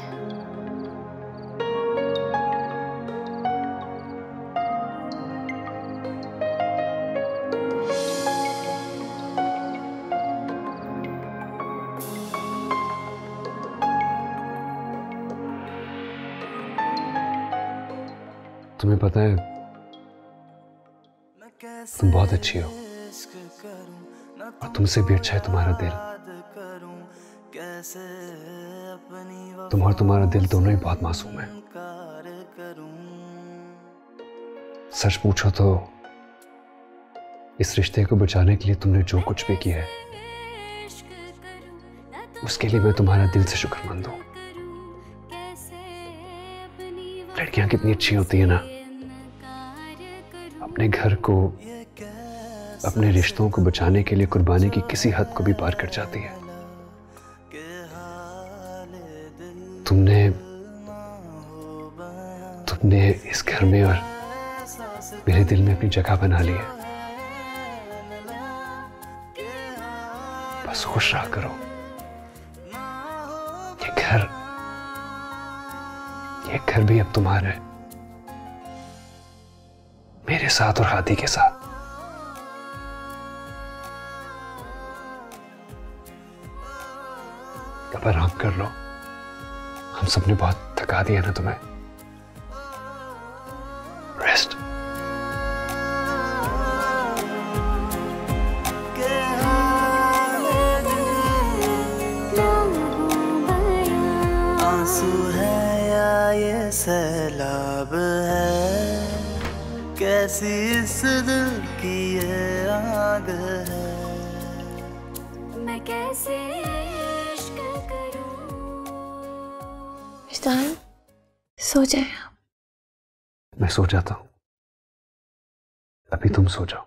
तुम्हें पता है तुम बहुत अच्छी हो और तुमसे भी अच्छा है तुम्हारा दिल। तुम और तुम्हारा दिल दोनों ही बहुत मासूम है। सच पूछो तो इस रिश्ते को बचाने के लिए तुमने जो कुछ भी किया है उसके लिए मैं तुम्हारा दिल से शुक्रमंद हूं। लड़कियां कितनी अच्छी होती है ना, अपने घर को, अपने रिश्तों को बचाने के लिए कुर्बानी की किसी हद को भी पार कर जाती है। तुमने इस घर में और मेरे दिल में अपनी जगह बना ली है। बस खुश रहा करो। ये घर भी अब तुम्हारा है, मेरे साथ और हाथी के साथ। अब आराम कर लो, हम सबने बहुत थका दिया ना तुम्हें। कैसी इस दिल की ये आग है, मैं कैसे इश्क करूं। विजदान, सो जाए आप। मैं सो जाता हूं, अभी तुम सो जाओ।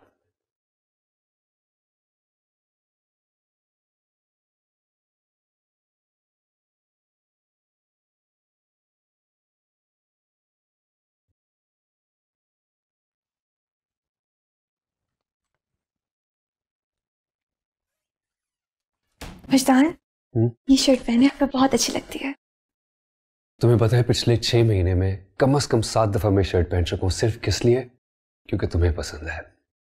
विजदान, ये शर्ट पहने आपको बहुत अच्छी लगती है। तुम्हें पता है पिछले 6 महीने में कम से कम 7 दफा मैं शर्ट पहन चुका हूं, सिर्फ किस लिए? क्योंकि तुम्हें पसंद है।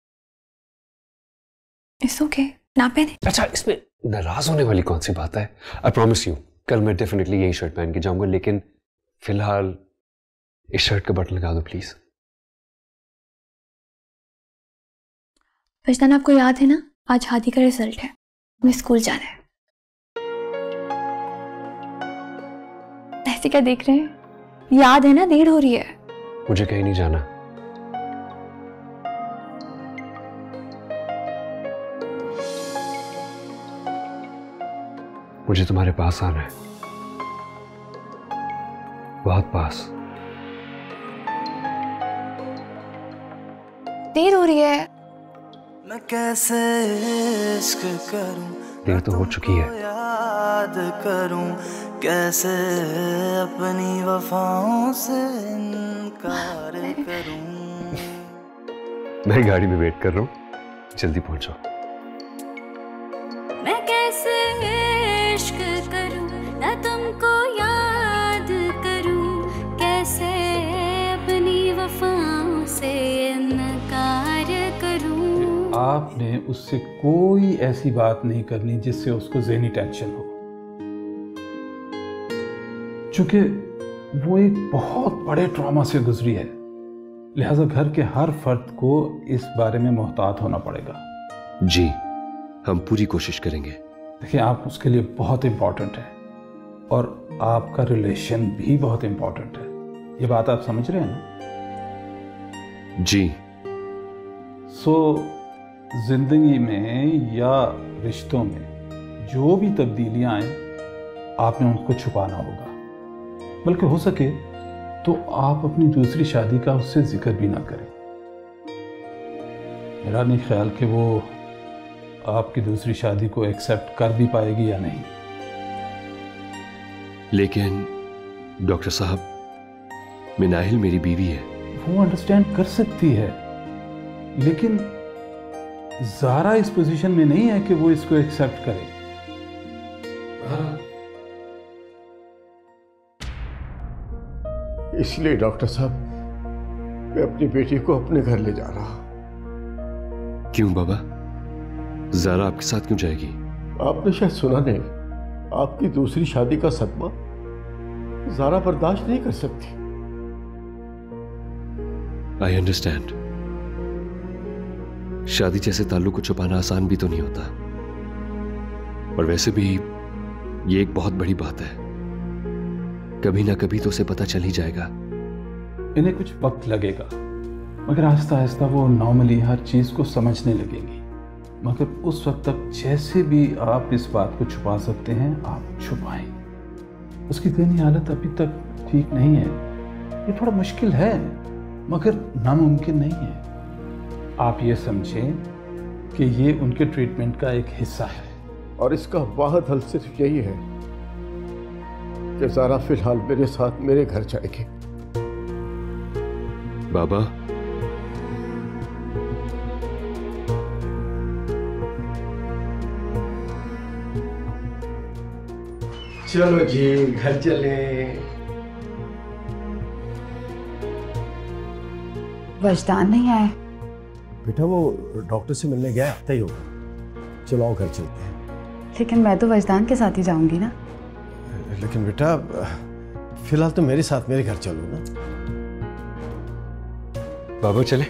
इट्स ओके, ना पहने। अच्छा, इसमें नाराज होने वाली कौन सी बात है? आई प्रॉमिस यू, कल मैं डेफिनेटली यही शर्ट पहन के जाऊंगा, लेकिन फिलहाल इस शर्ट का बटन लगा दो प्लीज। विजदान, आपको याद है ना, आज हादी का रिजल्ट है, हमें स्कूल जाना है। ऐसे क्या देख रहे हैं? याद है ना, देर हो रही है। मुझे कहीं नहीं जाना। मुझे तुम्हारे पास आना है, बहुत पास। देर हो रही है। मैं कैसे इश्क करूं, देर तो हो चुकी है। याद करूं, कैसे अपनी वफाओं से इनकार करूं। मैं गाड़ी में वेट कर रहा हूं, जल्दी पहुंचो। मैं कैसे इश्क करूं, ना तुमको याद करूं, कैसे अपनी वफाओं से इनकार करूं। आपने उससे कोई ऐसी बात नहीं करनी जिससे उसको ज़हनी टेंशन हो, चूंकि वो एक बहुत बड़े ट्रॉमा से गुजरी है, लिहाजा घर के हर फर्द को इस बारे में मोहतात होना पड़ेगा। जी, हम पूरी कोशिश करेंगे। देखिए, आप उसके लिए बहुत इम्पोर्टेंट है और आपका रिलेशन भी बहुत इम्पोर्टेंट है। ये बात आप समझ रहे हैं ना? जी। जिंदगी में या रिश्तों में जो भी तब्दीलियां आए, आपने उनको छुपाना होगा, बल्कि हो सके तो आप अपनी दूसरी शादी का उससे जिक्र भी ना करें। मेरा नहीं ख्याल कि वो आपकी दूसरी शादी को एक्सेप्ट कर भी पाएगी या नहीं। लेकिन डॉक्टर साहब, मिनाहिल मेरी बीवी है। वो अंडरस्टैंड कर सकती है, लेकिन ज़ारा इस पोजीशन में नहीं है कि वो इसको एक्सेप्ट करे। इसलिए डॉक्टर साहब, मैं अपनी बेटी को अपने घर ले जा रहा। क्यों बाबा? ज़ारा आपके साथ क्यों जाएगी? आपने शायद सुना नहीं, आपकी दूसरी शादी का सदमा ज़ारा बर्दाश्त नहीं कर सकती। I understand. शादी जैसे ताल्लुक को छुपाना आसान भी तो नहीं होता, और वैसे भी ये एक बहुत बड़ी बात है। कभी ना कभी तो उसे पता चल ही जाएगा। इन्हें कुछ वक्त लगेगा, मगर आहिस्ता आहिस्ता वो नॉर्मली हर चीज को समझने लगेंगी। मगर उस वक्त तक जैसे भी आप इस बात को छुपा सकते हैं, आप छुपाएं। उसकी ज़हनी हालत अभी तक ठीक नहीं है। ये थोड़ा मुश्किल है, मगर नामुमकिन नहीं है। आप ये समझें कि ये उनके ट्रीटमेंट का एक हिस्सा है, और इसका वाहिद हल सिर्फ यही है कि ज़ारा फिलहाल मेरे साथ मेरे घर जाएगी। बाबा, चलो जी, घर चले। वजदान नहीं आए? बेटा वो डॉक्टर से मिलने गया, आता ही होगा। चलो आओ घर चलते हैं। लेकिन मैं तो वजदान के साथ ही जाऊंगी ना। लेकिन बेटा फिलहाल तो मेरे साथ मेरे घर चलो ना। बाबा चले।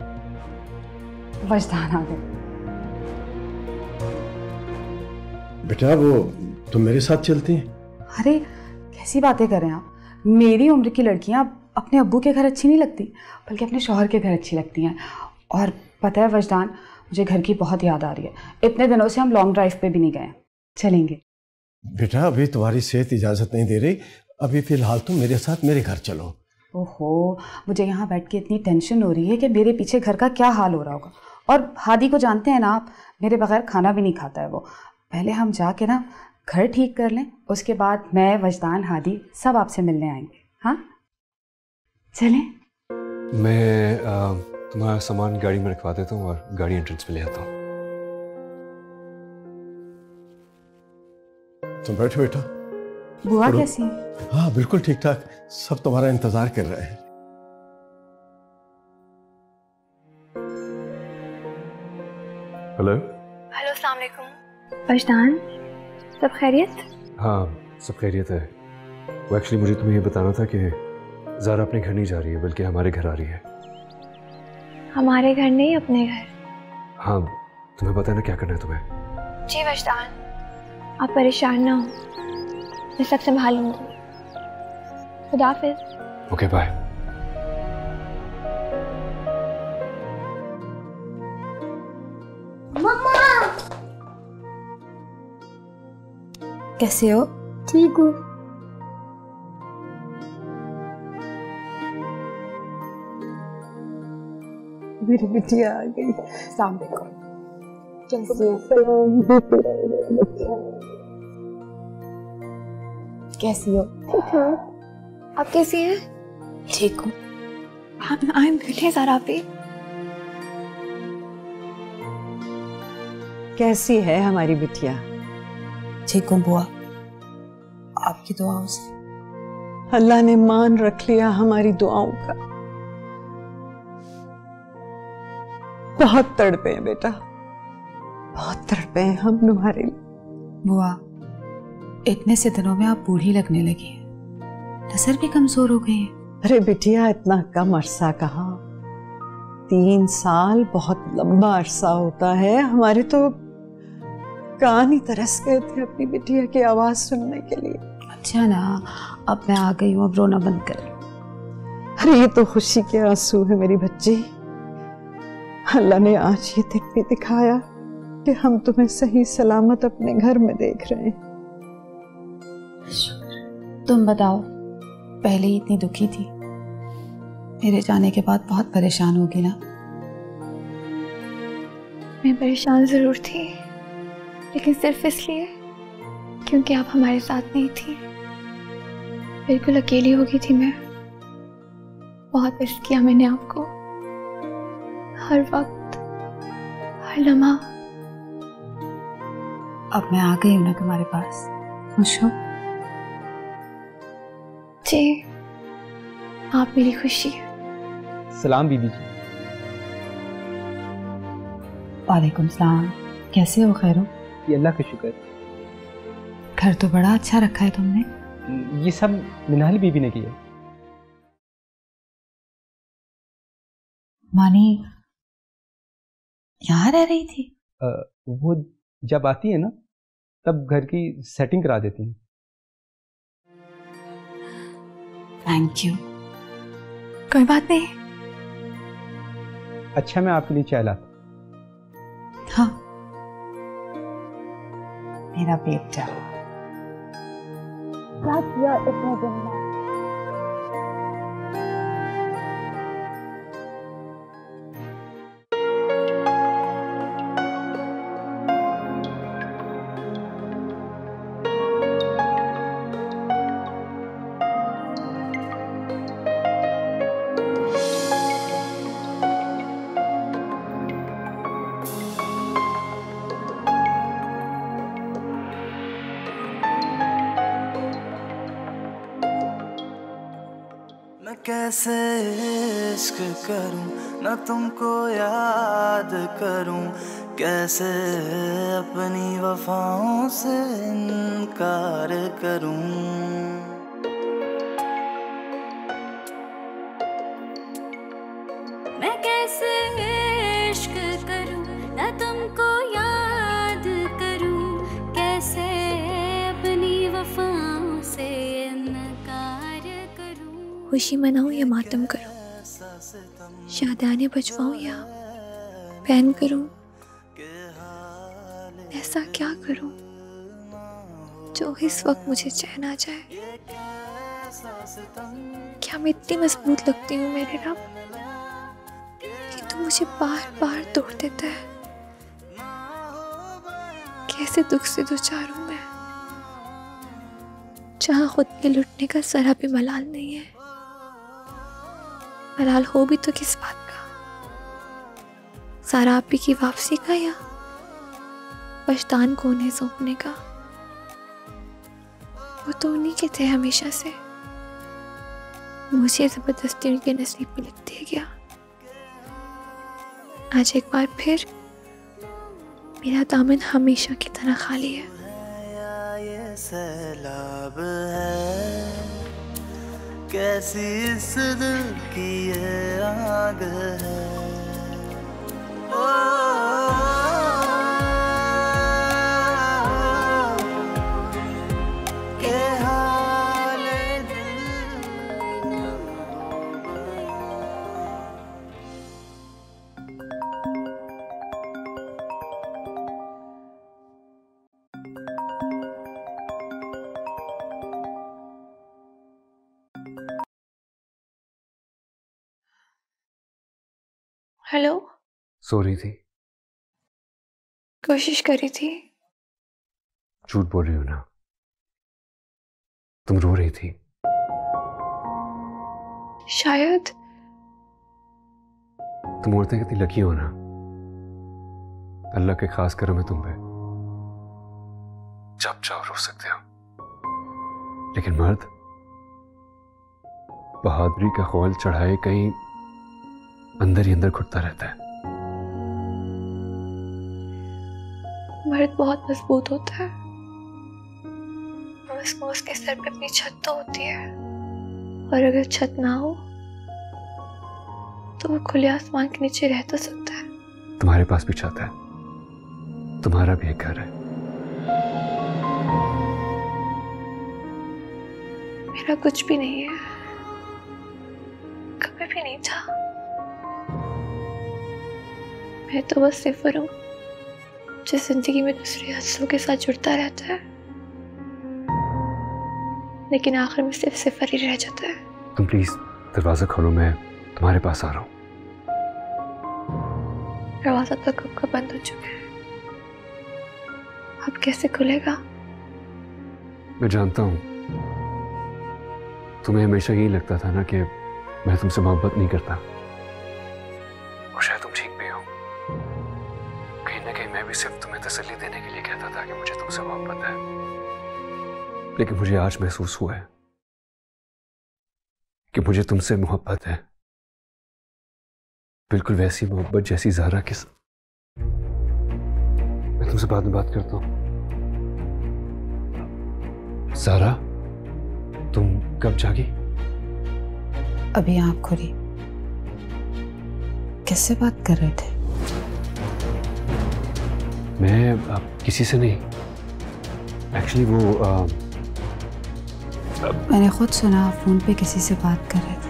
वजदान आ गए। बेटा वो तुम मेरे साथ चलती हैं? अरे कैसी बातें कर रहे हैं आप? मेरी उम्र की लड़कियां अपने अब्बू के घर अच्छी नहीं लगती, बल्कि अपने शौहर के घर अच्छी लगती हैं। और पता है वजदान, मुझे घर की बहुत याद आ रही है। इतने दिनों से हम लॉन्ग ड्राइव पे भी नहीं गए। चलेंगे? बेटा अभी तुम्हारी सेहत इजाज़त नहीं दे रही, अभी फ़िलहाल तुम मेरे साथ मेरे घर चलो। ओहो, मुझे यहाँ बैठ के इतनी टेंशन हो रही है कि मेरे पीछे घर का क्या हाल हो रहा होगा। और हादी को जानते हैं ना आप, मेरे बगैर खाना भी नहीं खाता है वो। पहले हम जाके ना घर ठीक कर लें, उसके बाद मैं, वजदान, हादी सब आपसे मिलने आएंगे। हाँ चलें? मैं तुम्हारा सामान गाड़ी में रखवा देता हूँ और गाड़ी एंट्रेंस पे ले आता हूँ। तुम बैठो बेटा। बुआ कैसी है? हाँ बिल्कुल ठीक ठाक, सब तुम्हारा इंतजार कर रहे हैं। हेलो हेलो, अस्सलाम वालेकुम। वजदान, सब खैरियत? हाँ सब खैरियत है। वो एक्चुअली मुझे तुम्हें ये बताना था कि ज़ारा अपने घर नहीं जा रही है, बल्कि हमारे घर आ रही है। हमारे घर नहीं, अपने घर। हाँ तुम्हें पता है ना क्या करना है तुम्हें। जी वजदान, आप परेशान ना हो, मैं सब संभाल लूँगी। खुदा हाफिज़। Okay bye. मम्मा कैसे हो? ठीक हूँ। मेरी बिटिया आ गई। अस्सलाम वालेकुम। कैसी हो? ठीक ठाक। आप कैसी हैं? ठीक हूँ। I am good. है ज़ारा पे? कैसी है हमारी बिटिया? ठीक हूँ बुआ, आपकी दुआओं से। अल्लाह ने मान रख लिया हमारी दुआओं का। बहुत तड़पे हैं बेटा, बहुत तड़पे हैं हम तुम्हारे लिए। बुआ, इतने से दिनों में आप बूढ़ी लगने लगी हैं, नजर भी कमजोर हो गई है। अरे बिटिया, इतना कम अरसा कहाँ, 3 साल बहुत लंबा अरसा होता है। हमारे तो कान ही तरस गए थे अपनी बिटिया की आवाज सुनने के लिए। अच्छा ना, अब मैं आ गई हूँ, अब रोना बंद कर। अरे ये तो खुशी के आंसू है मेरी बच्ची। अल्लाह ने आज ये दिन भी दिखाया कि हम तुम्हें सही सलामत अपने घर में देख रहे हैं। तुम बताओ, पहले ही इतनी दुखी थी, मेरे जाने के बाद बहुत परेशान होगी ना? मैं परेशान जरूर थी, लेकिन सिर्फ इसलिए क्योंकि आप हमारे साथ नहीं थी। बिल्कुल अकेली हो गई थी मैं। बहुत मिस किया मैंने आपको, हर वक्त, हर लम्हा। अब मैं आ गई हूँ ना तुम्हारे पास, खुश हो? जी, आप मेरी खुशी है। सलाम बीबी जी। वालेकुम सलाम। कैसे हो? खैर हो? ये अल्लाह का शुक्र। घर तो बड़ा अच्छा रखा है तुमने। ये सब मिनाल बीबी ने किया। मानी यहाँ रह रही थी? वो जब आती है ना, तब घर की सेटिंग करा देती है। Thank you. कोई बात नहीं। अच्छा, मैं आपके लिए चाय लाता। हाँ मेरा बेटा। क्या किया इतने दिन में? कैसे इश्क करूं, न तुमको याद करूं, कैसे अपनी वफाओं से इनकार करूं। मैं कैसे इश्क करूं, न तुमको याद करूं, कैसे अपनी वफाओं से इनकार करूं। खुशी मनाऊं या मातम करूं, शादियाने बजवाऊं या बैन करूं, ऐसा क्या करूं जो इस वक्त मुझे चैन आ जाए? क्या मैं इतनी मजबूत लगती हूँ मेरे रब कि तू मुझे बार बार तोड़ देता है? कैसे दुख से दो चार हूं मैं, जहां खुद के लुटने का जरा भी मलाल नहीं है। मलाल हो भी तो किस बात का, सारा आप ही की वापसी का या पछतान को उन्हें सौंपने का? वो तो उन्हीं के थे हमेशा से, मुझे जबरदस्ती उनके नसीब में लिख दिया गया। आज एक बार फिर मेरा दामन हमेशा की तरह खाली है। ये सैलाब है, कैसी इस दिल की ये आग है। हेलो। सो रही थी? कोशिश करी थी। झूठ बोल रही हो ना, तुम रो रही थी। शायद। तुम औरतें कितनी लकी हो ना, अल्लाह के खास करम है तुम पे, जब चाहो रो सकते हो। लेकिन मर्द बहादुरी का खौल चढ़ाए कहीं अंदर ही अंदर घुटता रहता है। मर्द बहुत मजबूत होता है, उसको उसके सर पे अपनी छत तो होती है, और अगर छत ना हो तो वो खुले आसमान के नीचे रह तो सकता है। तुम्हारे पास भी छत है, तुम्हारा भी एक घर है। मेरा कुछ भी नहीं है, कभी भी नहीं था। मैं तो बस सिफर हूँ जो जिंदगी में दूसरे हंसों के साथ जुड़ता रहता है, लेकिन आखिर में सिर्फ सिफर ही रह जाता है। तुम प्लीज दरवाजा खोलो, मैं तुम्हारे पास आ रहा हूँ। दरवाजा तो कब का बंद हो चुका है, अब कैसे खुलेगा? मैं जानता हूँ तुम्हें हमेशा यही लगता था ना कि मैं तुमसे मोहब्बत नहीं करता, और शायद तुम ठीक भी हो। कहीं ना कहीं मैं भी सिर्फ तुम्हें तसल्ली देने के लिए कहता था कि मुझे तुमसे मोहब्बत है, लेकिन मुझे आज महसूस हुआ है कि मुझे तुमसे मोहब्बत है, बिल्कुल वैसी मोहब्बत जैसी ज़ारा के साथ। मैं तुमसे बाद में बात करता हूँ। ज़ारा, तुम कब जागी? अभी आँख खुली। किससे बात कर रहे थे? मैं किसी से नहीं, एक्चुअली वो मैंने खुद सुना आप फोन पे किसी से बात कर रहे थे।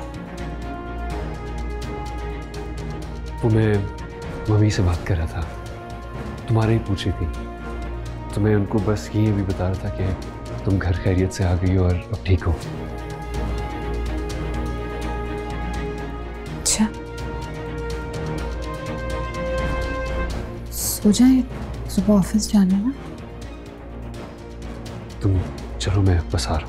वो मैं मम्मी से बात कर रहा था, तुम्हारे ही पूछ रही थी, तो मैं उनको बस यही अभी बता रहा था कि तुम घर खैरियत से आ गई हो और अब ठीक हो। अच्छा, सो जाए, सुबह ऑफिस जाना ना। तुम चलो, मैं बस आ रहा हूँ।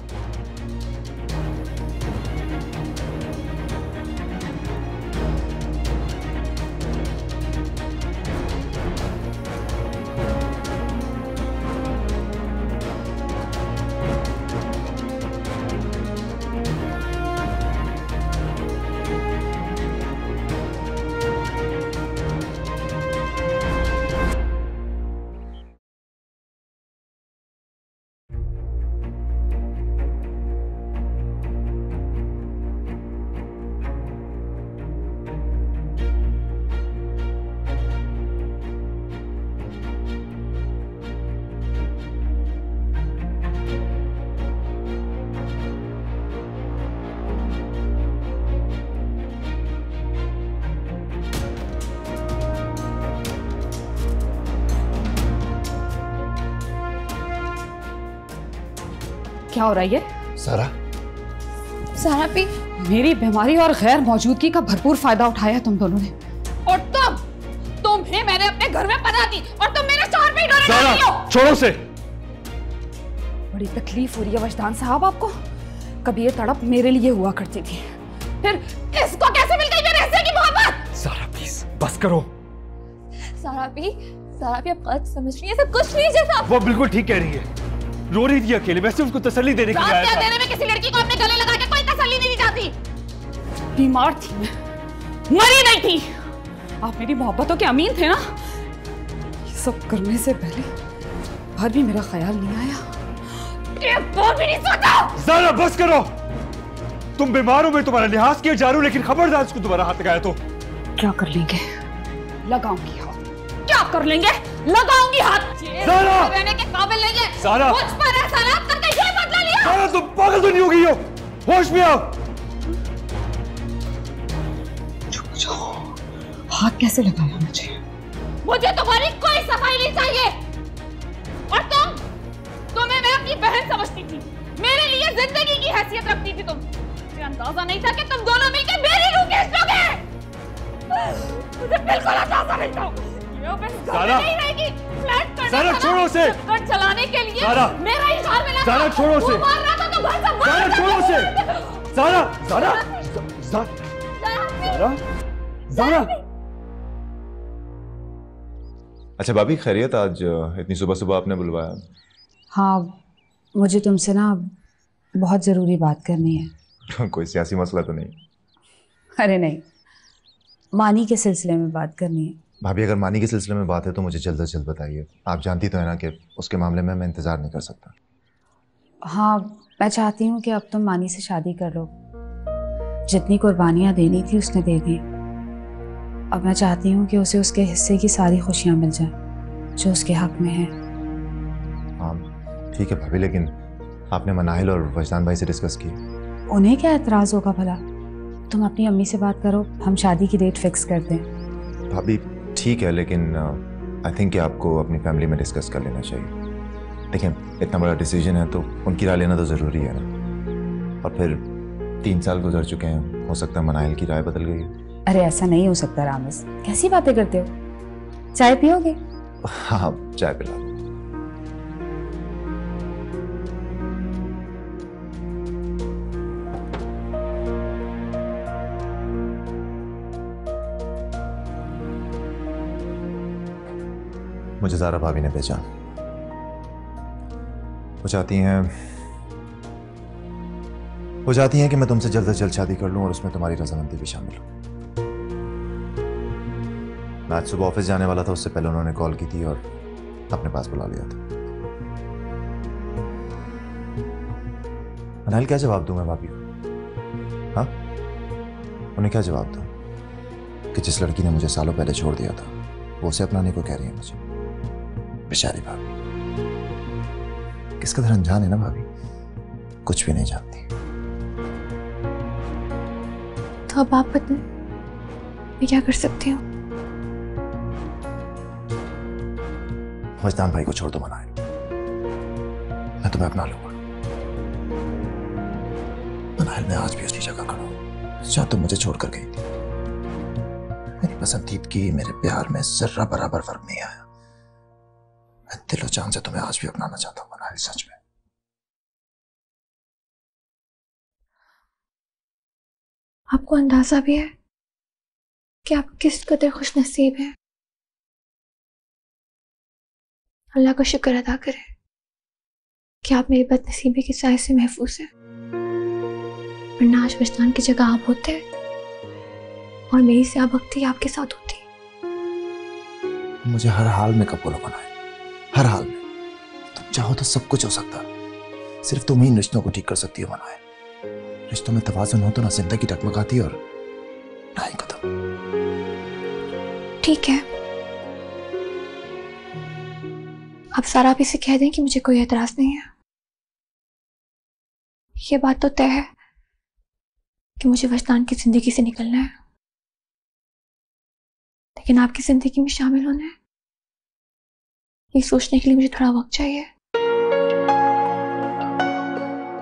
क्या हो रहा है ये? सारा सारा भी मेरी बीमारी और गैर मौजूदगी का भरपूर फायदा उठाया तुम दोनों ने। और तुम्हें मैंने अपने घर में पना दी और तुम मेरे शौहर पे डोरे डाल रही हो। छोड़ो से। बड़ी तकलीफ हो रही है वजदान साहब आपको। कभी ये तड़प मेरे लिए हुआ करती थी, फिर इसको कैसे मिल गई मेरे हिस्से की मोहब्बत? सारा प्लीज बस करो। सारा भी आप गलत समझ रही है, सब कुछ नहीं जैसा। वो बिल्कुल ठीक कह रही है, रो रही थी अकेले, मैं सिर्फ उसको तसल्ली देने के लिए आया था। देने में किसी लड़की को अपने गले लगा के कोई तसल्ली नहीं जाती। बीमार थी मैं, मरी नहीं थी। आप मेरी मोहब्बतों के अमीन थे ना। ये सब करने से पहले बार भी मेरा ख्याल नहीं आया, एक बार भी नहीं सोचा। ज़ारा बस करो। तुम बीमार हो, मैं तुम्हारा लिहाज किया जा रहा हूं, लेकिन खबरदार उसको दोबारा हाथ लगाया तो क्या कर लेंगे? लगाऊंगी हाथ। क्या कर लेंगे? लगाऊंगी हाथ। ज़ारा रहने के काबिल नहीं है। ज़ारा मुझ पर एहसानात करके ये बदला लिया। ज़ारा तुम पागल तो नहीं हो गई हो? होश में आओ। हाथ कैसे लगाया मुझे? मुझे तुम्हारी कोई सफाई नहीं चाहिए। और तुम्हें मैं अपनी बहन समझती थी, मेरे लिए जिंदगी की हैसियत रखती थी तुम। मुझे अंदाजा नहीं था कि तुम दोनों मिलकर मेरी रूह खींच लोगे। मुझे बिल्कुल अंदाजा नहीं था। ज़ारा नहीं रहेगी। फ्लैट करना ज़ारा छोड़ो से। घर चलाने के लिए ज़ारा मेरा ही हाल मिला। ज़ारा छोड़ो से। मार रहा था तो घर से बाहर ज़ारा छोड़ो से। ज़ारा ज़ारा ज़ारा ज़ारा। अच्छा भाभी खैरियत? आज इतनी सुबह सुबह आपने बुलवाया? हाँ, मुझे तुमसे ना बहुत ज़रूरी बात करनी है। कोई सियासी मसला तो नहीं? अरे नहीं, मानी के सिलसिले में बात करनी है। भाभी अगर मानी के सिलसिले में बात है तो मुझे जल्द से जल्द बताइए। आप जानती तो है ना कि उसके मामले में मैं इंतज़ार नहीं कर सकता। हाँ, मैं चाहती हूँ कि अब तुम मानी से शादी कर लो। जितनी कुर्बानियाँ देनी थी उसने दे दी। अब मैं चाहती हूँ कि उसे उसके हिस्से की सारी खुशियाँ मिल जाएं जो उसके हक में है। हाँ ठीक है भाभी, लेकिन आपने मनाहिल और वजदान भाई से डिस्कस की? उन्हें क्या एतराज़ होगा भला? तुम अपनी अम्मी से बात करो, हम शादी की डेट फिक्स कर दें। भाभी ठीक है, लेकिन आई थिंक कि आपको अपनी फैमिली में डिस्कस कर लेना चाहिए। देखिए इतना बड़ा डिसीजन है तो उनकी राय लेना तो ज़रूरी है ना। और फिर 3 साल गुजर चुके हैं, हो सकता है मनाहिल की राय बदल गई है। अरे ऐसा नहीं हो सकता रामिस, कैसी बातें करते हो? चाय पियोगे? हाँ चाय पिला। मुझे ज़ारा भाभी ने पहचान। वो चाहती हैं कि मैं तुमसे जल्द से जल्द शादी कर लूं और उसमें तुम्हारी रजामंदी भी शामिल हो। मैं आज सुबह ऑफिस जाने वाला था, उससे पहले उन्होंने कॉल की थी और अपने पास बुला लिया था। मनाहिल क्या जवाब दूं मैं भाभी को? हाँ, उन्हें क्या जवाब दूं कि जिस लड़की ने मुझे सालों पहले छोड़ दिया था वो उसे अपनाने को कह रही है मुझे? बेचारी भाभी, किस कदर अनजान है ना भाभी, कुछ भी नहीं जानती। तो अब आप बताएं, मैं क्या कर सकती हूँ? वजदान भाई को छोड़ दो मनाहिल, मैं तुम्हें अपना लूंगा। मनाहिल मैं आज भी उसी जगह खड़ा हूं जहां तुम मुझे छोड़कर गई थी। मेरी पसंदीदगी, मेरे प्यार में जर्रा बराबर फर्क नहीं आया। मैं दिलो जान से तुम्हें आज भी अपनाना चाहता हूं मनाहिल, सच में। आपको अंदाजा भी है कि आप किस कदर खुश नसीब हैं? अल्लाह का शुक्र अदा करें कि आप मेरी बदनसीबी की साए से महफूज हैं, वरना आज वजदान की जगह आप होते और मेरी सियाबख्ती आपके साथ होती। मुझे हर हाल में कबूल बनाए, हर हाल में। तुम चाहो तो सब कुछ हो सकता, सिर्फ तुम ही इन रिश्तों को ठीक कर सकती हो मनाहिल। रिश्तों में तवाज़ुन हो तो ना जिंदगी टकमकाती और ना ही खत्म। ठीक है, आप सारा भी से कह दें कि मुझे कोई एतराज नहीं है। ये बात तो तय है कि मुझे वजदान की जिंदगी से निकलना है, लेकिन आपकी जिंदगी में शामिल होना है, ये सोचने के लिए मुझे थोड़ा वक्त चाहिए।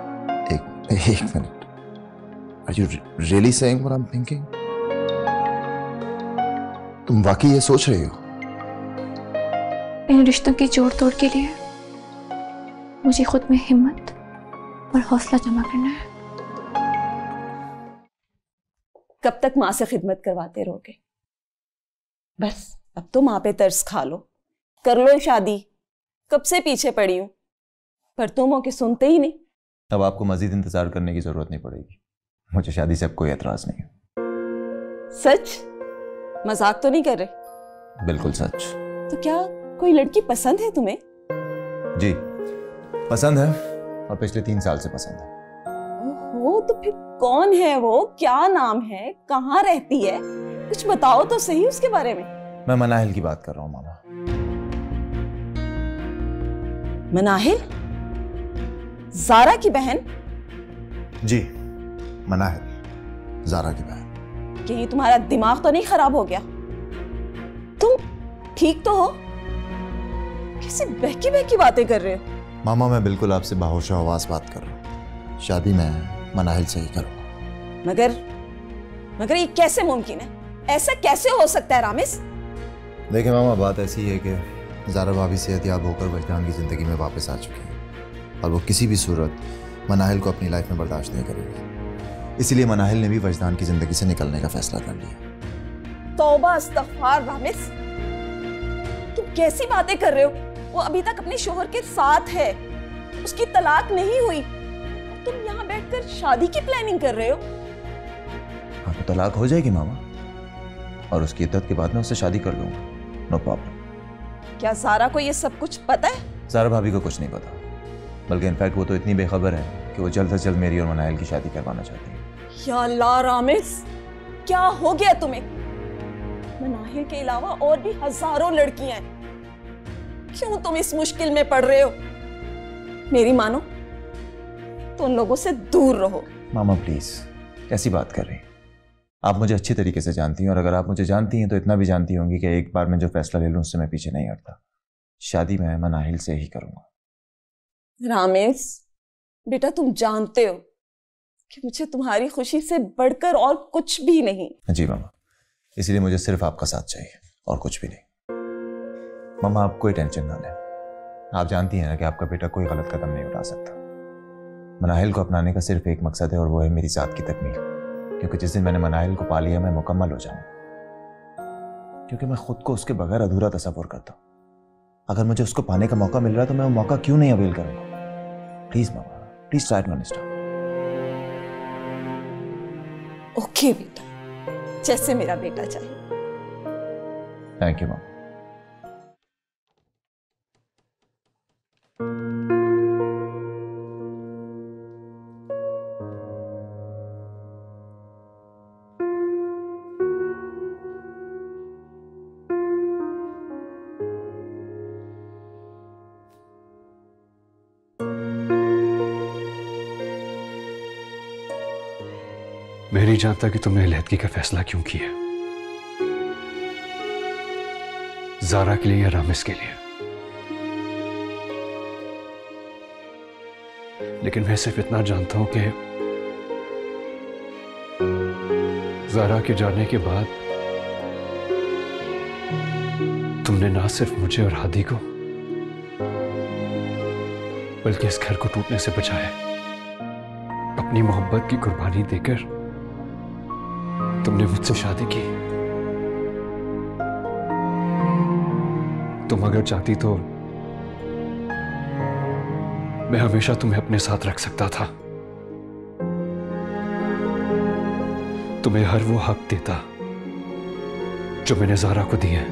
एक minute, are you really saying what I am thinking? तुम वाकई ये सोच रही हो? इन रिश्तों की जोड़ तोड़ के लिए मुझे खुद में हिम्मत और हौसला जमा करना है। कब तक माँ से खिदमत करवाते रहोगे? बस अब तो माँ पे तरस खा लो, कर लो शादी। कब से पीछे पड़ी हूं, पर तुम हो के सुनते ही नहीं। अब आपको मजीद इंतजार करने की जरूरत नहीं पड़ेगी। मुझे शादी से अब कोई एतराज नहीं है। सच? मजाक तो नहीं कर रहे? बिल्कुल सच। तो क्या कोई लड़की पसंद है तुम्हें? जी पसंद है, और पिछले 3 साल से पसंद है। ओहो, तो फिर कौन है वो? क्या नाम है? कहाँ रहती है? कुछ बताओ तो सही उसके बारे में। मैं मनाहिल की बात कर रहा हूँ मामा। मनाहिल? ज़ारा की बहन? जी मनाहिल, ज़ारा की बहन। कहीं तुम्हारा दिमाग तो नहीं खराब हो गया? तुम ठीक तो हो? कैसे बहकी बहकी बातें कर रहे हो? मामा मैं बिल्कुल आपसे बाहोश आवाज बात कर रहा हूँ। शादी मैं मनाहिल से ही करूँगा। मगर ये कैसे मुमकिन है? ऐसा कैसे हो सकता है रामिस? देखिए मामा, बात ऐसी है कि ज़ारा भाभी सेहतयाब होकर वजदान की ज़िंदगी में वापस आ चुकी है, और वो किसी भी सूरत मनाहिल को अपनी लाइफ में बर्दाश्त नहीं करेगी। इसीलिए मनाहिल ने भी वजदान की ज़िंदगी से निकलने का फैसला कर लिया। तौबा इस्तग़फ़ार रामिस, तुम कैसी बातें कर रहे हो? वो अभी तक अपने शोहर के साथ है, उसकी तलाक नहीं हुई, तुम यहाँ बैठकर शादी की प्लानिंग कर रहे हो? हाँ तो तलाक हो जाएगी मामा, और उसकी इद्दत के बाद मैं उससे शादी कर लूंगा, नो प्रॉब्लम। क्या ज़ारा को ये सब कुछ पता है? ज़ारा भाभी को कुछ नहीं पता, बल्कि इनफैक्ट वो तो इतनी बेखबर है कि वो जल्द से जल्द मेरी और मनाहिल की शादी करवाना चाहती है। या अल्लाह रामिस, क्या हो गया तुम्हें? मनाहिल के अलावा और भी हजारों लड़कियां हैं, क्यों तुम इस मुश्किल में पड़ रहे हो? मेरी मानो तो उन लोगों से दूर रहो। मामा प्लीज, कैसी बात कर रही हैं? आप मुझे अच्छी तरीके से जानती हैं, और अगर आप मुझे जानती हैं तो इतना भी जानती होंगी कि एक बार मैं जो फैसला ले लूं उससे मैं पीछे नहीं हटता। शादी मैं मनाहिल से ही करूंगा। रामेश बेटा, तुम जानते हो कि मुझे तुम्हारी खुशी से बढ़कर और कुछ भी नहीं। जी मामा, इसलिए मुझे सिर्फ आपका साथ चाहिए और कुछ भी नहीं। मामा आप कोई टेंशन ना लें, आप जानती हैं ना कि आपका बेटा कोई गलत कदम नहीं उठा सकता। मनाहिल को अपनाने का सिर्फ एक मकसद है, और वो है मेरी जात की तकमील। क्योंकि जिस दिन मैंने मनाहिल को पा लिया मैं मुकम्मल हो जाऊंगा, क्योंकि मैं खुद को उसके बगैर अधूरा तस्वुर करता हूं। अगर मुझे उसको पाने का मौका मिल रहा है तो मैं वो मौका क्यों नहीं अवेल करूंगा? प्लीज मामा, please try to understand. Okay बेटा, जैसे मेरा बेटा चाहे। थैंक यू मामा। मैं नहीं जानता कि तुमने अलहदगी का फैसला क्यों किया, ज़ारा के लिए या रामिस के लिए, लेकिन मैं सिर्फ इतना जानता हूं कि ज़ारा के जाने के बाद तुमने ना सिर्फ मुझे और हादी को, बल्कि इस घर को टूटने से बचाया। अपनी मोहब्बत की कुर्बानी देकर तुमने मुझसे शादी की। तुम अगर चाहती तो मैं हमेशा तुम्हें अपने साथ रख सकता था, तुम्हें हर वो हक देता जो मैंने ज़ारा को दिया,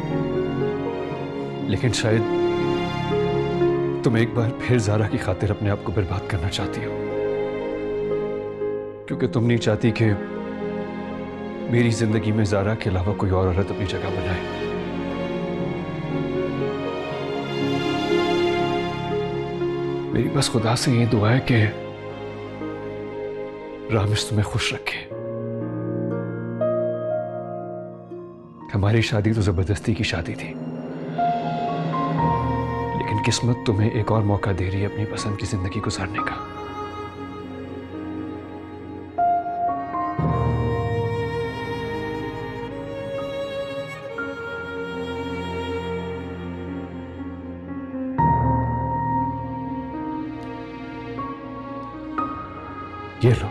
लेकिन शायद तुम एक बार फिर ज़ारा की खातिर अपने आप को बर्बाद करना चाहती हो, क्योंकि तुम नहीं चाहती कि मेरी जिंदगी में ज़ारा के अलावा कोई और औरत अपनी जगह बनाए। मेरी बस खुदा से ये दुआ है कि रामिस तुम्हें खुश रखे। हमारी शादी तो जबरदस्ती की शादी थी, लेकिन किस्मत तुम्हें एक और मौका दे रही है अपनी पसंद की जिंदगी गुजारने का। ये लो।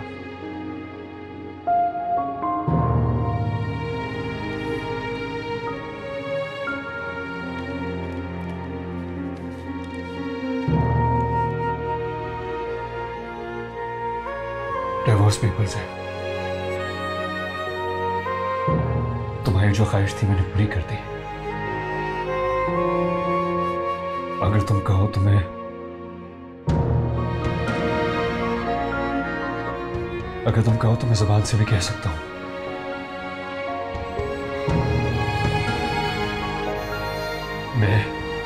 डिवोर्स पेपर्स है। तुम्हारी जो ख्वाहिश थी मैंने पूरी कर दी। अगर तुम कहो तो मैं जुबान से भी कह सकता हूं। मैं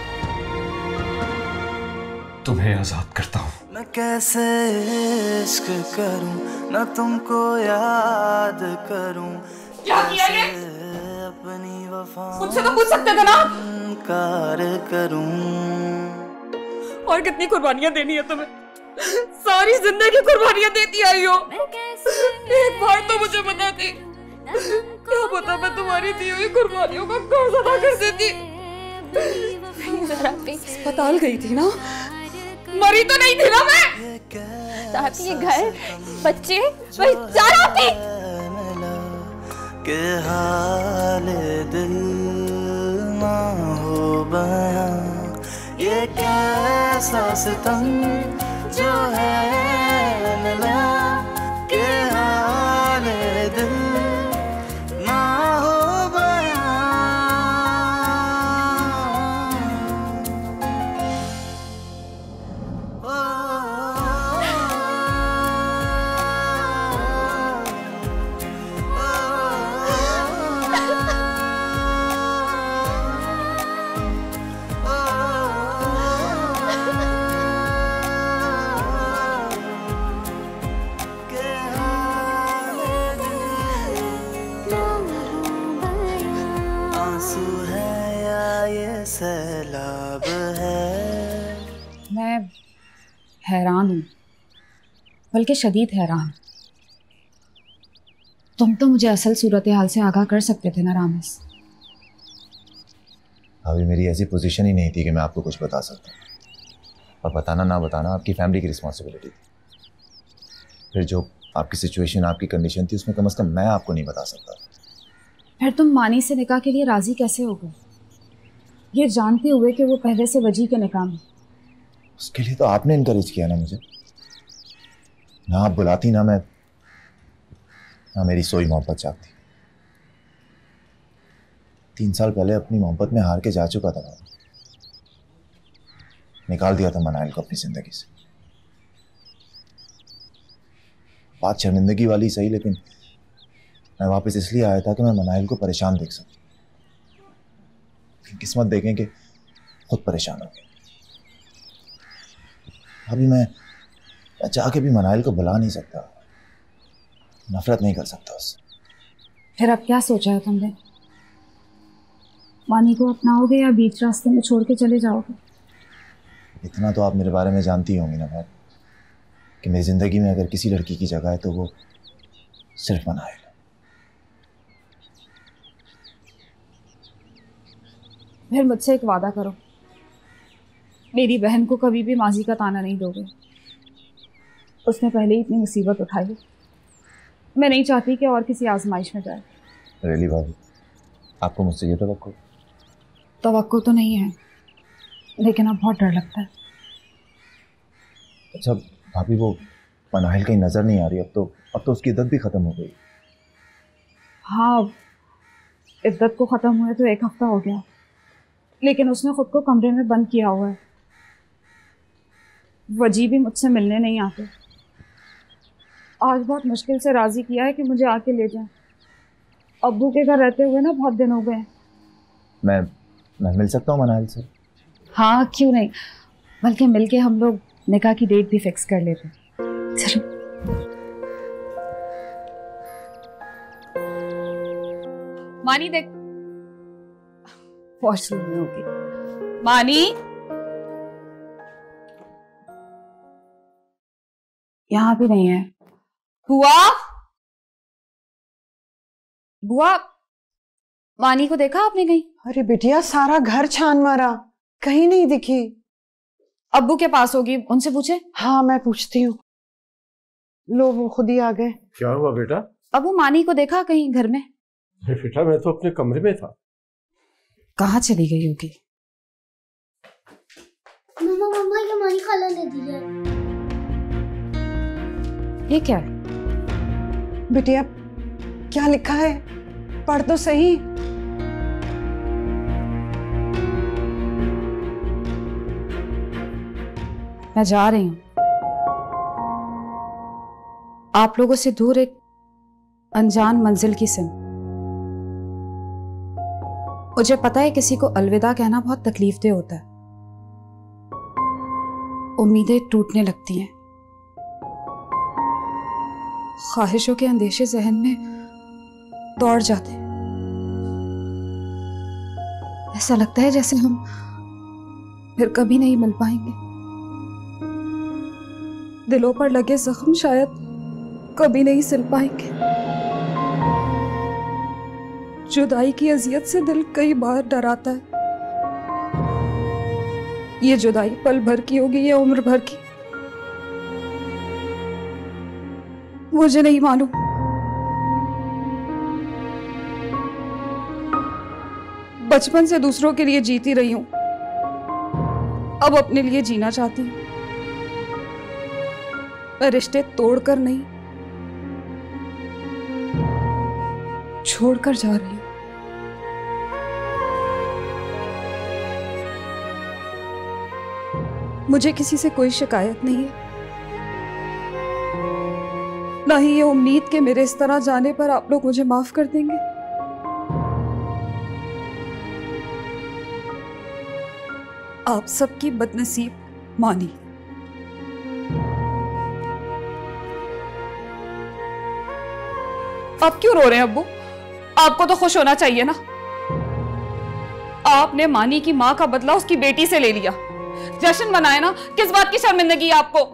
तुम्हें आजाद करता हूं। मैं कैसे इश्क करूं ना तुमको याद करूं। क्या किया ये? अपनी वफा मुझसे तो पूछ सकते थे ना। कार करूं। और कितनी कुर्बानियां देनी है तुम्हें? सारी जिंदगी कुर्बानियां देती आई हो। एक बार तो मुझे बताती, क्या पता मैं तुम्हारी दी हुई कुर्बानियों का कर्ज अदा कर देती। अस्पताल गई थी ना, मरी तो नहीं थी ना मैं। ये घर, बच्चे, वही सारा आपकी। के हाल दिल ना हो बयां, ये कैसा सितम जो है मिला। के हाल दिल ना हो सैलाब है। मैं हैरान हूँ, बल्कि शदीद हैरान। तुम तो मुझे असल सूरत हाल से आगाह कर सकते थे ना रामेश। अभी मेरी ऐसी पोजीशन ही नहीं थी कि मैं आपको कुछ बता सकता। और बताना ना बताना आपकी फैमिली की रिस्पॉन्सिबिलिटी थी। फिर जो आपकी सिचुएशन, आपकी कंडीशन थी, उसमें कम से कम मैं आपको नहीं बता सकता। फिर तुम मानी से निकाह के लिए राजी कैसे हो गए, ये जानते हुए कि वो पहले से वजी के निकाह में? उसके लिए तो आपने इनकरेज किया ना मुझे। ना आप बुलाती ना मैं, ना मेरी सोई मोहब्बत जागती। 3 साल पहले अपनी मोहब्बत में हार के जा चुका था मैं। निकाल दिया था मनाइल को अपनी जिंदगी से। बात शर्मिंदगी वाली सही, लेकिन मैं वापस इसलिए आया था कि मैं मनाइल को परेशान देख सकूं। किस्मत देखें कि खुद परेशान हो गए। अभी मैं चाह के भी मनाइल को बुला नहीं सकता, नफरत नहीं कर सकता उससे। फिर अब क्या सोचा है तुमने? मानी को अपनाओगे या बीच रास्ते में छोड़ के चले जाओगे? इतना तो आप मेरे बारे में जानती होंगी ना मैम, कि मेरी जिंदगी में अगर किसी लड़की की जगह है तो वो सिर्फ मनाइल। फिर मुझसे एक वादा करो, मेरी बहन को कभी भी माजी का ताना नहीं दोगे। उसने पहले ही इतनी मुसीबत उठाई है, मैं नहीं चाहती कि और किसी आजमाइश में जाए। रियली भाभी, आपको मुझसे ये तवक्को तो नहीं है, लेकिन अब बहुत डर लगता है। अच्छा भाभी, वो मनाइल कहीं नजर नहीं आ रही। अब तो उसकी इद्दत भी खत्म हो गई। हाँ, इद्दत को खत्म हुए तो 1 हफ्ता हो गया, लेकिन उसने खुद को कमरे में बंद किया हुआ है। वजी भी मुझसे मिलने नहीं आते। आज बहुत मुश्किल से राजी किया है कि मुझे आके ले जाएं। अब्बू के घर रहते हुए ना बहुत दिन हो गए। मैं मिल सकता हूँ मनाइल से? हाँ, क्यों नहीं, बल्कि मिलके हम लोग निकाह की डेट भी फिक्स कर लेते। चलो। मानी देख, वॉशरूम में होगी। मानी, यहाँ भी नहीं है। बुआ, बुआ, मानी को देखा आपने कहीं? अरे बिटिया, सारा घर छान मारा, कहीं नहीं दिखी। अब्बू के पास होगी, उनसे पूछे। हाँ, मैं पूछती हूँ। लो वो खुद ही आ गए। क्या हुआ बेटा? अब वो मानी को देखा कहीं घर में? बेटा मैं तो अपने कमरे में था। कहाँ चली गई होगी? मम्मा मम्मा ये मानी खाला ने दी है। ये क्या है? बिटिया क्या लिखा है? पढ़ तो सही। मैं जा रही हूँ आप लोगों से दूर, एक अनजान मंजिल की सिम। मुझे पता है किसी को अलविदा कहना बहुत तकलीफदेह होता है, उम्मीदें टूटने लगती हैं, ख्वाहिशों के अंदेशे जहन में दौड़ जाते हैं। ऐसा लगता है जैसे हम फिर कभी नहीं मिल पाएंगे। दिलों पर लगे जख्म शायद कभी नहीं सिल पाएंगे। जुदाई की अजियत से दिल कई बार डराता है, ये जुदाई पल भर की होगी या उम्र भर की, मुझे नहीं मालूम। बचपन से दूसरों के लिए जीती रही हूं, अब अपने लिए जीना चाहती हूं। मैं रिश्ते तोड़कर नहीं, छोड़कर जा रही हूं। मुझे किसी से कोई शिकायत नहीं है, ना ही ये उम्मीद कि मेरे इस तरह जाने पर आप लोग मुझे माफ कर देंगे। आप सबकी बदनसीब मानी। आप क्यों रो रहे हैं अब्बू? आपको तो खुश होना चाहिए ना। आपने मानी की माँ का बदला उसकी बेटी से ले लिया, जश्न मनाए ना। किस बात की शर्मिंदगी है आपको?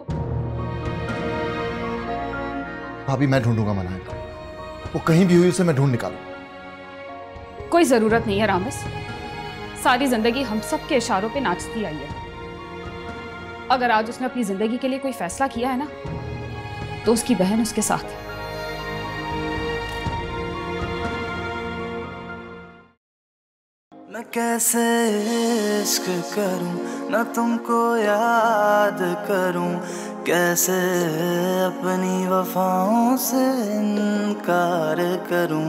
भाभी मैं ढूंढूंगा मनाए को, वो कहीं भी हुई उसे मैं ढूंढ निकालूं। कोई जरूरत नहीं है रामेश, सारी जिंदगी हम सब के इशारों पे नाचती आई है। अगर आज उसने अपनी जिंदगी के लिए कोई फैसला किया है ना, तो उसकी बहन उसके साथ है। मैं कैसे इश्क करूं ना तुमको याद करूं, कैसे अपनी वफाओं से इनकार करूं।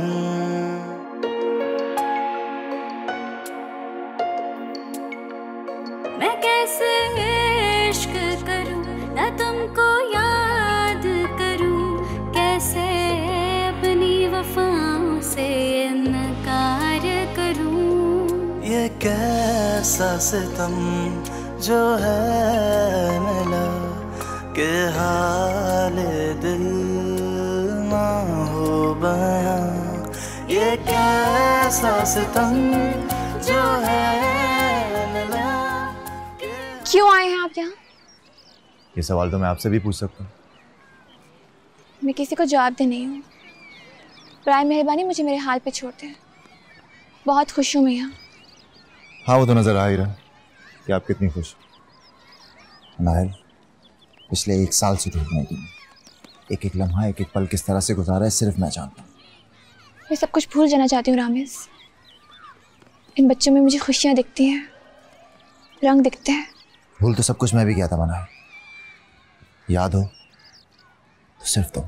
मैं कैसे इश्क करूं ना तुमको याद करूं, कैसे अपनी वफाओं से इनकार करूं। ये कैसा सितम जो है मिला के हाल दिल ना हो बयां। ये कैसा सितम जो है मिला। क्यों आए हैं आप यहाँ? ये सवाल तो मैं आपसे भी पूछ सकता हूँ। मैं किसी को जवाब दे नहीं हूँ, बराए मेहरबानी मुझे मेरे हाल पे छोड़ दें। बहुत खुश हूँ मैं यहाँ। हाँ वो तो नजर आ ही रहा है कि आप कितनी खुश हो। नाहिल पिछले 1 साल से ढूंढ रही हूँ, एक एक लम्हा एक एक पल किस तरह से गुजारा है सिर्फ मैं जानता हूँ। मैं सब कुछ भूल जाना चाहती हूँ रामेश। इन बच्चों में मुझे खुशियाँ दिखती हैं, रंग दिखते हैं। भूल तो सब कुछ मैं भी किया था मनाए, याद हो तो सिर्फ तुम।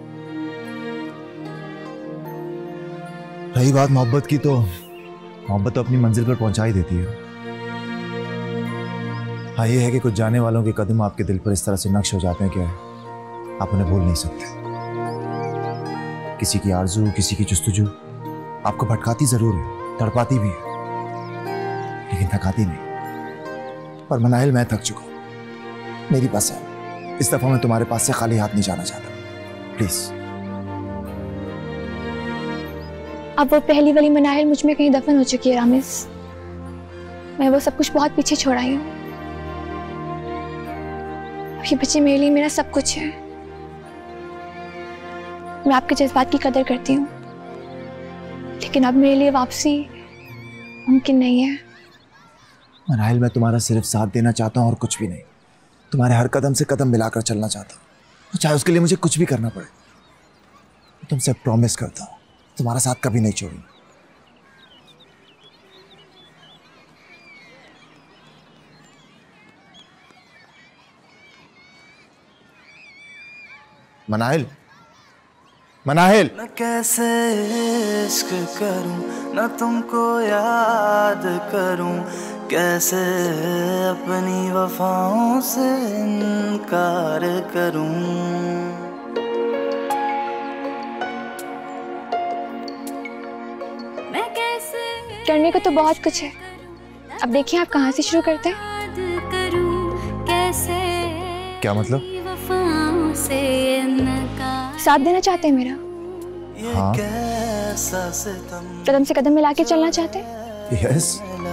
रही बात मोहब्बत की, तो मोहब्बत तो अपनी मंजिल पर पहुंचा ही देती है। हाँ ये है कि कुछ जाने वालों के कदम आपके दिल पर इस तरह से नक्श हो जाते हैं कि आप उन्हें भूल नहीं सकते। किसी की आरज़ू, किसी की जुस्तजू आपको भटकाती जरूर है, तड़पाती भी है, लेकिन थकाती नहीं। पर मनाहिल मैं थक चुका हूं, मेरी पास है। इस दफा मैं तुम्हारे पास से खाली हाथ नहीं जाना चाहता, प्लीज। अब वो पहली वाली मनाहिल मुझ में कहीं दफन हो चुकी है रामेश। मैं वो सब कुछ बहुत पीछे छोड़ आई हूँ। अब ये बच्चे मेरे लिए मेरा सब कुछ है। मैं आपके जज्बात की कदर करती हूँ, लेकिन अब मेरे लिए वापसी मुमकिन नहीं है। मनाहिल मैं तुम्हारा सिर्फ साथ देना चाहता हूँ और कुछ भी नहीं। तुम्हारे हर कदम से कदम मिलाकर चलना चाहता हूँ। चाहे उसके लिए मुझे कुछ भी करना पड़े। तुमसे प्रॉमिस करता हूं तुम्हारा साथ कभी नहीं छोड़ूंगा। मनाहिल, मनाहिल। मैं कैसे इश्क करूं, न तुमको याद करूं, कैसे अपनी वफाओं से इनकार करूं। करने को तो बहुत कुछ है, अब देखिए आप कहाँ से शुरू करते हैं। क्या मतलब? साथ देना चाहते हैं मेरा? हाँ। कदम से कदम मिला के चलना चाहते हैं? यस।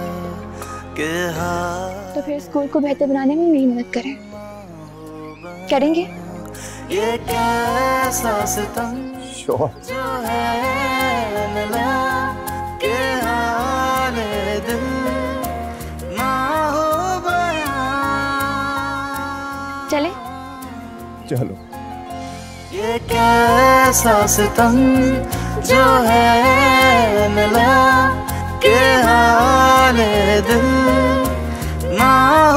तो फिर स्कूल को बेहतर बनाने में मेरी मदद करें। करेंगे? ये कैसा सितम Sure. जो है मिला के हाले दिल ना हो बयां। चले? चलो। ये कैसा सितम जो है मिला के हाले दिल ना